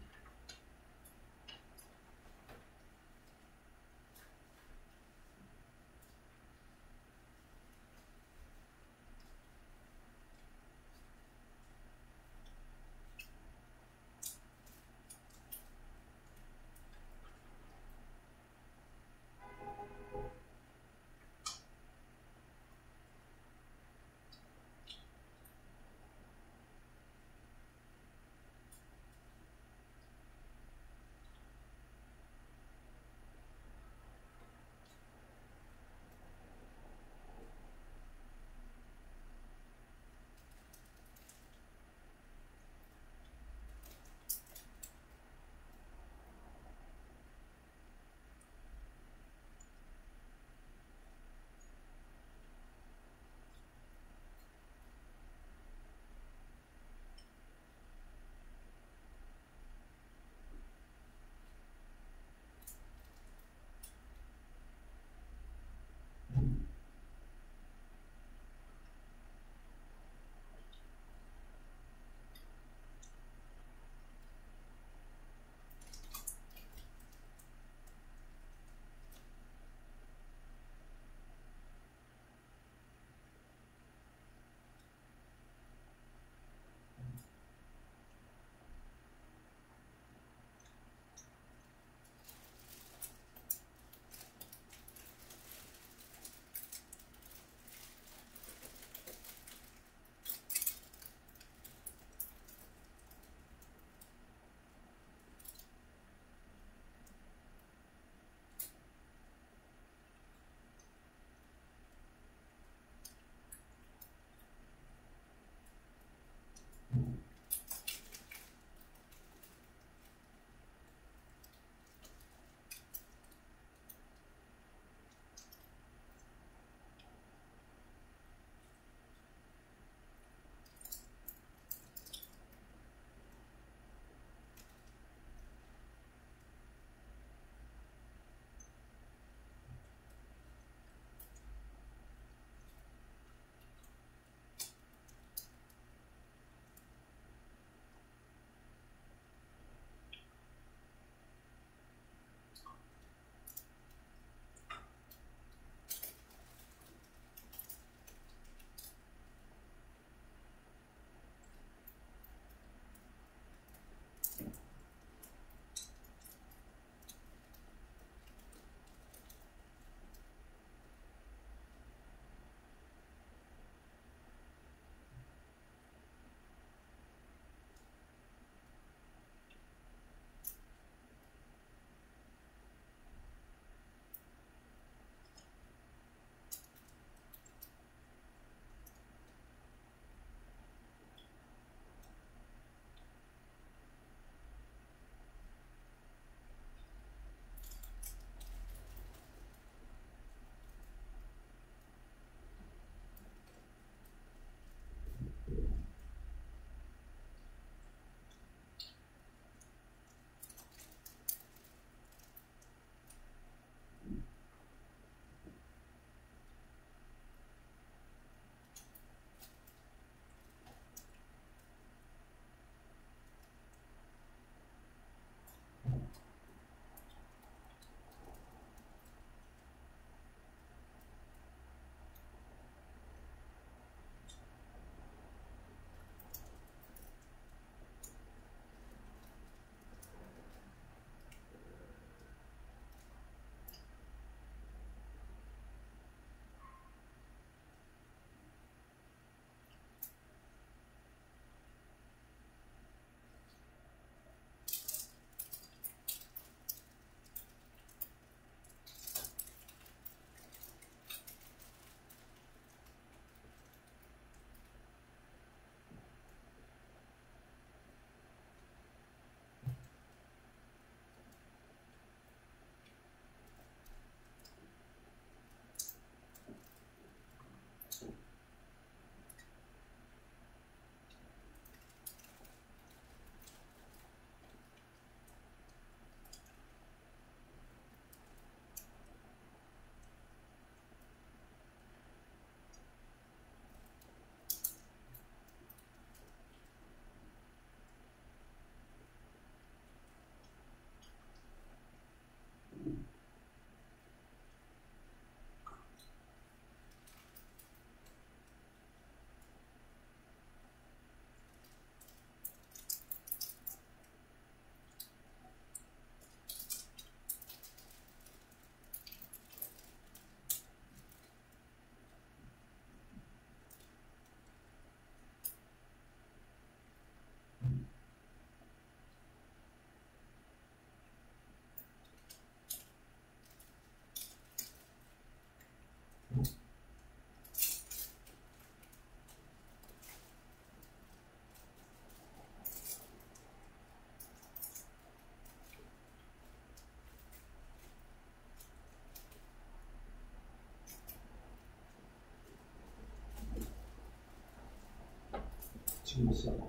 지금 몇 시야?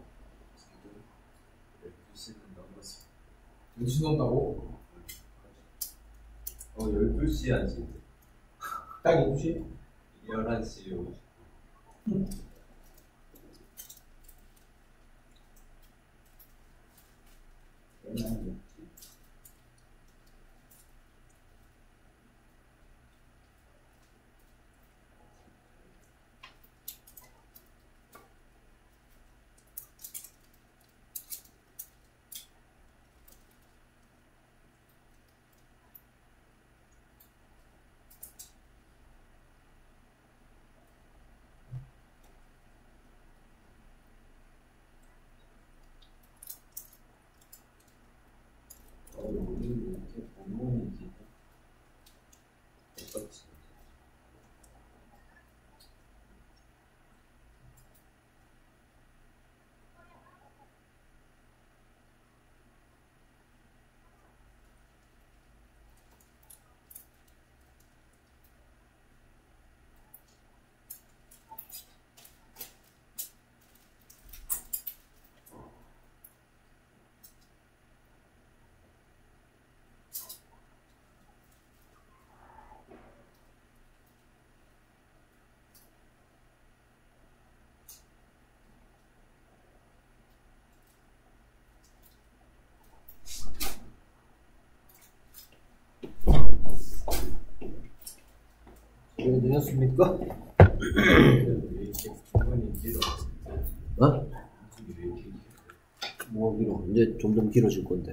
12시는 넘었어. 12시 넘었다고? 12시 아직. 딱 12시? 11시 50분. 우리는 이렇게 본문이지. 어떻지? 이해되셨습니까? 왜 이렇게 본문이 길어? 어? 왜 이렇게 길어? 뭐 길어? 이제 점점 길어질 건데.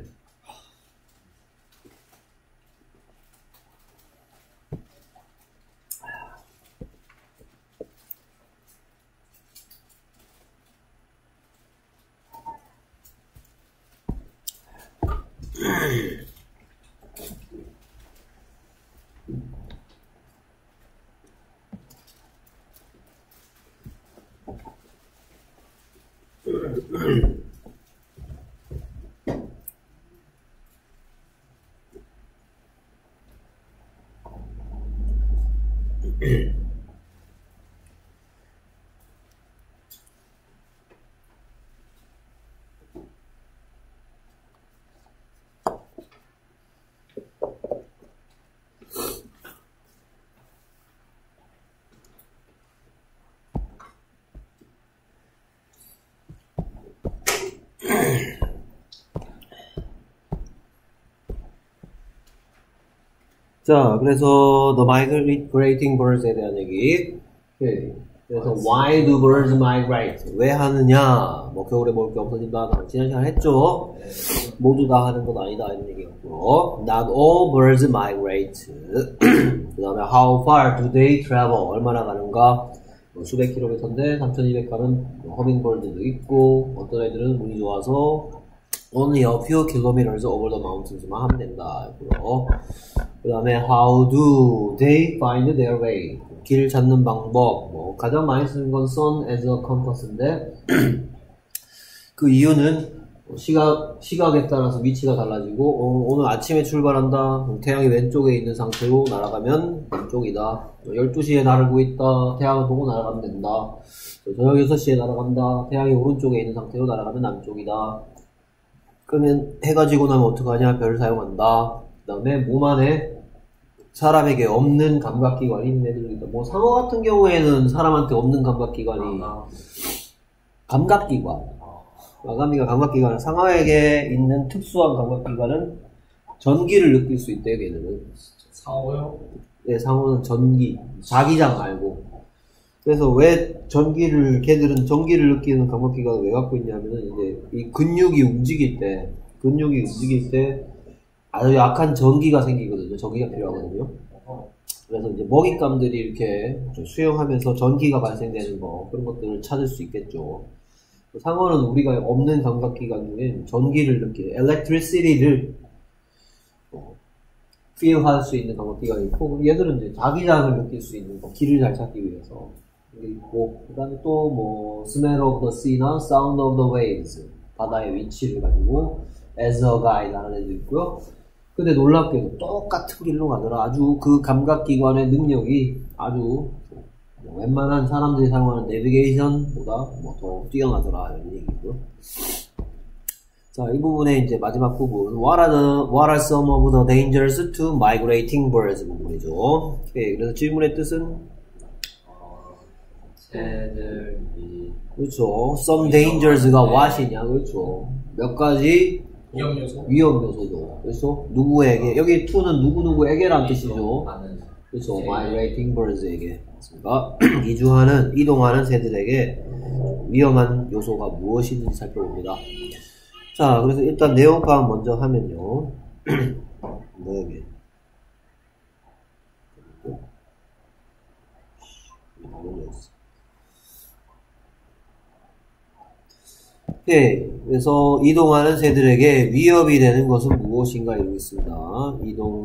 자, 그래서 the migrating birds에 대한 얘기. 오케이. 그래서 why do birds migrate? 왜 하느냐? 뭐 겨울에 먹을 게 없어진다. 지난 시간에 했죠. 모두 다 하는 건 아니다 이런 얘기였고. Not all birds migrate. 그 다음에 how far do they travel? 얼마나 가는가? 뭐 수백 킬로미터인데 3,200 가는 허밍버드도 있고, 어떤 애들은 운이 좋아서 only a few kilometers over the mountains만 하면 된다. 그 다음에 how do they find their way? 길 찾는 방법. 뭐 가장 많이 쓰는 건 sun as a compass인데 그 이유는 시각에 따라서 위치가 달라지고 오늘 아침에 출발한다. 태양이 왼쪽에 있는 상태로 날아가면 왼쪽이다. 12시에 날고 있다. 태양을 보고 날아가면 된다. 저녁 6시에 날아간다. 태양이 오른쪽에 있는 상태로 날아가면 남쪽이다. 그러면 해가 지고 나면 어떡하냐? 별을 사용한다. 그 다음에 몸 안에 사람에게 없는 감각기관이 있는 애들도 있다. 뭐 상어 같은 경우에는 사람한테 없는 감각기관이 감각기관. 아가미가 감각기관은 상어에게 있는 특수한 감각기관은 전기를 느낄 수 있대요. 걔들은. 상어요? 네, 상어는 전기. 자기장 말고. 그래서 왜 걔들은 전기를 느끼는 감각기관을 왜 갖고 있냐면은 이제 이 근육이 움직일 때 아주 약한 전기가 생기거든요. 전기가 필요하거든요. 그래서 이제 먹잇감들이 이렇게 수영하면서 전기가 발생되는 거, 그런 것들을 찾을 수 있겠죠. 상어는 우리가 없는 감각기관 중에 전기를 느끼는, electricity를 feel할 수 있는 감각기관이 있고, 얘들은 이제 자기장을 느낄 수 있는 거, 길을 잘 찾기 위해서 이게 있고, 그 다음에 또 뭐 smell of the sea나 sound of the waves, 바다의 위치를 가지고 as a guide 하는 애도 있고요. 근데 놀랍게도 똑같은 길로 가더라. 아주 그 감각기관의 능력이 아주 웬만한 사람들이 사용하는 내비게이션보다 뭐 더 뛰어나더라 이런 얘기고요. 자, 이 부분에 이제 마지막 부분 What are some of the dangers to migrating birds 부분이죠. 오케이, 그래서 질문의 뜻은 새들이 그렇죠. Some dangers가 what이냐 그렇죠. 몇 가지 위험 요소. 위험 요소죠. 그래서 누구에게 여기 to는 누구에게란 뜻이죠. 많은 그렇죠. migrating birds에게. 그러니까 이동하는 새들에게 위험한 요소가 무엇인지 살펴봅니다. 자, 그래서 일단 내용 파악 먼저 하면요. 뭐야게? 오케이. 그래서 이동하는 새들에게 위협이 되는 것은 무엇인가 이러고 있습니다.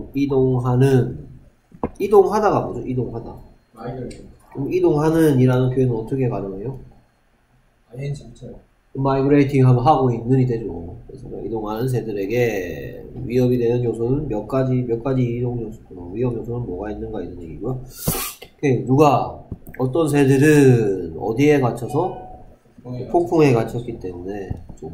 이동하다가 뭐죠? 이동하다. 그럼 이동하는 이라는 표현은 어떻게 가능해요? ING 붙여요. 마이그레이팅 하면 하고 있는이 되죠. 그래서 이동하는 새들에게 위협이 되는 요소는 몇 가지 이동 요소, 위험 요소는 뭐가 있는가 이런 얘기고요. 오케이. 어떤 새들은 어디에 갇혀서? 폭풍에 갇혔기 때문에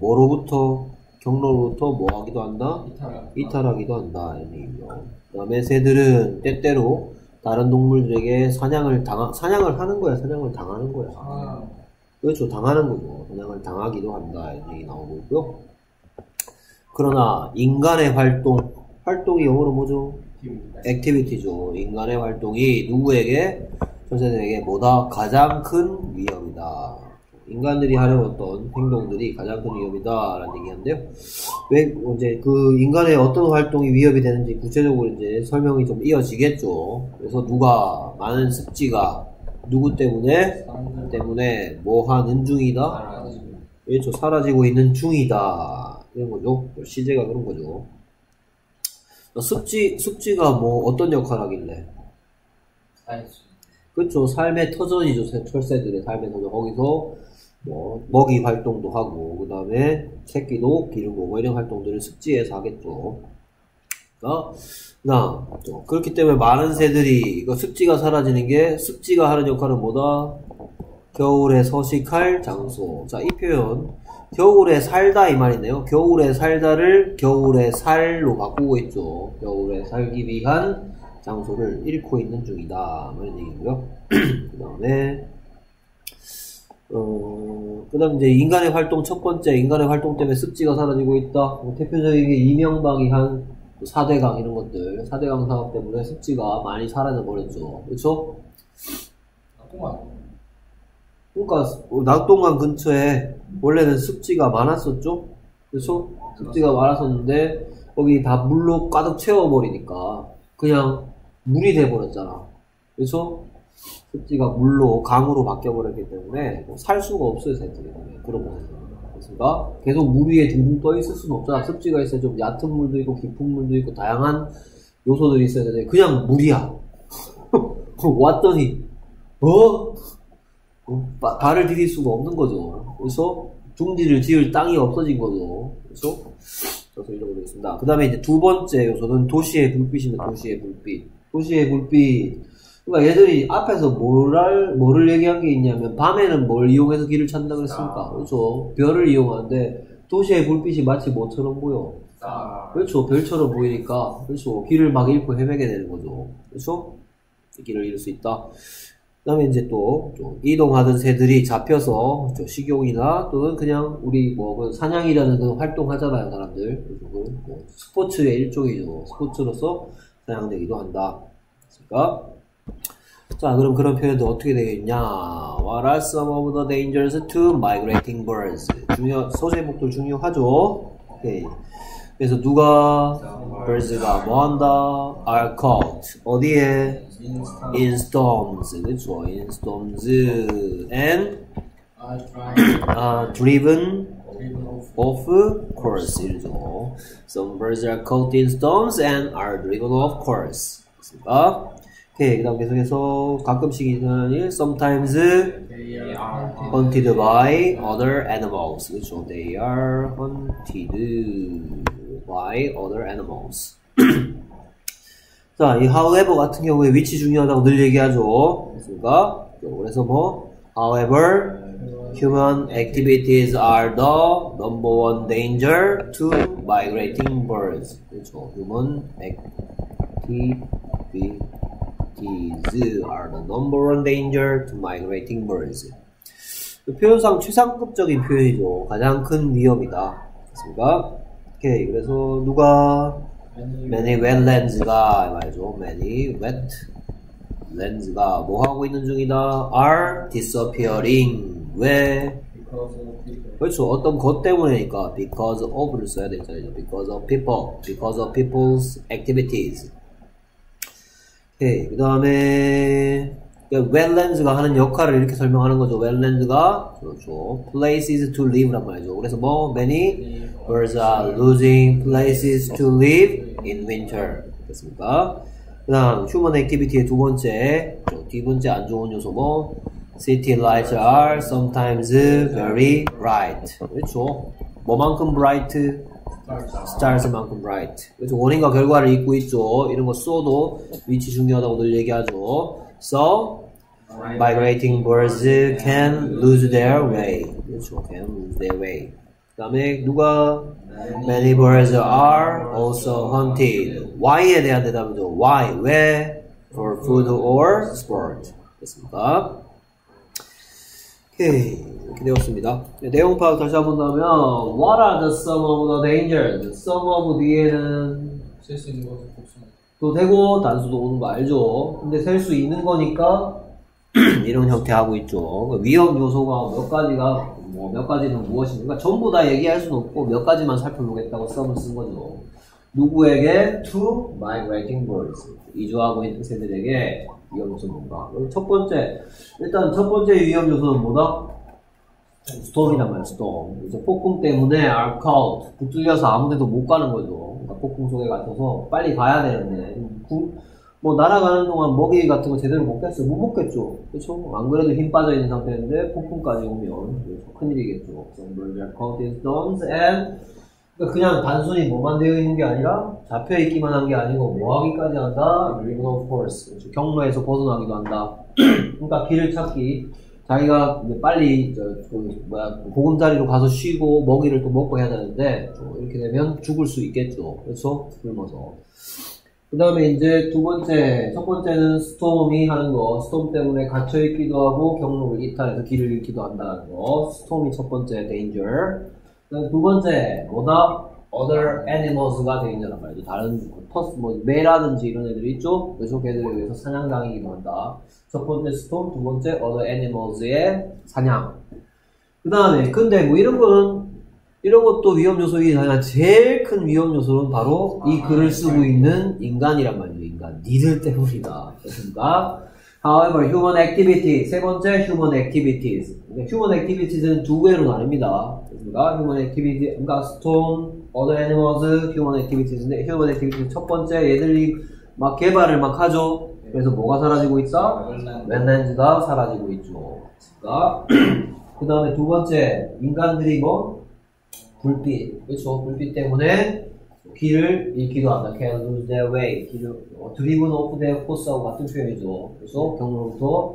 경로로부터 뭐 하기도 한다? 이탈하기도 한다 이런 얘기죠. 그 다음에 새들은 때때로 다른 동물들에게 사냥을 하는 거야, 사냥을 당하는 거야. 그렇죠, 당하는 거죠. 사냥을 당하기도 한다 이런 얘기 나오고 있고요. 그러나 인간의 활동이 영어로 뭐죠? 액티비티죠. 인간의 활동이 누구에게? 저 새들에게 뭐다? 가장 큰 위협이다. 인간들이 하는 어떤 행동들이 가장 큰 위협이다 라는 얘기인데요. 왜 이제 그 인간의 어떤 활동이 위협이 되는지 구체적으로 이제 설명이 좀 이어지겠죠. 그래서 많은 습지가 누구 때문에 뭐 하는 중이다. 그렇죠. 사라지고 있는 중이다. 이런 거죠. 시제가 그런 거죠. 습지가 뭐 어떤 역할을 하길래? 그렇죠. 삶의 터전이죠. 철새들의 삶의 터전. 거기서 뭐 먹이 활동도 하고 그 다음에 새끼도 기르고 뭐 이런 활동들을 습지에서 하겠죠. 그렇기 때문에 많은 새들이 습지가 사라지는 게 습지가 하는 역할은 뭐다? 겨울에 서식할 장소. 자, 이 표현 겨울에 살다 이 말이네요. 겨울에 살다를 겨울에 살로 바꾸고 있죠. 겨울에 살기 위한 장소를 잃고 있는 중이다 이런 얘기고요. 그 다음에 그 다음 이제 인간의 활동 첫 번째, 인간의 활동 때문에 습지가 사라지고 있다. 대표적인 게 이명박이 한 4대강 이런 것들, 4대강 사업 때문에 습지가 많이 사라져 버렸죠. 그렇죠? 그러니까 낙동강 근처에 원래는 습지가 많았었죠. 그렇죠? 습지가 많았었는데 거기 다 물로 가득 채워버리니까 그냥 물이 돼버렸잖아. 그렇죠? 습지가 강으로 바뀌어버렸기 때문에 살 수가 없어요, 새들이. 그런 곳에서. 그렇습니까? 계속 물 위에 둥둥 떠 있을 수는 없잖아. 습지가 있어야 좀 얕은 물도 있고, 깊은 물도 있고, 다양한 요소들이 있어야 되는데, 그냥 물이야. 왔더니, 발을 디딜 수가 없는 거죠. 그래서 둥지를 지을 땅이 없어진 거죠. 그래서 이러고 되겠습니다. 그 다음에 이제 두 번째 요소는 도시의 불빛입니다. 도시의 불빛. 그러니까 얘들이 앞에서 뭐를 얘기한 게 있냐면 밤에는 뭘 이용해서 길을 찾는다 그랬습니까? 그렇죠. 별을 이용하는데 도시의 불빛이 마치 뭐처럼 보여? 그렇죠. 별처럼 보이니까 그렇죠. 길을 막 잃고 헤매게 되는 거죠. 그렇죠? 길을 잃을 수 있다. 그 다음에 이제 또 이동하던 새들이 잡혀서 식용이나 또는 그냥 우리 사냥이라는 그 활동 하잖아요, 사람들. 스포츠의 일종이죠. 스포츠로서 사냥되기도 한다. 그러니까 자, 그럼 그런 표현도 어떻게 되겠냐? What are some of the dangers to migrating birds? 소제목도 중요하죠. 오케이. 그래서 birds가 뭐한다? are caught. 어디에? in storms. 그렇죠. in storms and driven off course. 이러죠. Some birds are caught in storms and are driven off course. 그렇습니까? 오케이. 그 다음 계속해서 가끔씩 있는 일, sometimes hunted by other animals. 그렇죠. They are hunted by other animals. 자, 이 however 같은 경우에 위치 중요하다고 늘 얘기하죠. 그렇습니까? 그래서 뭐 however human activities are the number one danger to migrating birds. 그렇죠. human activities are the number one danger to migrating birds. 표현상 최상급적인 표현이죠. 가장 큰 위험이다. 그렇습니까? 오케이. 그래서 누가 many wetlands가 말이죠. many wetlands가 뭐 하고 있는 중이다? are disappearing. 왜? 그렇죠. 어떤 것 때문에니까 because of를 써야 되잖아요. because of people, because of people's activities. 오케이. 그 다음에 wetlands가 하는 역할을 이렇게 설명하는 거죠. wetlands가 그렇죠. places to live란 말이죠. 그래서 뭐 many birds are losing places to live in winter. 됐습니까? 그 다음 human activity의 두 번째 안 좋은 요소 뭐 city lights are sometimes very bright. 그렇죠. 뭐만큼 bright? stars만큼 bright. 그렇죠. 원인과 결과를 잇고 있죠. 이런 거 써도 위치 중요하다고 늘 얘기하죠. So migrating birds can lose their way. 그렇죠. can lose their way. 그 다음에 누가 many birds are also hunted. Why에 대한 대답이죠. Why? 왜? For food or sport. 됐습니까? 오케이. 이렇게 되었습니다. 내용 파악 다시 한번 본다면 What are the some of the dangers? some of 뒤에는 쓸 수 있는 것을 복수. 또 되고 단수도 오는 거 알죠? 근데 셀 수 있는 거니까 이런 형태 하고 있죠. 위험 요소가 몇 가지가 뭐 몇 가지는 무엇인가 전부 다 얘기할 수는 없고 몇 가지만 살펴보겠다고 썸을 쓴 거죠. 누구에게? To migrating birds. 이주하고 있는 새들에게 위험 요소는 뭔가? 첫 번째 일단 첫 번째 위험 요소는 뭐다? 스톰이란 말이야. 스톰. 그래서 폭풍 때문에 are caught. 붙들려서 아무데도 못 가는 거죠. 그러니까 폭풍 속에 갇혀서 빨리 가야 되는데 뭐 날아가는 동안 먹이 같은 거 제대로 먹겠어요? 못 먹겠죠. 그렇죠? 안 그래도 힘 빠져 있는 상태인데 폭풍까지 오면 큰일이겠죠. Birds are caught in storms and 그냥 단순히 뭐만 되어 있는 게 아니라 잡혀 있기만 한 게 아니고 뭐 하기까지 한다? Even of course. 그렇죠. 경로에서 벗어나기도 한다. 그러니까 길을 찾기. 자기가 빨리 보금자리로 가서 쉬고 먹이를 또 먹고 해야 되는데 이렇게 되면 죽을 수 있겠죠. 그렇죠? 굶어서. 그 다음에 이제 첫 번째는 스톰이 하는 거. 스톰 때문에 갇혀있기도 하고 경로를 이탈해서 길을 잃기도 한다는 거. 스톰이 첫 번째 danger. 두 번째 뭐다? other animals가 danger란 말이죠. 다른 뭐 매라든지 이런 애들이 있죠. 그래서 걔들에 의해서 사냥당하기도 한다. 첫 번째 스톰, 두 번째 other animals의 사냥. 그 다음에 근데 뭐 이런 것도 위험 요소이긴 하지만 제일 큰 위험 요소는 바로 이 글을 쓰고 있는 인간이란 말이에요. 인간. 니들 때문이다. 그렇습니까? However, human activity. 세 번째, human activities. human activities는 두 개로 나뉩니다. 그렇습니까? human activity, 그러니까 storm, other animals, human activities인데, human activities 첫 번째, 얘들이 막 개발을 막 하죠. 그래서 뭐가 사라지고 있다? wetlands가 사라지고 있죠. 그 다음에 두 번째, 인간들이 뭐? 불빛. 그렇죠. 불빛 때문에 길을 잃기도 한다. Can lose their way. driven off their course하고 같은 표현이죠. 그래서 경로로부터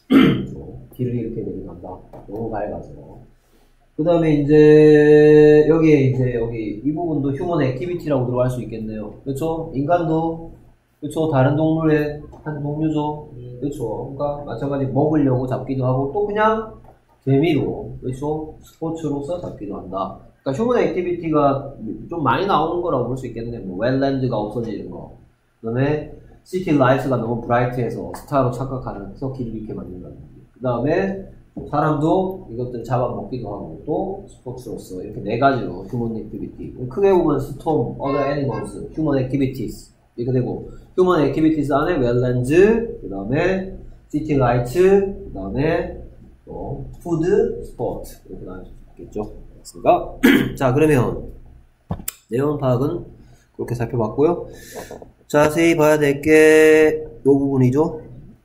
길을 잃게 되기도 한다. 너무 밝아서. 그 다음에 이제 여기 이 부분도 human activity라고 들어갈 수 있겠네요. 그렇죠. 인간도 그렇죠. 다른 동물의 한 동류죠. 그렇죠. 그러니까 마찬가지 먹으려고 잡기도 하고 또 그냥 재미로 그렇죠. 스포츠로서 잡기도 한다. 그러니까 휴먼 액티비티가 좀 많이 나오는 거라고 볼 수 있겠네. 뭐 웰랜드가 없어지는 거. 그다음에 시티 라이트가 너무 브라이트해서 스타로 착각하면서 길을 잃게 만든다는 거. 그다음에 사람도 이것들을 잡아먹기도 하고 또 스포츠로서 이렇게 네 가지로 휴먼 액티비티. 크게 보면 스톰, other animals, 휴먼 액티비티스 이렇게 되고 휴먼 액티비티스 안에 웰랜드, 그다음에 시티 라이트, 그다음에 또 푸드, 스포츠 이렇게 나눌 수 있겠죠. 됐습니까? 자, 그러면 내용 파악은 그렇게 살펴봤고요. 자세히 봐야 될 게 이 부분이죠.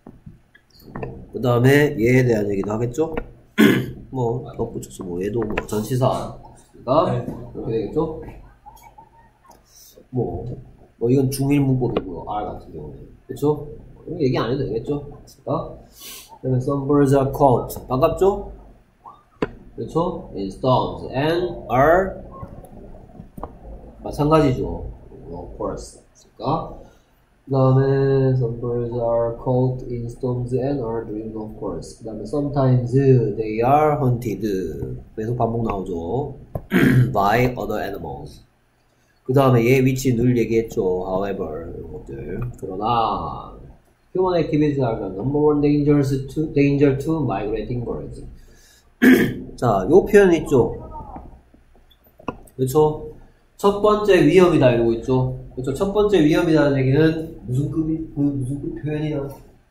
그 다음에 얘에 대한 얘기도 하겠죠. 뭐 덧붙여서 뭐 얘도 뭐 전치사가 이렇게 되겠죠. 뭐 이건 중일 문법이고요. R 같은 경우는 그렇죠. 얘기 안 해도 되겠죠. 됐습니까? 그다음에 some birds are caught. 반갑죠? 그렇죠? in storms and are 마찬가지죠. of course. 그러니까 그 다음에 some birds are caught in storms and are driven of course. 그 다음에 sometimes they are hunted. 계속 반복 나오죠. by other animals. 그 다음에 얘 위치 늘 얘기했죠. however 이런 것들. 그러나 human activities are the number one danger to migrating birds. 자, 요 표현 있죠. 그렇죠? 첫 번째 위험이다 이러고 있죠. 그렇죠? 첫 번째 위험이라는 얘기는 무슨 급 표현이야?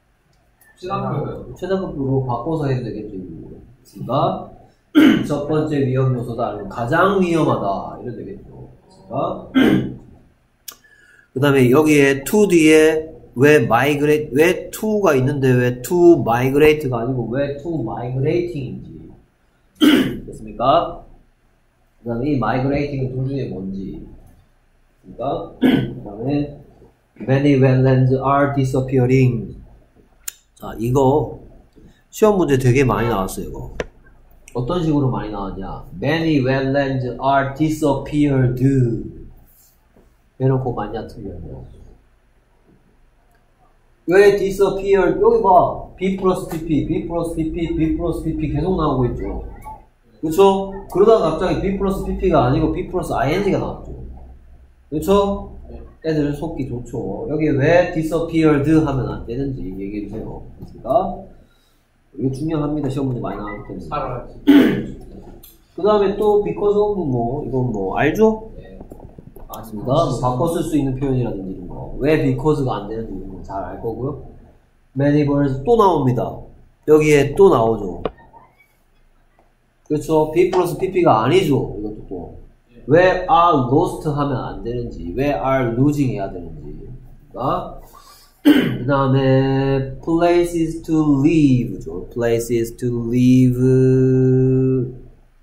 최상급으로 바꿔서 해도 되겠죠. 그러니까 첫 번째 위험 요소다. 아니면 가장 위험하다. 이래도 되겠죠. 그러니까 그 다음에 여기에 to 뒤에 왜 migrate, 왜 to가 있는데 왜 to migrate가 아니고 왜 to migrating인지. 됐습니까? 그 다음에 이 migrating은 둘 중에 뭔지. 그러니까 그 다음에 many wetlands are disappearing. 자, 이거 시험 문제 되게 많이 나왔어요. 이거 어떤 식으로 많이 나왔냐? many wetlands are disappeared. 해놓고 맞냐 틀렸냐? 왜 disappeared? 여기 봐. B 플러스 PP, B 플러스 PP, B 플러스 PP 계속 나오고 있죠. 그쵸? 그러다가 갑자기 B 플러스 PP가 아니고 B 플러스 ING가 나왔죠. 그쵸? 애들 속기 좋죠. 여기 왜 disappeared 하면 안 되는지 얘기해주세요. 그렇습니까? 이거 중요합니다. 시험 문제 많이 나오기 때문에. 살아야지. 그 다음에 또 because of 뭐, 이건 뭐, 알죠? 네. 맞습니다. 뭐 바꿔 쓸 수 있는 표현이라든지 이런 거. 왜 because가 안 되는지 이런 거 잘 알 거고요. many birds 또 나옵니다. 여기에 또 나오죠. 그렇죠. B 플러스 PP가 아니죠. 이것도 또. 왜 are lost 하면 안 되는지, 왜 are losing 해야 되는지. 그 다음에 places to live죠. places to live.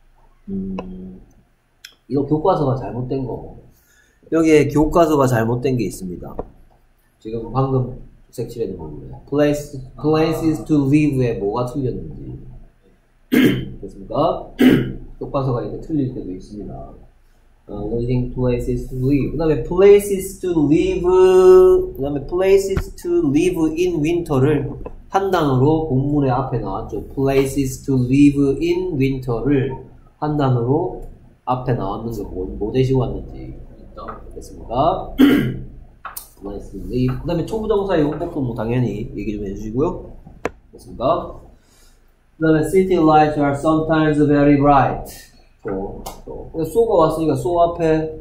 이거 교과서가 잘못된 거. 여기에 교과서가 잘못된 게 있습니다. 지금 방금 색칠해둔 부분에 places to live에 뭐가 틀렸는지. 됐습니까? 교과서가 이렇게 틀릴 때도 있습니다. Losing places to live. 그 다음에 places to live, 그 다음에 places to live in winter를 한 단어로 본문의 앞에 나왔죠. places to live in winter를 한 단어로 앞에 나왔는 거 뭐 되시고 왔는지. 됐습니까? places to live. 그 다음에 초부정사의 용법도 뭐 당연히 얘기 좀 해주시고요. 됐습니까? 그 다음에 city lights are sometimes very bright. so가 왔으니까 so 앞에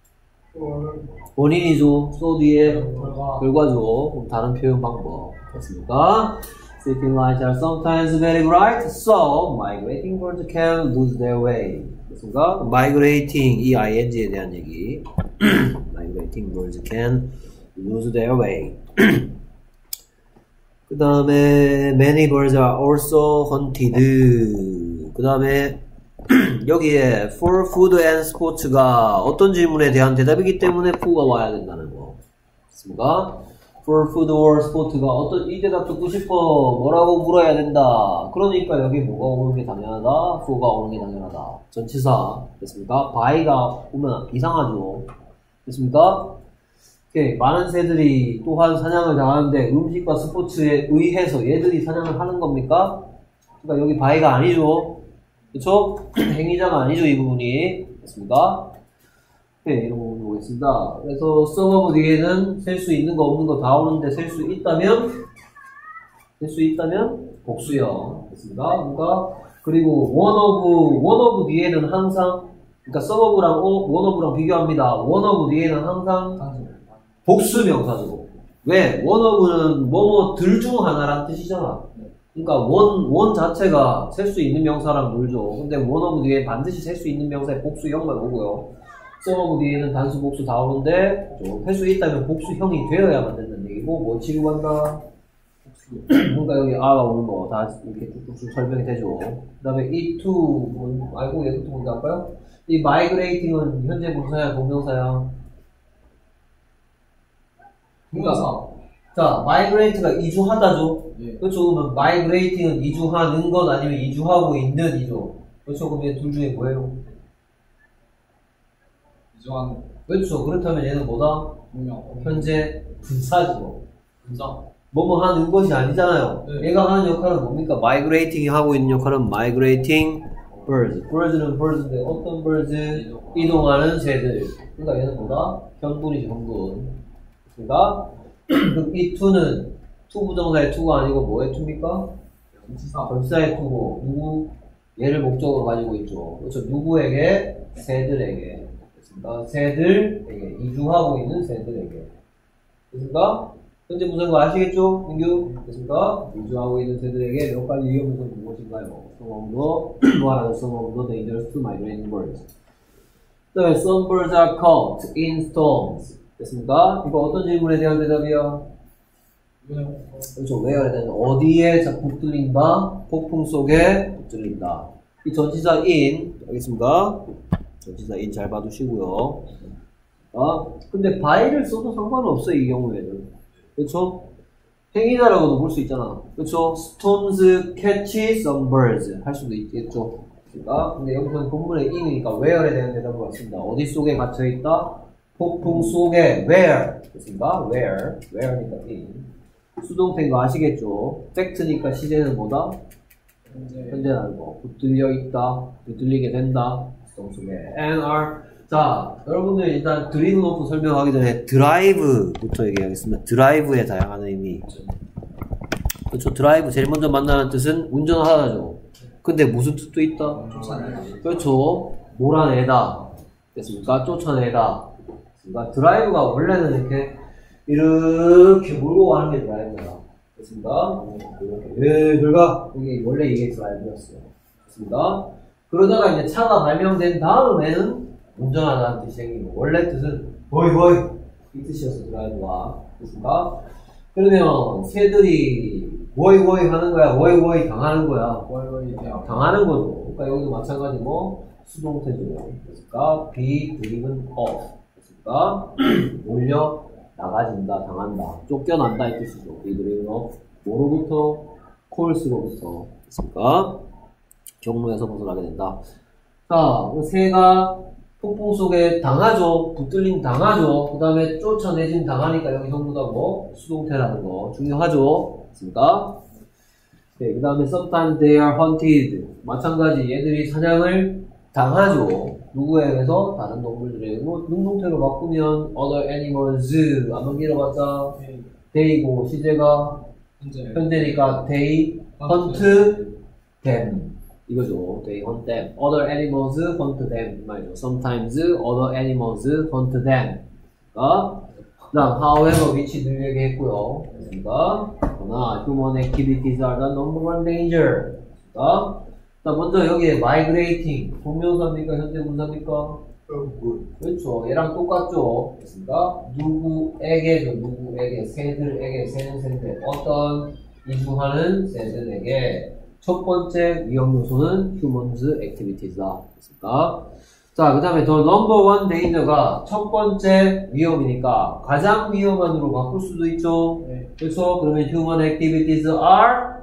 원인이죠. so 뒤에 결과죠. 그럼 다른 표현 방법 됐습니까? City lights are sometimes very bright, so migrating birds can lose their way. 됐습니까? Migrating 이 ing에 대한 얘기. Migrating birds can lose their way. 그 다음에 many birds are also hunted. 그 다음에 여기에 for food and sports가 어떤 질문에 대한 대답이기 때문에 for가 와야 된다는 거. 맞습니까? for food or sports가 어떤 이 대답 듣고 싶어 뭐라고 물어야 된다. 그러니까 여기 뭐가 오는 게 당연하다. for가 오는 게 당연하다. 전치사. 됐습니까? by가 오면 이상하죠. 됐습니까? 오케이. 많은 새들이 또한 사냥을 당하는데 음식과 스포츠에 의해서 얘들이 사냥을 하는 겁니까? 그러니까 여기 by가 아니죠. 그쵸? 행위자가 아니죠, 이 부분이. 됐습니까? 네, 이런 부분 보겠습니다. 그래서 서버브 뒤에는 셀 수 있는 거 없는 거 다 오는데 셀 수 있다면 복수형. 됐습니다. 그러니까, 그리고 one of 뒤에는 항상, 그러니까 서버브랑 one of랑 비교합니다. one of 뒤에는 항상 복수 명사죠. 왜? one of는 뭐뭐들 중 하나란 뜻이잖아. 그러니까 원 자체가 셀 수 있는 명사랑 놀죠. 근데 one of 뒤에 반드시 셀 수 있는 명사에 복수형만 오고요. some of 뒤에는 단수 복수 다 오는데 할 수 있다면 복수형이 되어야만 된다는 얘기고 뭐 치료한다. 그러니까 여기 R가 오는 거 다 이렇게 쭉쭉 설명이 되죠. 그 다음에 이 to 뭐 알고 얘부터 먼저 할까요? 이 migrating은 현재 분사야 동명사야? 동명사. 자, migrate가 이주하다죠. 예. 그렇죠. 그러면 migrating은 이주하는 것 아니면 이주하고 있는 이죠. 그렇죠. 그럼 얘 둘 중에 뭐예요? 이주하는 그렇죠. 그렇다면 얘는 뭐다? 분명 현재 분사죠. 분사. 뭐뭐 하는 것이 아니잖아요. 네. 얘가 하는 역할은 뭡니까? migrating이 하고 있는 역할은 migrating birds. birds는 birds인데 어떤 birds? 이동하는 새들. 그러니까 얘는 뭐다? 현분이죠, 현분. 그러니까 그럼 이 to는 to 부정사의 to가 아니고 뭐의 to입니까? 전치사. 전치사의 to고 누구? 얘를 목적으로 가지고 있죠. 그렇죠. 누구에게? 새들에게. 그렇습니다. 새들에게. 이주하고 있는 새들에게. 그렇습니까? 현재 분사인 아시겠죠? 민규? 그렇습니까? 이주하고 있는 새들에게 몇 가지 위험성이 무엇인가요? Some of the, 뭐하라는 some of the dangerous to migrating birds. 그 다음에 some birds are caught in storms. 됐습니까? 이거 어떤 질문에 대한 대답이야? 그렇죠. where에 대한 어디에 붙들린다? 폭풍 속에 붙들린다. 이 전치사 in, 알겠습니까? 전치사 in 잘 봐두시고요. 근데 by를 써도 상관은 없어요, 이 경우에는. 그렇죠? 행위다라고도 볼 수 있잖아. 그렇죠? storms catch some birds 할 수도 있겠죠. 그러니까 근데 여기서는 본문의 in이니까 where에 대한 대답을 왔습니다. 어디 속에 갇혀 있다? 폭풍 속에 where 됐습니다. where니까 in. 수동태인 거 아시겠죠? fact니까 시제는 뭐다? 현재라는 거. 붙들려 있다. 붙들리게 된다. 수동 속에 and are. 자, 여러분들 일단 드리븐 오프 설명하기 전에 드라이브부터 얘기하겠습니다. 드라이브의 다양한 의미. 그렇죠. 드라이브 제일 먼저 만나는 뜻은 운전하다죠. 근데 무슨 뜻도 있다? 쫓아내다. 그렇죠. 몰아내다. 됐습니까? 쫓아내다. 그러니까 드라이브가 원래는 이렇게 몰고 가는 게 드라이브야. 됐습니까? 이렇게 들어가. 이게 원래 이게 드라이브였어요. 됐습니까? 그러다가 이제 차가 발명된 다음에는 운전하다는 뜻이 생기고 원래 뜻은 보이 이 뜻이었어 드라이브가. 됐습니까? 그러면 새들이 보이 하는 거야, 보이 당하는 거야. 당하는 거죠. 그러니까 여기도 마찬가지 수동태죠. 그러니까 be driven off. 그러니까 몰려 나가진다, 당한다, 쫓겨난다 이 뜻이죠. be driven off. 뭐로부터? course로부터. 그러니까 경로에서 벗어나게 된다. 자, 새가 폭풍 속에 당하죠. 붙들림 당하죠. 그 다음에 쫓아내진 당하니까 여기 전부 다 수동태라는 거 중요하죠. 됐습니까? 네, 그 다음에 sometimes they are hunted. 마찬가지 얘들이 사냥을 당하죠. 누구에 의해서? 다른 동물들에. 능동태로 바꾸면 other animals. 한번 길어봤자 they고 시제가 현재니까 they hunt them. 이거죠. They hunt them. Other animals hunt them. 말이죠. Sometimes other animals hunt them. 그 다음, however, which 늘 얘기했고요. 됐습니까? 그러나, human activities are the number one danger. 됐습니까? 자, 먼저 여기에 migrating. 동명사입니까? 현재 분사입니까? 그렇죠. 얘랑 똑같죠. 됐습니까? 누구에게죠. 누구에게. 새들에게. 새는 새인데. 어떤 이주하는 새들에게. 첫 번째 위험 요소는 humans activities다. 됐습니까? 자, 그 다음에 the number one danger가 첫 번째 위험이니까 가장 위험한으로 바꿀 수도 있죠. 네. 그래서 그러면 human activities are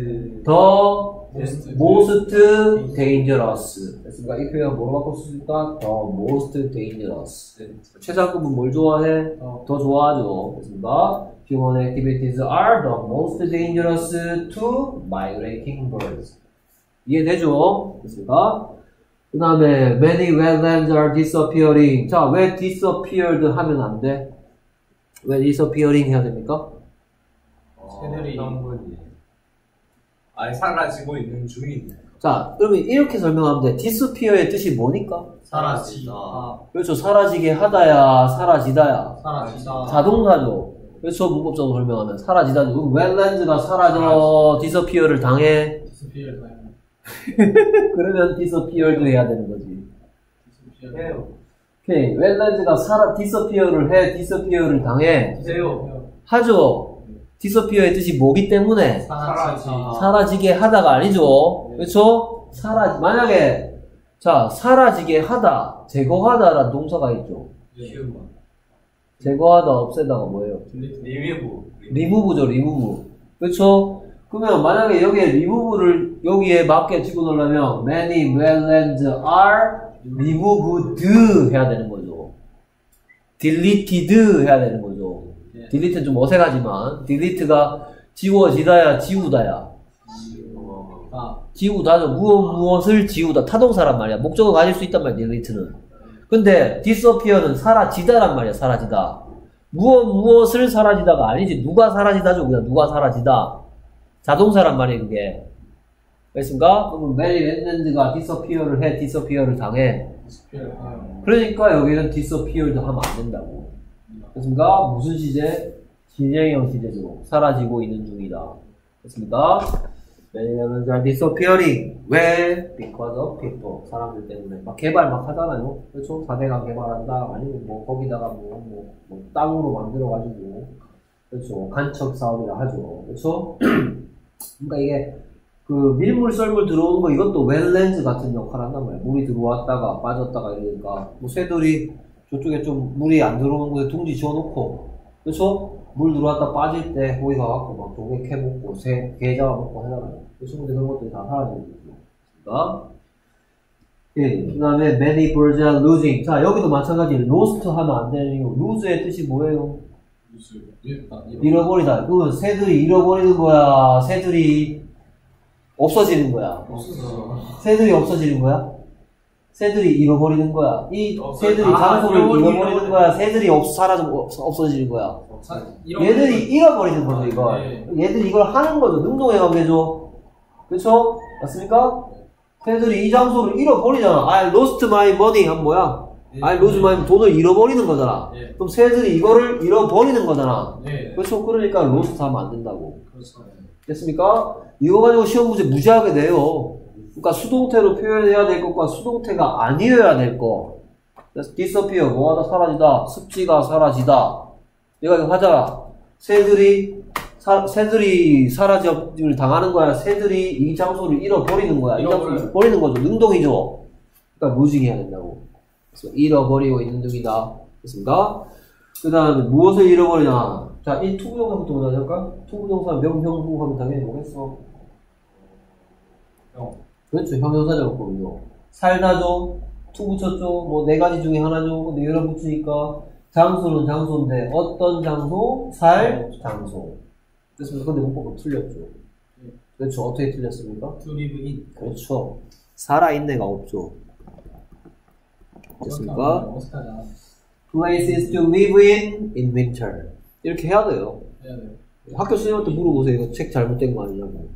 the most dangerous. 됐습니까? 이 표현 뭐로 바꿀 수 있을까? the most dangerous. 최상급은 뭘 좋아해? 더 좋아하죠. 됐습니까? Human activities are the most dangerous to migrating birds. 이해되죠? 됐습니까? 그 다음에 many wetlands are disappearing. 자, 왜 disappeared 하면 안 돼? 왜 disappearing 해야 됩니까? 새들이 아예 사라지고 있는 중인. 자, 그러면 이렇게 설명하면 돼. disappear의 뜻이 뭐니까? 사라지다. 그렇죠. 사라지게 하다야, 사라지다야. 사라지다. 자동사죠. 그래서 문법적으로 설명하면 사라지다. wetlands가 사라져, disappear를 당해. 그러면 disappeared 해야 되는 거지. 오케이. wetlands가 disappear를 해, disappear를 당해. 하죠. disappear의 뜻이 뭐기 때문에? 사라지게 하다가 아니죠. 그렇죠? 만약에 사라지게 하다, 제거하다라는 동사가 있죠. 제거하다, 없애다가 뭐예요? 리뷰. 리무브죠, 리무브. 그렇죠? 그러면 만약에 여기에 리무브를 여기에 맞게 집어넣으려면 many wetlands are removed 해야 되는 거죠. deleted 해야 되는 거죠. delete는 좀 어색하지만 delete가 지워지다야, 지우다야. 지우다죠. 무엇을 지우다. 타동사란 말이야. 목적을 가질 수 있단 말이야, delete는. 근데 disappear는 사라지다란 말이야, 사라지다. 무엇을 사라지다가 아니지. 누가 사라지다죠. 그냥 누가 사라지다. 자동사란 말이에요, 그게. 알겠습니까? 그러면 many wetlands가 disappear를 해, disappear를 당해. 그러니까 여기는 disappeared 하면 안 된다고. 됐습니까? 무슨 시제? 진행형 시제죠. 사라지고 있는 중이다. 됐습니까? Many wetlands are disappearing. 왜? Because of people. 사람들 때문에. 막 개발 막 하잖아요. 그렇죠? 4대강 개발한다. 아니면 뭐 거기다가 뭐 땅으로 만들어가지고. 그렇죠. 간척 사업이라 하죠. 그렇죠? 그러니까 이게 그 밀물 썰물 들어오는 거 이것도 웰렌즈 같은 역할을 한단 말이야. 물이 들어왔다가 빠졌다가 이러니까 뭐 새들이 저쪽에 좀 물이 안 들어오는 곳에 둥지 지어놓고 그렇죠? 물 들어왔다 빠질 때 거기 가갖고 막 조개 캐먹고 게 잡아먹고 하잖아요. 그래서 근데 그런 것들이 다 사라지는 거죠. 그러니까 예, 그 다음에 many birds are losing. 자 여기도 마찬가지 lost 하면 안 되는 이유. lose의 뜻이 뭐예요? 잃어버리다. 그건 새들이 잃어버리는 거야? 새들이 없어지는 거야? 새들이 없어지는 거야? 새들이 잃어버리는 거야? 이 새들이 장소를 잃어버리는 거야? 새들이 없어지는 거야? 얘들이 잃어버리는 거죠, 이걸. 얘들이 이걸 하는 거죠. 능동의 관계죠. 그쵸? 맞습니까? 새들이 이 장소를 잃어버리잖아. I lost my money 하면 뭐야? I lose my 돈을 잃어버리는 거잖아. 그럼 새들이 이거를 잃어버리는 거잖아. 그렇죠? 그러니까 lost 하면 안 된다고. 됐습니까? 이거 가지고 시험 문제 무지하게 내요. 그러니까 수동태로 표현해야 될 것과 수동태가 아니어야 될 거. 그래서 disappear, 뭐하다 사라지다, 습지가 사라지다. 내가 이거 하자. 새들이 사라짐을 당하는 거야. 새들이 이 장소를 잃어버리는 거야. 이 장소를 잃어버리는 거죠. 능동이죠. 그러니까 losing 해야 된다고. 그래서 잃어버리고 있는 중이다. 됐습니까? 그 다음에 무엇을 잃어버리냐. 자, 이 투부정사부터 먼저 할까? 투부정사 명형부 하면 당연히 뭐겠어? 그렇죠. 형용사적법이죠. 살다죠. 투 붙였죠. 뭐 네 가지 중에 하나죠. 근데 여러 붙이니까 장소는 장소인데 어떤 장소? 살 장소. 됐습니까? 근데 문법은 틀렸죠. 그렇죠. 어떻게 틀렸습니까? To live in. 그렇죠. 살아있네가 없죠. 됐습니까? Places to live in winter. 이렇게 해야 돼요. 학교 선생님한테 물어보세요. 이거 책 잘못된 거 아니냐고.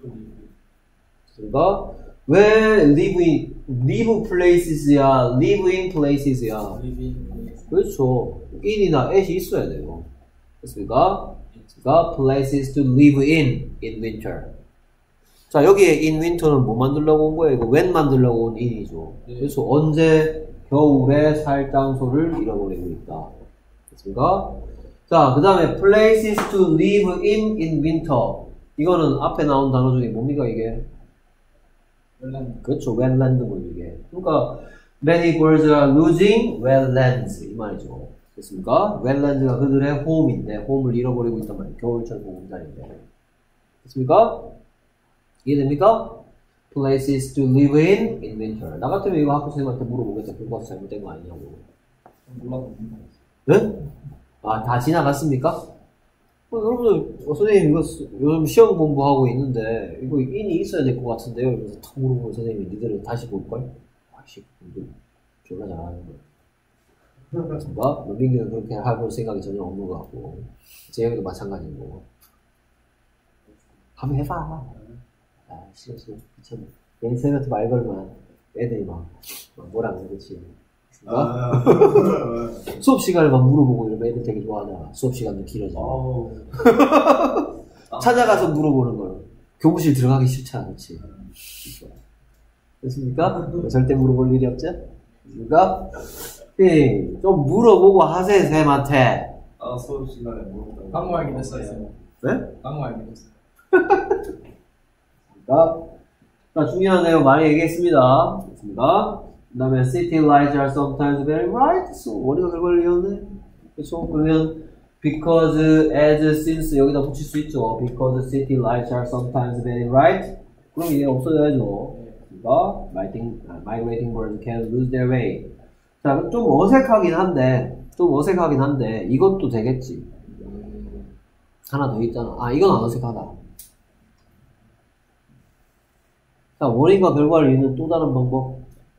됐습니까? 왜 live places야, live in places야? 그렇죠. in이나 at이 있어야 돼요. 됐습니까? 그러니까 places to live in winter. 자, 여기에 in winter는 뭐 만들려고 온 거예요? 이거 when 만들려고 온 in이죠. 그래서 언제 겨울에 살 장소를 잃어버리고 있다. 됐습니까? 자, 그 다음에 places to live in winter. 이거는 앞에 나온 단어 중에 뭡니까, 이게? 그렇죠. wetland고 이게. 그러니까 many birds are losing wetlands 이 말이죠. 됐습니까? wetlands가 그들의 홈인데 홈을 잃어버리고 있단 말이에요. 겨울철 보금자리인데. 됐습니까? 이해됩니까? places to live in winter. 나 같으면 이거 학교 선생님한테 물어보겠다. 교과서 잘못된 거 아니냐고. 네? 아, 다 지나갔습니까? 여러분들, 선생님 이거 요즘 시험 공부하고 있는데 이거 인이 있어야 될 것 같은데요? 이러면서 탁 물어보면 선생님이 니들은 다시 볼걸? 아씨, 졸라 잘하는 거야. 그렇습니까? 민규는 그렇게 해볼 생각이 전혀 없는 것 같고 재영이도 마찬가지고. 한번 해봐. 아, 싫어. 귀찮아. 얘네한테 말 걸면 애들이 막 뭐라 그래, 그치? 수업 시간에만 물어보고 이러면 애들 되게 좋아하잖아. 수업 시간도 길어지고. 찾아가서 물어보는 걸. 교무실 들어가기 싫잖아, 그치? 됐습니까? 절대 물어볼 일이 없죠? 됐습니까? 좀 물어보고 하세요, 쌤한테. 수업 시간에 물어보고. 방금 알게 됐어요. 네? 방금 알게 됐어요. 자, 중요한 내용 많이 얘기했습니다. 됐습니까? 그 다음에 city lights are sometimes very bright. 원리가 결과를 이었네. 그렇죠? 그러면 because, as, since 여기다 붙일 수 있죠. Because city lights are sometimes very bright. 그럼 이게 없어져야죠. 그러니까 migrating birds can lose their way. 자, 좀 어색하긴 한데 이것도 되겠지. 하나 더 있잖아. 아, 이건 안 어색하다. 자, 원인과 결과를 잇는 또 다른 방법.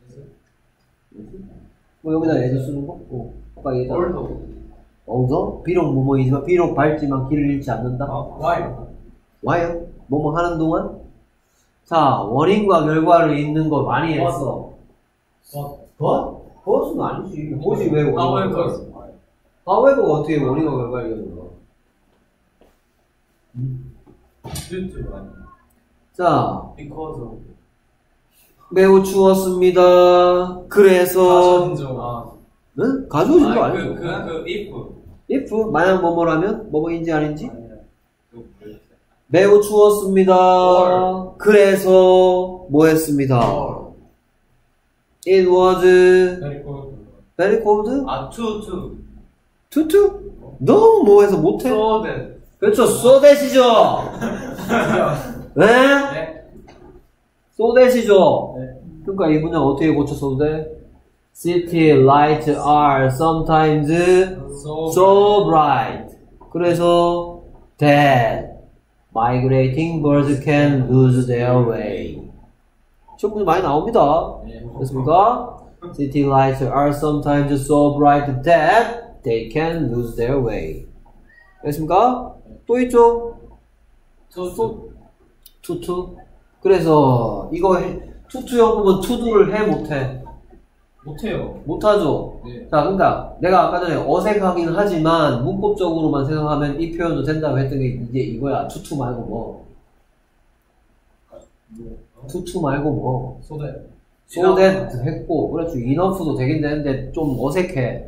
뭐 여기다 as 쓰는 거? 아까 얘기했잖아. although 비록 뭐뭐이지만 비록 밝지만 길을 잃지 않는다. why요? 뭐뭐 하는 동안. 자, 원인과 결과를 잇는 거 많이 했어. but은 아니지. but이 왜 원인과 결과? however가 어떻게 원인과 결과를 잇는 거? 자, 매우 추웠습니다. 그래서 응? 가져오신 거 아니죠? if 만약 뭐뭐라면 뭐뭐인지 아닌지? 매우 추웠습니다. 그래서 뭐 했습니다? It was very cold. 투투? 너무 뭐해서 못해? 그렇죠. so that이죠. 네? so that이죠. 그러니까 이 문장 어떻게 고쳤어도 돼? City lights are sometimes so bright. 그래서 that migrating birds can lose their way. 시험 문제 많이 나옵니다. 됐습니까? City lights are sometimes so bright that they can lose their way. 됐습니까? 또 있죠? 투투. 그래서 이거 투투형 부분 투두를 해 못해? 못해요. 못하죠. 네. 자, 그러니까 내가 아까 전에 어색하긴 하지만 문법적으로만 생각하면 이 표현도 된다고 했던 게 이제 이거야. 투투 말고 뭐? 투투 말고 뭐? so that 했고, 그렇죠. enough도 되긴 되는데 좀 어색해.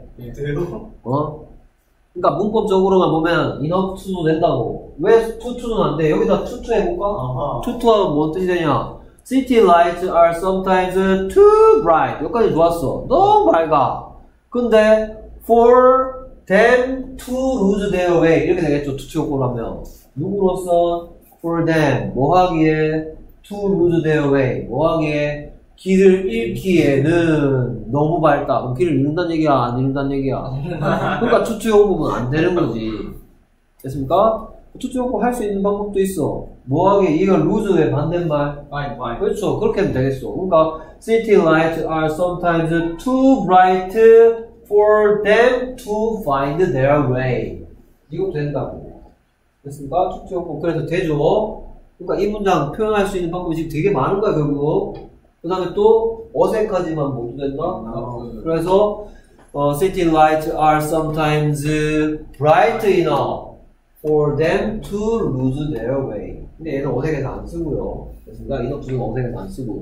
그러니까 문법적으로만 보면 enough to도 된다고. 왜 투투는 안 돼? 여기다 투투 해볼까? 투투하면 뭔 뜻이 되냐? City lights are sometimes too bright. 여기까지 좋았어. 너무 밝아. 근데 for them to lose their way 이렇게 되겠죠. 투투 효과로 하면 누구로서 for them 뭐 하기에 to lose their way 뭐 하기에 길을 잃기에는 너무 밝다. 그럼 길을 잃는다는 얘기야? 안 잃는다는 얘기야? 그러니까 투투 효과는 안 되는 거지. 됐습니까? 투투 효과 할 수 있는 방법도 있어. 뭐하게 이거 luse의 반대말? 그렇죠. 그렇게 하면 되겠어. 그러니까 city lights are sometimes too bright for them to find their way. 이것도 된다고. 됐습니까? 투투 효과. 그래서 되죠. 그러니까 이 문장 표현할 수 있는 방법이 지금 되게 많은 거야, 결국. 그 다음에 또 어색하지만 모두 된다. 그래서 city lights are sometimes bright enough for them to lose their way. 근데 얘는 어색해서 안 쓰고요. 그러니까 enough 중에 어색해서 안 쓰고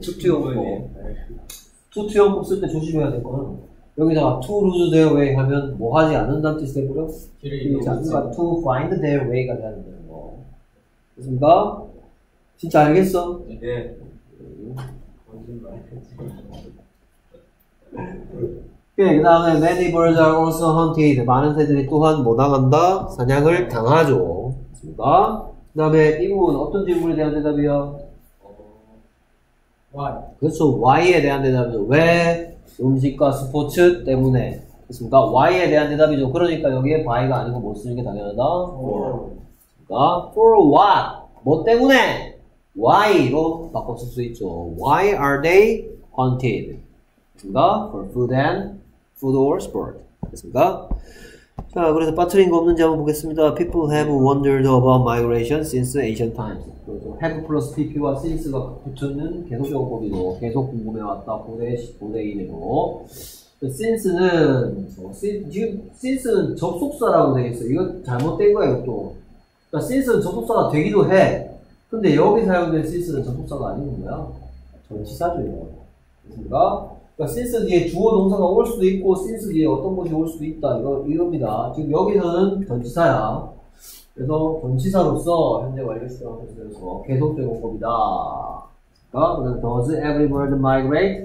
투투형법 쓸 때 조심해야 될 거는 여기다가 to lose their way 하면 뭐 하지 않는다는 뜻이 되고요. 그러니까 to find their way가 돼야 된다는 거. 됐습니까? 진짜 알겠어? 네. 그 다음에 many birds are also hunted. 많은 새들이 또한 뭐 당한다? 사냥을 당하죠. 됐습니까? 그 다음에 이 부분 어떤 질문에 대한 대답이요? why 그렇죠. why에 대한 대답이죠. 왜? 음식과 스포츠 때문에. 됐습니까? why에 대한 대답이죠. 그러니까 여기에 by가 아니고 뭐 쓰는 게 당연하다? for. 그러니까 for what? 뭐 때문에? why로 바꿔 쓸 수 있죠. Why are they hunted? 됐습니까? For food or sport. 됐습니까? 자, 그래서 빠뜨린 거 없는지 한번 보겠습니다. People have wondered about migration since ancient times. 그래서 have 플러스 pp와 since가 붙는 계속적어법이고 계속 궁금해왔다. 고대인으로. since는 지금 since는 접속사라고 되어 있어. 이거 잘못된 거야, 이것도. 그러니까 since는 접속사가 되기도 해. 근데 여기 사용된 since는 접속사가 아닌 거야. 전치사죠, 이거. 됐습니까? 그러니까 since 뒤에 주어 동사가 올 수도 있고 since 뒤에 어떤 것이 올 수도 있다. 이겁니다. 지금 여기서는 전치사야. 그래서 전치사로서 현재 완료 시제에서 계속적인 법이다. 그러니까 does every bird migrate?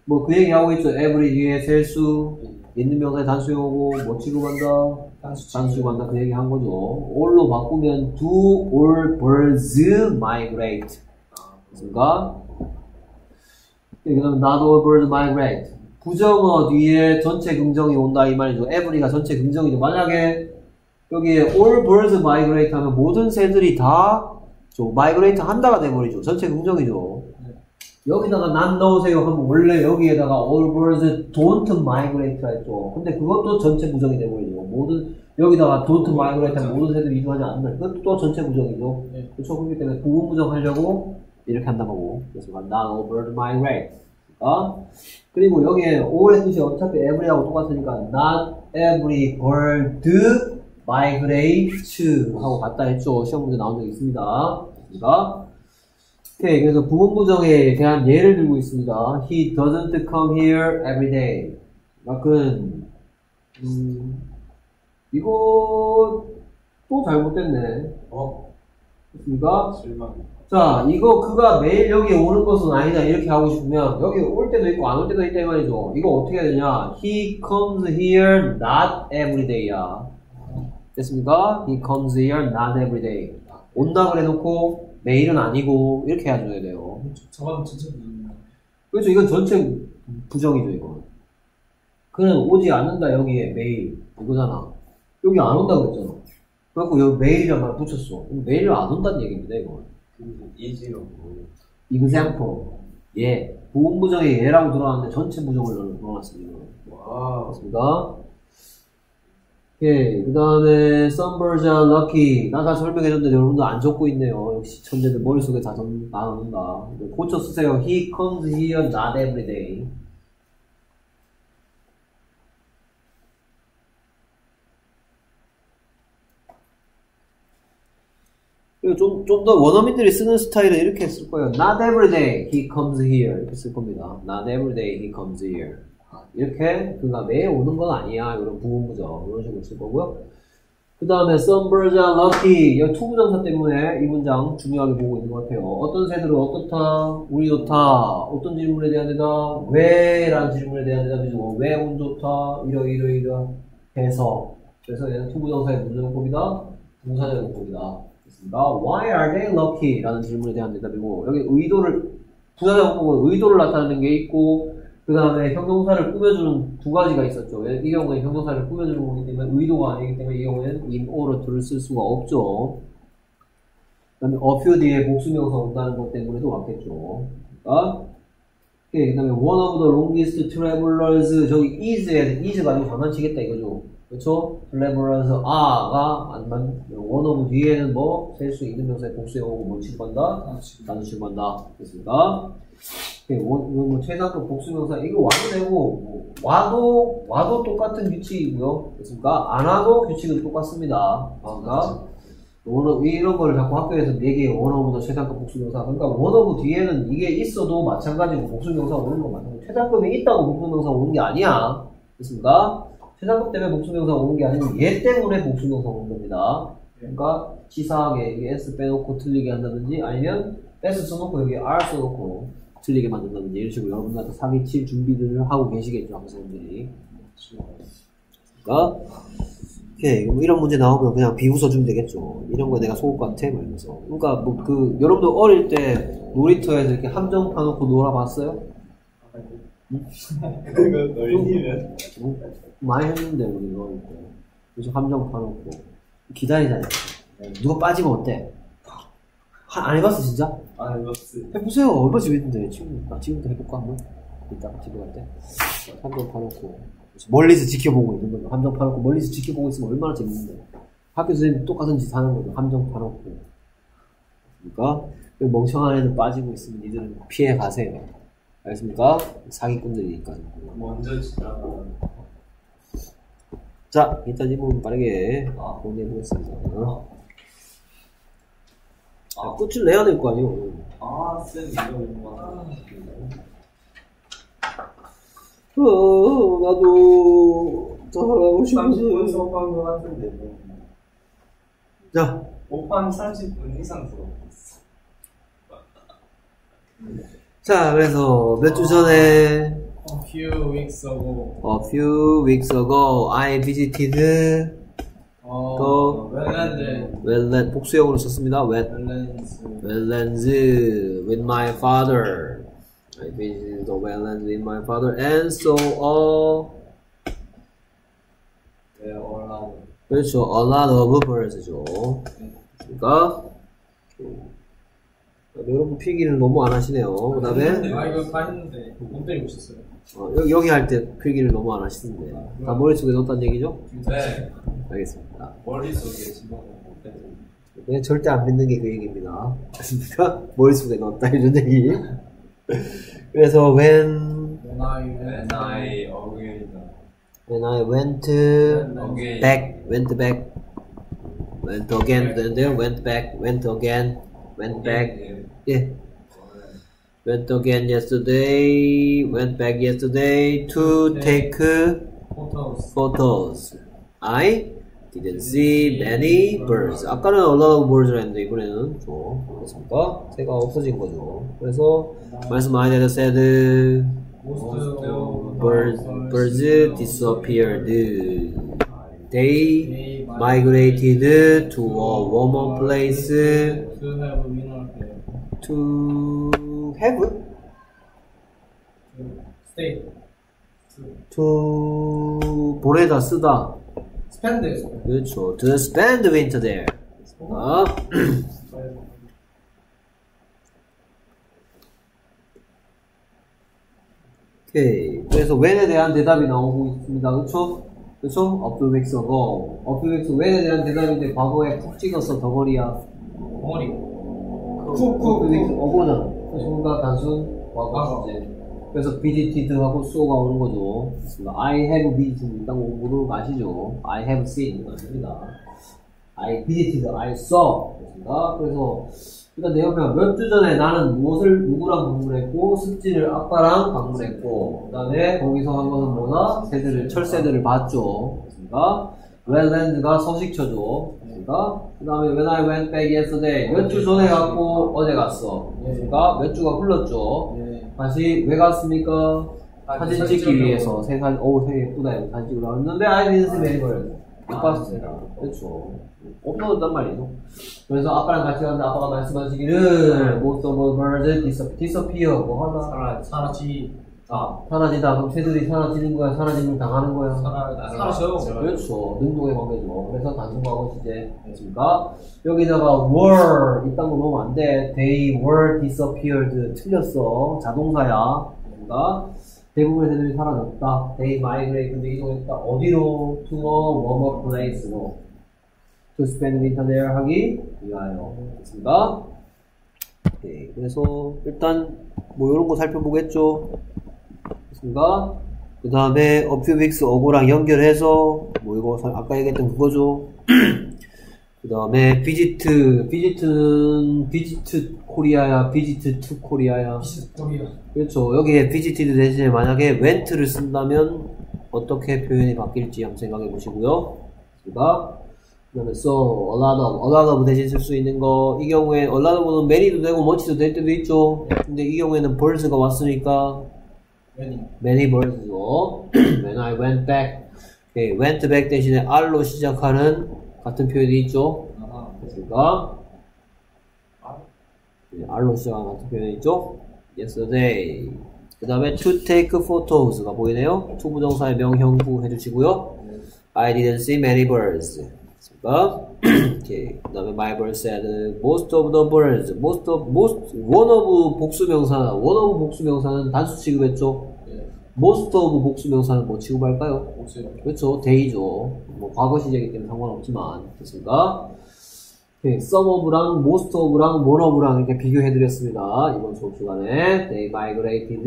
뭐 그 얘기 하고 있죠. every 뒤에 셀수 있는 명사의 단수형하고 뭐 취급한다? 단수 취급한다. 그 얘기 한 거죠. all로 바꾸면 do all birds migrate. 그러니까 그 다음에 not all birds migrate. 부정어 뒤에 전체 긍정이 온다 이 말이죠. every가 전체 긍정이죠. 만약에 여기에 all birds migrate 하면 모든 새들이 다 migrate 한다가 돼버리죠. 전체 긍정이죠. 여기다가 not 넣으세요 하면 원래 여기에다가 all birds don't migrate 했죠. 근데 그것도 전체 부정이 돼버리죠. 모든 여기다가 don't migrate 하면 모든 새들이 이동하지 않는다. 그것도 또 전체 부정이죠. 그렇죠. 그렇기 때문에 부분 부정 하려고 이렇게 한다고. 그래서 not all birds migrate. 그리고 여기에 all의 뜻이 어차피 every하고 똑같으니까 not every bird migrate 하고 같다 했죠. 시험 문제 나온 적이 있습니다. 오케이, 그래서 부분 부정에 대한 예를 들고 있습니다. He doesn't come here every day. 그는 이거 또 잘못됐네. 그러니까 자, 이거 그가 매일 여기 오는 것은 아니다 이렇게 하고 싶으면 여기 올 때도 있고 안 올 때도 있다 이 말이죠. 이거 어떻게 해야 되냐? He comes here not every day야. 됐습니까? He comes here not every day. 온다 그래놓고 매일은 아니고 이렇게 해줘야 돼요. 저건 전체 부정이야. 그렇죠. 이건 전체 부정이죠. 이건. 그는 오지 않는다 여기에 매일 이거잖아. 여기 안 온다 그랬잖아. 그래갖고 여기 매일이란 말 붙였어. 매일 안 온다는 얘기입니다. 이건. 이지로 example. 예. 부분 부정의 예라고 들어왔는데 전체 부정을 넣어놨습니다. 와 맞습니다. 예, 그 다음에 some birds are lucky. 나 다 설명해줬는데 여러분도 안 적고 있네요. 역시 천재들 머릿속에 다 나눈다. 고쳐 쓰세요. He comes here not every day. 그리고 좀 더 원어민들이 쓰는 스타일은 이렇게 쓸 거예요. Not every day he comes here. 이렇게 쓸 겁니다. Not every day he comes here. 이렇게 그가 매일 오는 건 아니야. 이런 부분부정 이런 식으로 쓸 거고요. 그 다음에 some birds are lucky. 이 투부정사 때문에 이 문장 중요하게 보고 있는 것 같아요. 어떤 새들은 어떻다? 운이 좋다. 어떤 질문에 대한 대답? 왜? 라는 질문에 대한 대답이죠. 왜 운 좋다? 이러해서 그래서 얘는 투부정사의 문제용법이다. 부사적용법이다. 됐습니다. Why are they lucky? 라는 질문에 대한 대답이고 여기 의도를 부사적용법은 의도를 나타내는 게 있고 그 다음에 형용사를 꾸며주는 두 가지가 있었죠. 이 경우는 형용사를 꾸며주는 거기 때문에 의도가 아니기 때문에 이 경우에는 in order를 쓸 수가 없죠. 그 다음에 a few 뒤에 복수명사 온다는 것 때문에도 왔겠죠. 그러니까 그 다음에 one of the longest travelers 저기 is 가지고 장난치겠다 이거죠. 그렇죠? travelers are가 one of 뒤에는 뭐 셀 수 있는 명사의 복수에 오고 뭘 취급한다? 단수 취급한다. 됐습니까? 뭐 최상급 복수명사 이거 와도 되고 뭐 와도 똑같은 규칙이고요. 그렇습니까? 안 와도 규칙은 똑같습니다. 그러니까 이런 거를 자꾸 학교에서 얘기해. 원어부터 최상급 복수명사. 그러니까 원어부 뒤에는 이게 있어도 마찬가지고 복수명사 오는 거 맞아요. 최상급이 있다고 복수명사 오는 게 아니야. 그렇습니까? 최상급 때문에 복수명사 오는 게 아니고 얘 때문에 복수명사 오는 겁니다. 그러니까 치사하게 이게 S 빼놓고 틀리게 한다든지 아니면 S 써놓고 여기 R 써놓고 틀리게 만든다든지 이런 식으로 여러분들한테 사기칠 준비들을 하고 계시겠죠, 학생들이. 그러니까 오케이, 뭐 이런 문제 나오면 그냥 비웃어주면 되겠죠. 이런 거 내가 속을 것 같아, 말면서. 그러니까 뭐 여러분들 어릴 때 놀이터에서 이렇게 함정 파놓고 놀아봤어요? 그거 너희는 많이 했는데 우리 어릴 때. 그래서 함정 파놓고 기다리잖아요. 누가 빠지면 어때? 안 해봤어 진짜? 안 해봤어. 해보세요. 얼마 재밌는데 지금부터 해볼까 한번? 이따가 집에 갈 때 함정 파놓고 멀리서 지켜보고 있는 거죠. 함정 파놓고 멀리서 지켜보고 있으면 얼마나 재밌는데. 학교 선생님 똑같은 짓 하는 거죠. 함정 파놓고. 그러니까 멍청한 애들 빠지고 있으면 니들은 피해 가세요. 알겠습니까? 사기꾼들이니까. 먼저 지나가. 자, 일단 이 부분 빠르게 공개해보겠습니다. 끝을 내야 될 거 아니에요. 쌤 이거 얼마나. 나도 더 하고 싶어서. 30분 수업한 거 같은데. 자, 오판 30분 이상 수업했어. 자, 그래서 몇 주 전에 few weeks ago. A few weeks ago, I visited wetland 복수형으로 썼습니다. wetlands with my father. I visited the wetlands with my father and saw 그렇죠. A lot of birds죠. 그러니까 여러분 필기를 너무 안 하시네요. 그 다음에 이거 다 했는데 못 때리고 있었어요. 여기 할 때 필기를 너무 안 하시는데 다 머릿속에 넣었다는 얘기죠? 네. 알겠습니다. 머릿속에 집어넣어 못 뺐어요. 그냥 절대 안 믿는 게 그 얘기입니다. 맞습니까? 머릿속에 넣었다 이런 얘기. 그래서 when I went back, went again, and then went back, went again, went back. Yeah. Went again yesterday, went back yesterday to take photos. I didn't see many birds. 아까는 a lot of birds를 했는데 이번에는 좀 그렇습니까? 새가 없어진 거죠. 그래서 말씀 많이 said birds disappeared. They migrated to a warmer place to have stay. to 보내다 쓰다. spend. 그렇죠. To spend the winter there. 오케이. 그래서 when에 대한 대답이 나오고 있습니다. 그렇죠? 그렇죠? A few weeks ago. A few weeks when에 대한 대답인데 과거에 푹 찍어서 덩어리야. 덩어리. 쿡 어고는 순간 단순 과거 주제. 그래서 visited하고 so가 오는 거죠. I have visited 있다고 모르는 거 아시죠? I have seen 맞습니다. I visited, I saw. 그렇습니다. 그래서 일단 내용표가 몇 주 전에 나는 무엇을 누구랑 방문했고 습지를 아빠랑 방문했고 그 다음에 거기서 한 것은 뭐다? 철새들을 봤죠. 그렇습니까? wetland가 서식처죠. 그렇습니까? 그 다음에 when I went back yesterday 몇 주 전에 갔고 어제 갔어. 그렇습니까? 몇 주가 흘렀죠. 다시 왜 갔습니까? 사진 찍기 위해서 되게 예쁘다 이거 사진 찍으러 왔는데 I didn't see many birds. 못 봤습니다. 그렇죠. 없어졌단 말이죠. 그래서 아빠랑 같이 갔는데 아빠가 말씀하시기를 most of the birds disappear 뭐 하다 사라지다. 그럼 새들이 사라지는 거야? 사라짐을 당하는 거야? 사라져요. 그렇죠. 능동의 관계죠. 그래서 단순과거 시제 됐습니까? 여기다가 were 이딴 거 넣으면 안 돼. They were disappeared 틀렸어. 자동사야. 그러니까 대부분의 새들이 사라졌다. They migrated 이동했다. 어디로? To a warmer place로. To spend winter there 하기 위하여. 됐습니까? 오케이. 그래서 일단 뭐 이런 거 살펴보겠죠. 됐습니까? 그 다음에 a few weeks ago랑 연결해서 뭐 이거 아까 얘기했던 그거죠. 그 다음에 visit는 visit 코리아야, visit to 코리아야. 그렇죠. 여기에 visited 대신에 만약에 went를 쓴다면 어떻게 표현이 바뀔지 한번 생각해 보시고요. 됐습니까? 그 다음에 so, a lot of 대신 쓸 수 있는 거. 이 경우에 a lot of는 many도 되고 much도 될 때도 있죠. 근데 이 경우에는 birds가 왔으니까 many birds죠. When I went back. Okay, went back 대신에 R로 시작하는 같은 표현이 있죠. 됐습니까? R로 시작하는 같은 표현이 있죠. Yesterday. 그 다음에 to take photos가 보이네요. to 부정사의 명형구 해주시고요. I didn't see many birds. 오케이. 그 다음에 my bird said most of the birds. one of 복수명사는 단수 취급했죠. most of 복수명사는 뭐 취급할까요? 그렇죠. they죠. 뭐 과거 시제이기 때문에 상관없지만 됐습니까? 오케이. some of랑 most of랑 one of랑 이렇게 비교해드렸습니다. 이번 수업 시간에 they migrated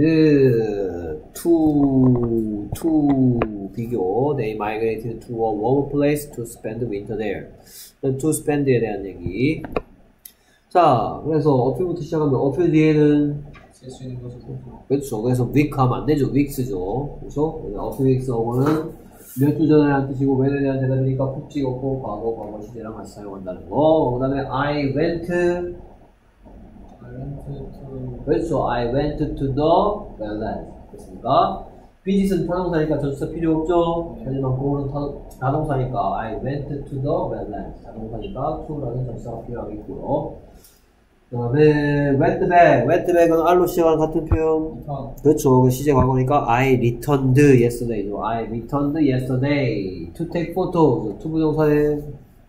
to 비교. They migrated to a warmer place to spend winter there. to spend에 대한 얘기. 자, 그래서 a few부터 시작하면 a few 뒤에는 쓸 수 있는 것을 그렇죠. 그래서 week 하면 안 되죠. weeks죠. 그렇죠? a few weeks ago는 몇 주 전에 한 뜻이고 when에 대한 대답이니까 푹 찍었고 과거 시제랑 같이 사용한다는 거. 그 다음에 I went to 그렇죠. I went to the wetlands. 됐습니까? visit은 타동사니까 전치사 필요 없죠? 하지만 go는 타동사니까 I went to the wetlands. 타동사니까 to라는 전치사가 필요하겠고요. 그 다음에 went back은 R로 시작하는 같은 표현. 그렇죠. 시제 과거니까 I returned yesterday죠. I returned yesterday to take photos. to 부정사에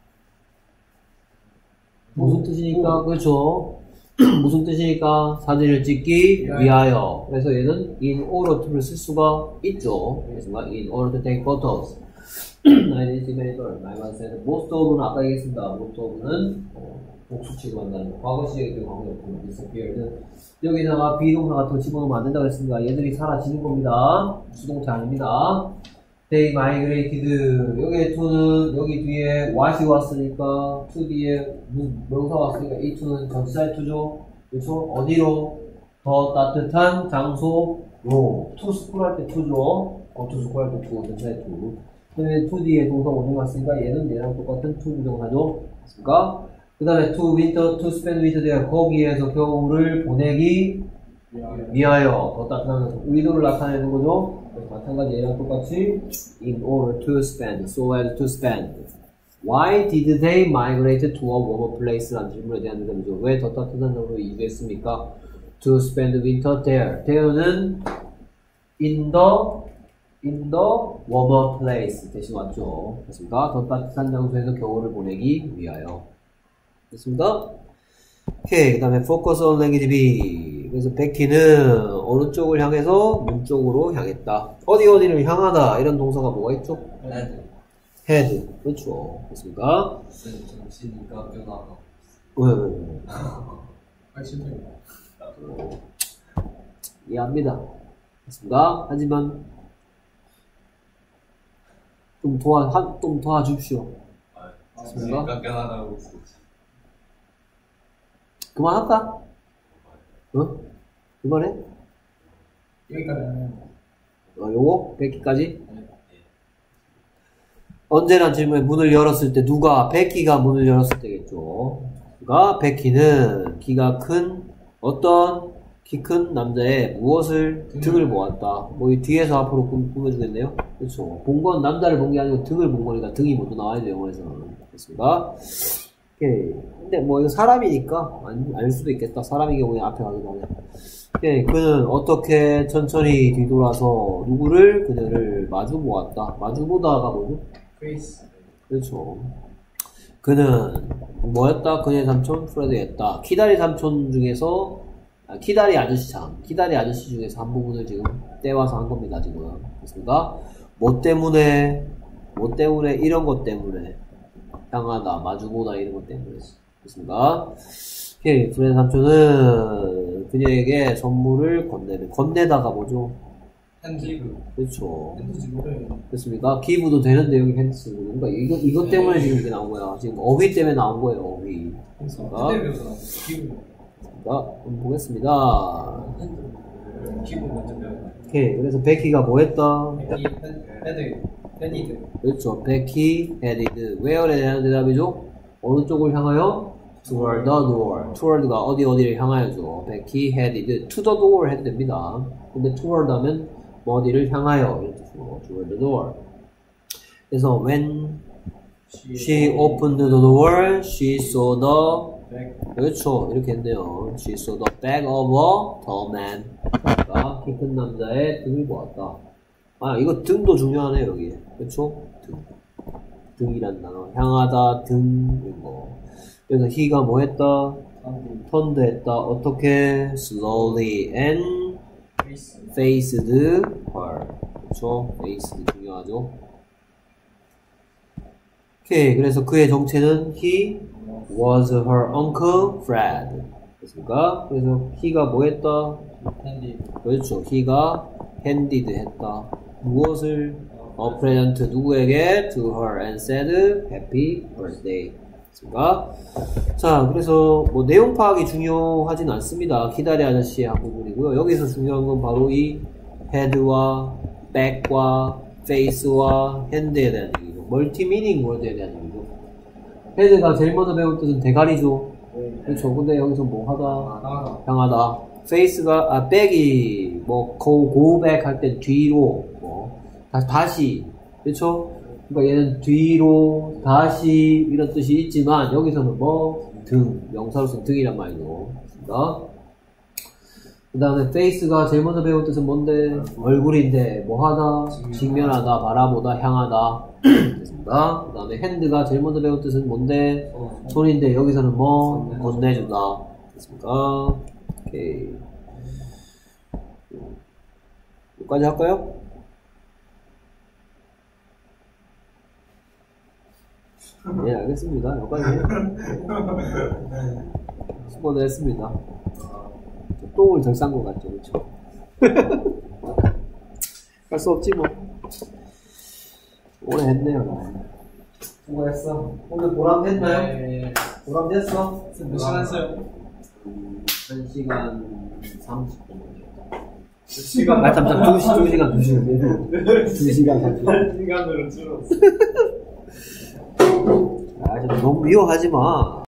무슨 뜻이니까? 그렇죠. 무슨 뜻이니까? 사진을 찍기 위하여. 그래서 얘는 in order to를 쓸 수가 있죠. 그래서 in order to take photos. I didn't very well. My man said most of는 아까 얘기했습니다. most of는 복수 취급한다는 거. 과거 시제이기 때문에 과거에 없고 disappeared. 여기다가 비동사 같은 거 집어넣으면 안 된다고 했습니다. 얘들이 사라지는 겁니다. 수동태 아닙니다. They migrated. 여기에 to는 여기 뒤에 what이 왔으니까 to 뒤에 명사 왔으니까 이 to는 전치사의 to죠. 그렇죠? 어디로? 더 따뜻한 장소로. to school 할 때 to죠. to school 할 때 to 전치사의 to. 그다음에 to 뒤에 동사 오전 왔으니까 얘랑 똑같은 to 부정사죠. 맞습니까? 그 다음에 to winter, to spend winter there. 거기에서 겨울을 보내기 위하여. 더 따뜻한 의도를 나타내는 거죠. 마찬가지 얘랑 똑같이 in order to spend, so as to spend. Why did they migrate to a warmer place? 라는 질문에 대한 대답이죠. 왜 더 따뜻한 장소로 이주했습니까? To spend winter there. there는 in the warmer place 대신 왔죠. 됐습니까? 더 따뜻한 장소에서 겨울을 보내기 위하여. 됐습니까? 오케이. 그 다음에 focus on language B. 그래서 베키는 어느 쪽을 향해서 문 쪽으로 향했다. 어디를 향하다. 이런 동사가 뭐가 있죠? head. 그렇죠. 됐습니까? 정신이가 변화가. 이해합니다. 됐습니까? 하지만 좀 도와주십시오. 정신이가 변화라고. 그만할까? 그만해? 여기까지 하면 요거? 100기까지? 언제란 질문에 문을 열었을 때 누가? 베키가 문을 열었을 때겠죠. 그러니까 베키는 키가 큰 어떤 키 큰 남자의 무엇을 등을 보았다. 뭐 이 뒤에서 앞으로 꾸며주겠네요. 그렇죠. 본 건 남자를 본 게 아니고 등을 본 거니까 등이 먼저 나와야 돼요. 영어에서는. 됐습니까? 오케이. 근데 뭐 이거 사람이니까 알 수도 있겠다. 사람이 경우에 앞에 가기도 하네. 오케이. 그는 어떻게 천천히 뒤돌아서 누구를? 그녀를 마주 보았다. 마주 보다가 뭐죠? 페이스 그렇죠. 그는 뭐였다? 그녀의 삼촌 프레드였다. 키다리 삼촌 중에서 키다리 아저씨 중에서 한 부분을 지금 떼와서 한 겁니다. 지금. 됐습니까? 뭐 때문에 이런 것 때문에 향하다, 마주보다 이런 것 때문에. 됐습니까? 오케이. 프레드 삼촌은 그녀에게 선물을 건네다가 뭐죠? 핸드기브. 그렇죠. 핸드지브를 됐습니까? 기부도 되는데 여기 핸드스. 그러니까 이것 때문에 지금 이게 나온 거야. 지금 어휘 때문에 나온 거예요. 어휘. 됐습니까? 그때 배워서 나온 기브 한번 보겠습니다. 기브 먼저 배워요. 오케이. 그래서 베키가 뭐 했다? 헤디드 그렇죠. 베키 headed. where에 대한 대답이죠? 어느 쪽을 향하여? toward the door. toward가 어디를 향하여죠. 베키 headed. to the door 해도 됩니다. 근데 toward 하면 뭐 어디를 향하여 이런 뜻이고 toward the door. 그래서 when she opened the door, she saw the 그렇죠. 이렇게 했네요. She saw the back of a tall man. 그러니까 키 큰 남자의 등을 보았다. 아, 이거 등도 중요하네요, 여기. 그렇죠? 등이란 단어. 향하다, 등, 이거. 그래서 he가 뭐 했다? turned 했다. 어떻게? slowly and faced her. 그렇죠? faced 중요하죠. 오케이. 그래서 그의 정체는 he was her uncle Fred. 됐습니까? 그래서 he가 뭐 했다? 그렇죠. he가 handed 했다. 무엇을? a present 누구에게? to her and said happy birthday. 됐습니까? 자, 그래서 뭐 내용 파악이 중요하진 않습니다. 키다리 아저씨의 한 부분이고요. 여기서 중요한 건 바로 이 head와 back과 face와 hand에 대한 얘기죠. 멀티 미닝 워드에 대한 얘기죠. 헤드가 제일 먼저 배울 뜻은 대가리죠. 그렇죠. 근데 여기서 뭐 하다? 향하다. face가, back이, 뭐, go back 할 때 뒤로, 뭐, 다시, 그쵸? 그러니까 얘는 뒤로, 다시, 이런 뜻이 있지만, 여기서는 뭐, 등, 명사로서 등이란 말이고, 그 다음에 face가 제일 먼저 배운 뜻은 뭔데? 얼굴인데, 뭐 하다? 직면하다, 바라보다, 향하다. 됐습니다. 그 다음에 hand가 제일 먼저 배운 뜻은 뭔데? 손인데, 여기서는 뭐? 건네주다. 됐습니까? 오케이. 여기까지 할까요? 네, 알겠습니다. 여기까지 해요. 수고들 했습니다. 똥을 덜 싼 것 같죠, 그쵸? 할 수 없지, 뭐. 오래 했네요, 나. 수고했어. 오늘 보람 됐나요? 네. 보람 됐어? 몇 시간 했어요? 1시간 30분. 시간. 아, 잠깐, 2시간. 2시간. 시간으로 줄었어. 아, 좀 너무 미워하지 마.